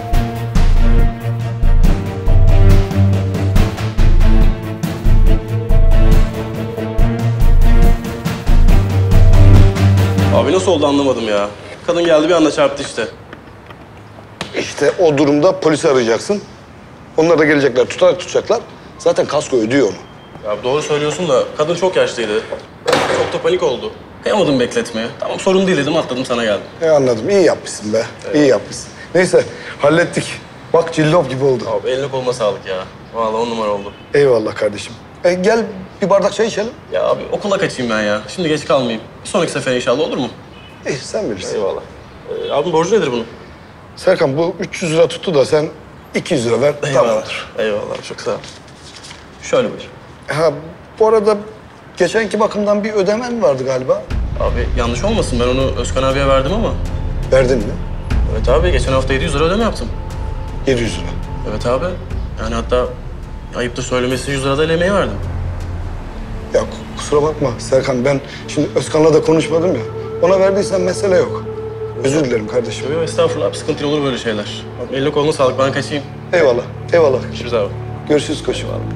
Abi nasıl oldu anlamadım ya. Kadın geldi bir anda çarptı işte. İşte o durumda polisi arayacaksın. Onlar da gelecekler, tutacaklar. Zaten kasko ödüyor onu. Ya doğru söylüyorsun da kadın çok yaşlıydı. Çok da panik oldu. Kıyamadım bekletmeye. Tamam sorun değil dedim atladım sana geldim. Anladım. İyi yapmışsın be. Evet. İyi yapmışsın. Neyse hallettik. Bak cillop gibi oldu. Abi eline koluna sağlık ya. Vallahi 10 numara oldu. Eyvallah kardeşim. Gel bir bardak çay içelim. Ya abi okula kaçayım ben ya. Şimdi geç kalmayayım. Bir sonraki sefere inşallah olur mu? İyi sen bilirsin. Eyvallah. Abim borcu nedir bunun? Serkan bu 300 lira tuttu da sen 200 lira ver. Eyvallah. Tamamdır. Eyvallah çok sağ ol. Şöyle buyur. Ha bu arada geçenki bakımdan bir ödemen vardı galiba. Abi yanlış olmasın ben onu Özkan abiye verdim ama. Verdin mi? Evet abi, geçen hafta 700 lira ödeme yaptım. 700 lira. Evet abi. Yani hatta ayıptır söylemesi 100 lira da emeği verdim. Ya kusura bakma Serkan, ben şimdi Özkan'la da konuşmadım ya. Ona verdiysen mesele yok. Özür dilerim kardeşim. Yok estağfurullah abi, sıkıntı olur böyle şeyler. Abi, eline koluna sağlık, ben kaçayım. Eyvallah, eyvallah. Görüşürüz abi. Görüşürüz koçum abi.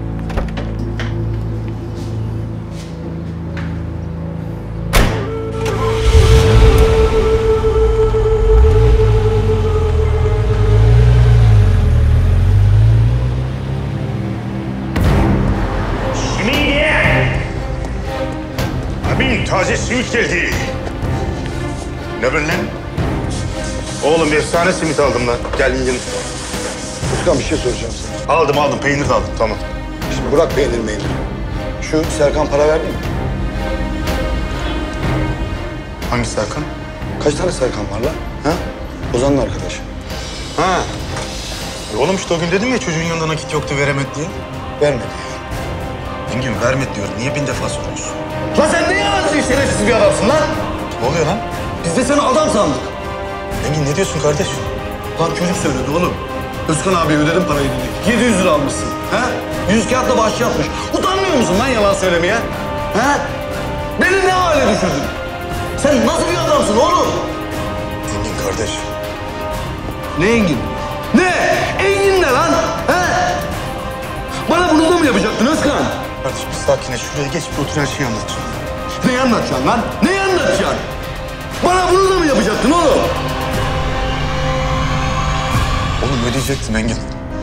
Abi taze simit geldi. Ne ben lan? Oğlum efsane simit aldım lan. Gel yiyelim. Özkan bir şey soracağım sana. Aldım. Peynir de aldım. Tamam. Şimdi bırak peynir. Şu Serkan para verdi mi? Hangi Serkan? Kaç tane Serkan var lan? Ha? Ozan'ın arkadaşı. Ha. Oğlum işte o gün dedim ya çocuğun yanında nakit yoktu veremedi diye. Vermedi. Engin vermedi diyorum. Niye 1000 defa soruyorsun? Lan sen ne yalancı şerefsiz bir adamsın lan? Ne oluyor lan? Biz de seni adam sandık. Engin ne diyorsun kardeş? Lan çocuk söyledi oğlum. Özkan abi ödedim parayı dedi. 700 lira almışsın. Ha? 100 kağıtla bahşiş yapmış. Utanmıyor musun lan yalan söylemeye? Ha? Beni ne hale düşürdün? Sen nasıl bir adamsın oğlum? Engin kardeş. Ne Engin? Ne? Engin ne lan? Ha? Bana bunu da mı yapacaktın Özkan? Kardeş bir sakine şuraya geç bir otur her şeyi anlatacağım. Neyi anlatacaksın lan? Neyi anlatacaksın? Bana bunu da mı yapacaktın oğlum? Oğlum ödeyecektim Engin.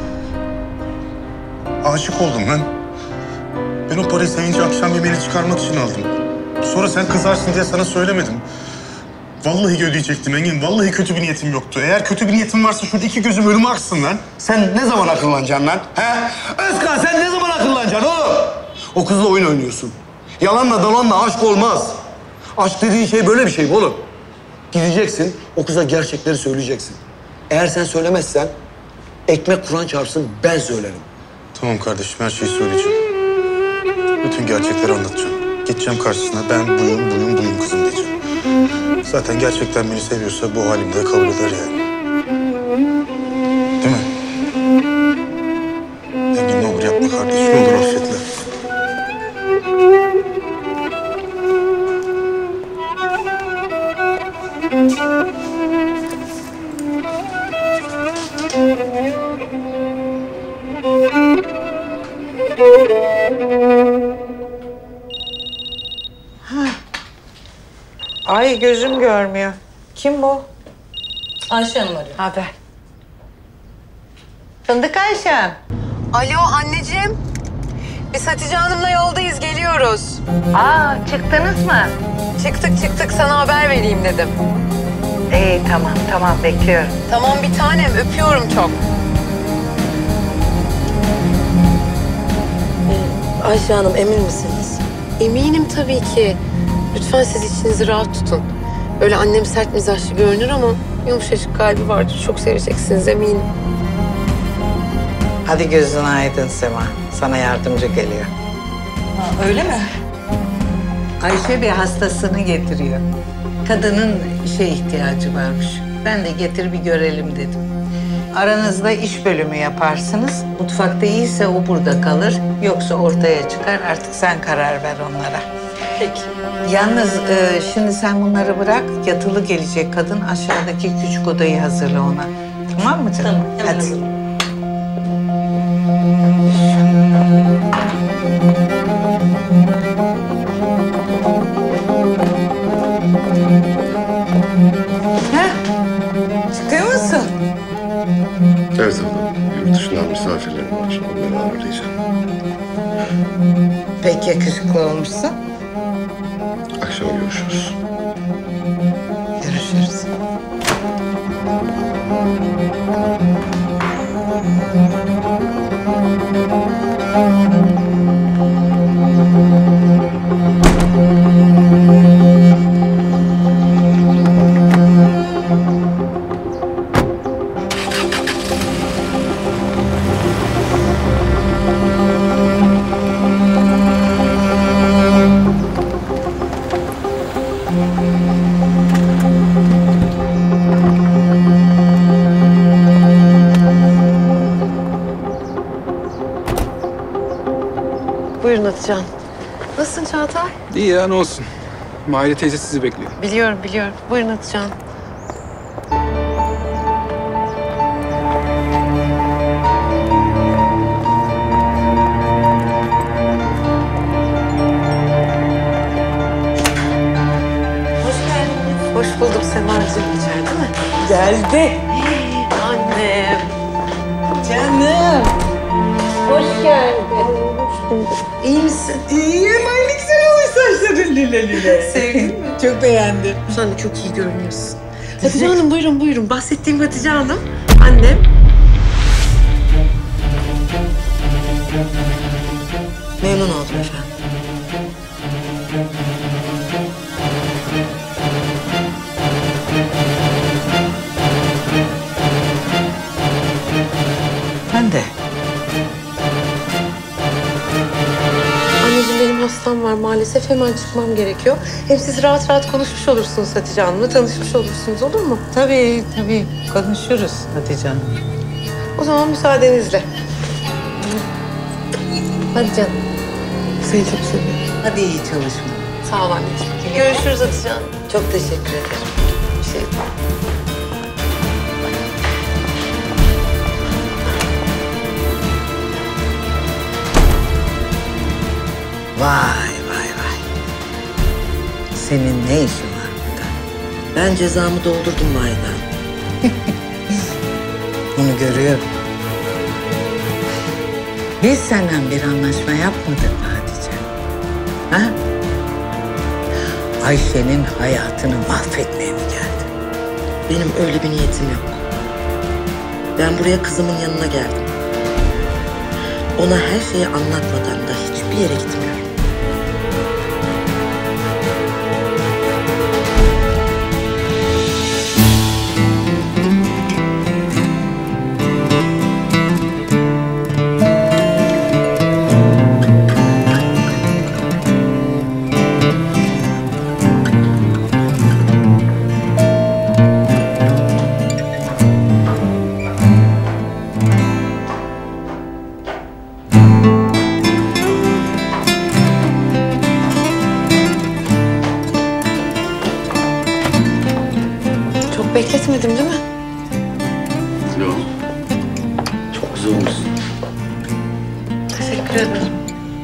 Aşık oldum lan. Ben o parayı sevince akşam yemeğini çıkarmak için aldım. Sonra sen kızarsın diye sana söylemedim. Vallahi ödeyecektim Engin. Vallahi kötü bir niyetim yoktu. Eğer kötü bir niyetim varsa şurada 2 gözüm önüme aksın lan. Sen ne zaman akıllanacaksın lan? He? Özkan sen ne zaman akıllanacaksın oğlum? O kızla oyun oynuyorsun. Yalanla dolanla aşk olmaz. Aşk dediğin şey böyle bir şey mi oğlum? Gideceksin, o kıza gerçekleri söyleyeceksin. Eğer sen söylemezsen, ekmek Kur'an çarpsın ben söylerim. Tamam kardeşim her şeyi söyleyeceğim. Bütün gerçekleri anlatacağım. Gideceğim karşısına ben buyum kızım diyeceğim. Zaten gerçekten beni seviyorsa bu halimde kabul eder yani. Değil mi? Engin ne olur yapma kardeşim, ne olur affetle. Ay gözüm görmüyor. Kim bu? Ayşe Hanım arıyor. Haber. Fındık Ayşem. Alo anneciğim. Biz Hatice Hanım'la yoldayız, geliyoruz. Aa çıktınız mı? Çıktık sana haber vereyim dedim. İyi tamam bekliyorum. Tamam bir tanem, öpüyorum çok. Ayşe Hanım emin misiniz? Eminim tabii ki. Lütfen siz içinizi rahat tutun. Öyle annem sert mizaçlı görünür ama yumuşacık kalbi vardır. Çok seveceksiniz eminim. Hadi gözün aydın Sema. Sana yardımcı geliyor. Öyle mi? Ayşe bir hastasını getiriyor. Kadının işe ihtiyacı varmış. Ben de getir bir görelim dedim. Aranızda iş bölümü yaparsınız. Mutfakta iyiyse o burada kalır. Yoksa ortaya çıkar. Artık sen karar ver onlara. Peki. Yalnız şimdi sen bunları bırak. Yatılı gelecek kadın. Aşağıdaki küçük odayı hazırla ona. Tamam mı canım? Tamam, hemen hadi. Çıkıyor musun? Evet abla. Yurt dışından misafirlerim var. Onları ağırlayacağım. Pek yakışıklı olmuşsun. Akşam görüşürüz. Görüşürüz. Buyurun Hatice'm. Nasılsın Çağatay? İyi ya ne olsun. Mahide teyze sizi bekliyor. Biliyorum, biliyorum. Buyurun Hatice'm. Hoş bulduk Sema'cığım. İçeride mi? Geldi. Annem. Canım. Hoş geldin. İyi misin? İyiyim. Ay ne güzel olmuş saçların lile lile. Sevdin mi? Çok beğendim. Sen de çok iyi görünüyorsun. Hatice Hanım buyurun buyurun. Bahsettiğim Hatice Hanım. Annem. Memnun oldum efendim. Ben de. Anneciğim benim hastam var maalesef. Hemen çıkmam gerekiyor. Hem siz rahat rahat konuşmuş olursunuz Hatice Hanım'la. Tanışmış olursunuz olur mu? Tabii tabii konuşuruz Hatice Hanım. O zaman müsaadenizle. Hadi canım. Seni çok seviyorum. Hadi iyi çalışma. Sağ ol anneciğim. Görüşürüz Hatice Hanım. Çok teşekkür ederim. Bir şey değil. Vay vay vay. Senin ne işin var burada? Ben cezamı doldurdum Mayda. Bunu görüyorum. Biz senden bir anlaşma yapmadık mı Hatice? Ha? Ayşe'nin hayatını mahvetmeye mi geldin? Benim öyle bir niyetim yok. Ben buraya kızımın yanına geldim. Ona her şeyi anlatmadan da hiçbir yere gitmiyorum. Çok bekletmedim değil mi? Yok. Çok güzel olmuşsun. Teşekkür ederim.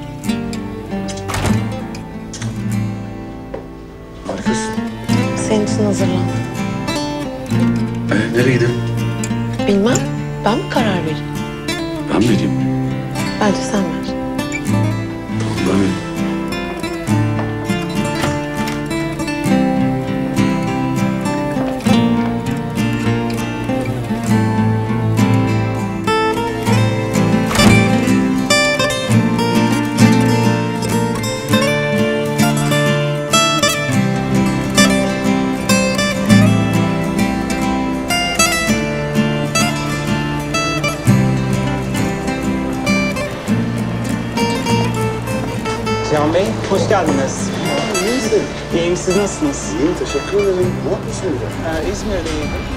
Harikasın. Senin için hazırlandım. Nereye gidelim? Bilmem. Ben mi karar vereyim? Ben mi vereyim? Bence sen ver. Tamam ben vereyim. Cihan Bey, hoş geldiniz. İyi misin? İyiyim, siz nasılsınız? İyiyim, teşekkür ederim. Ne yapıyorsun burada? İzmir'deydim.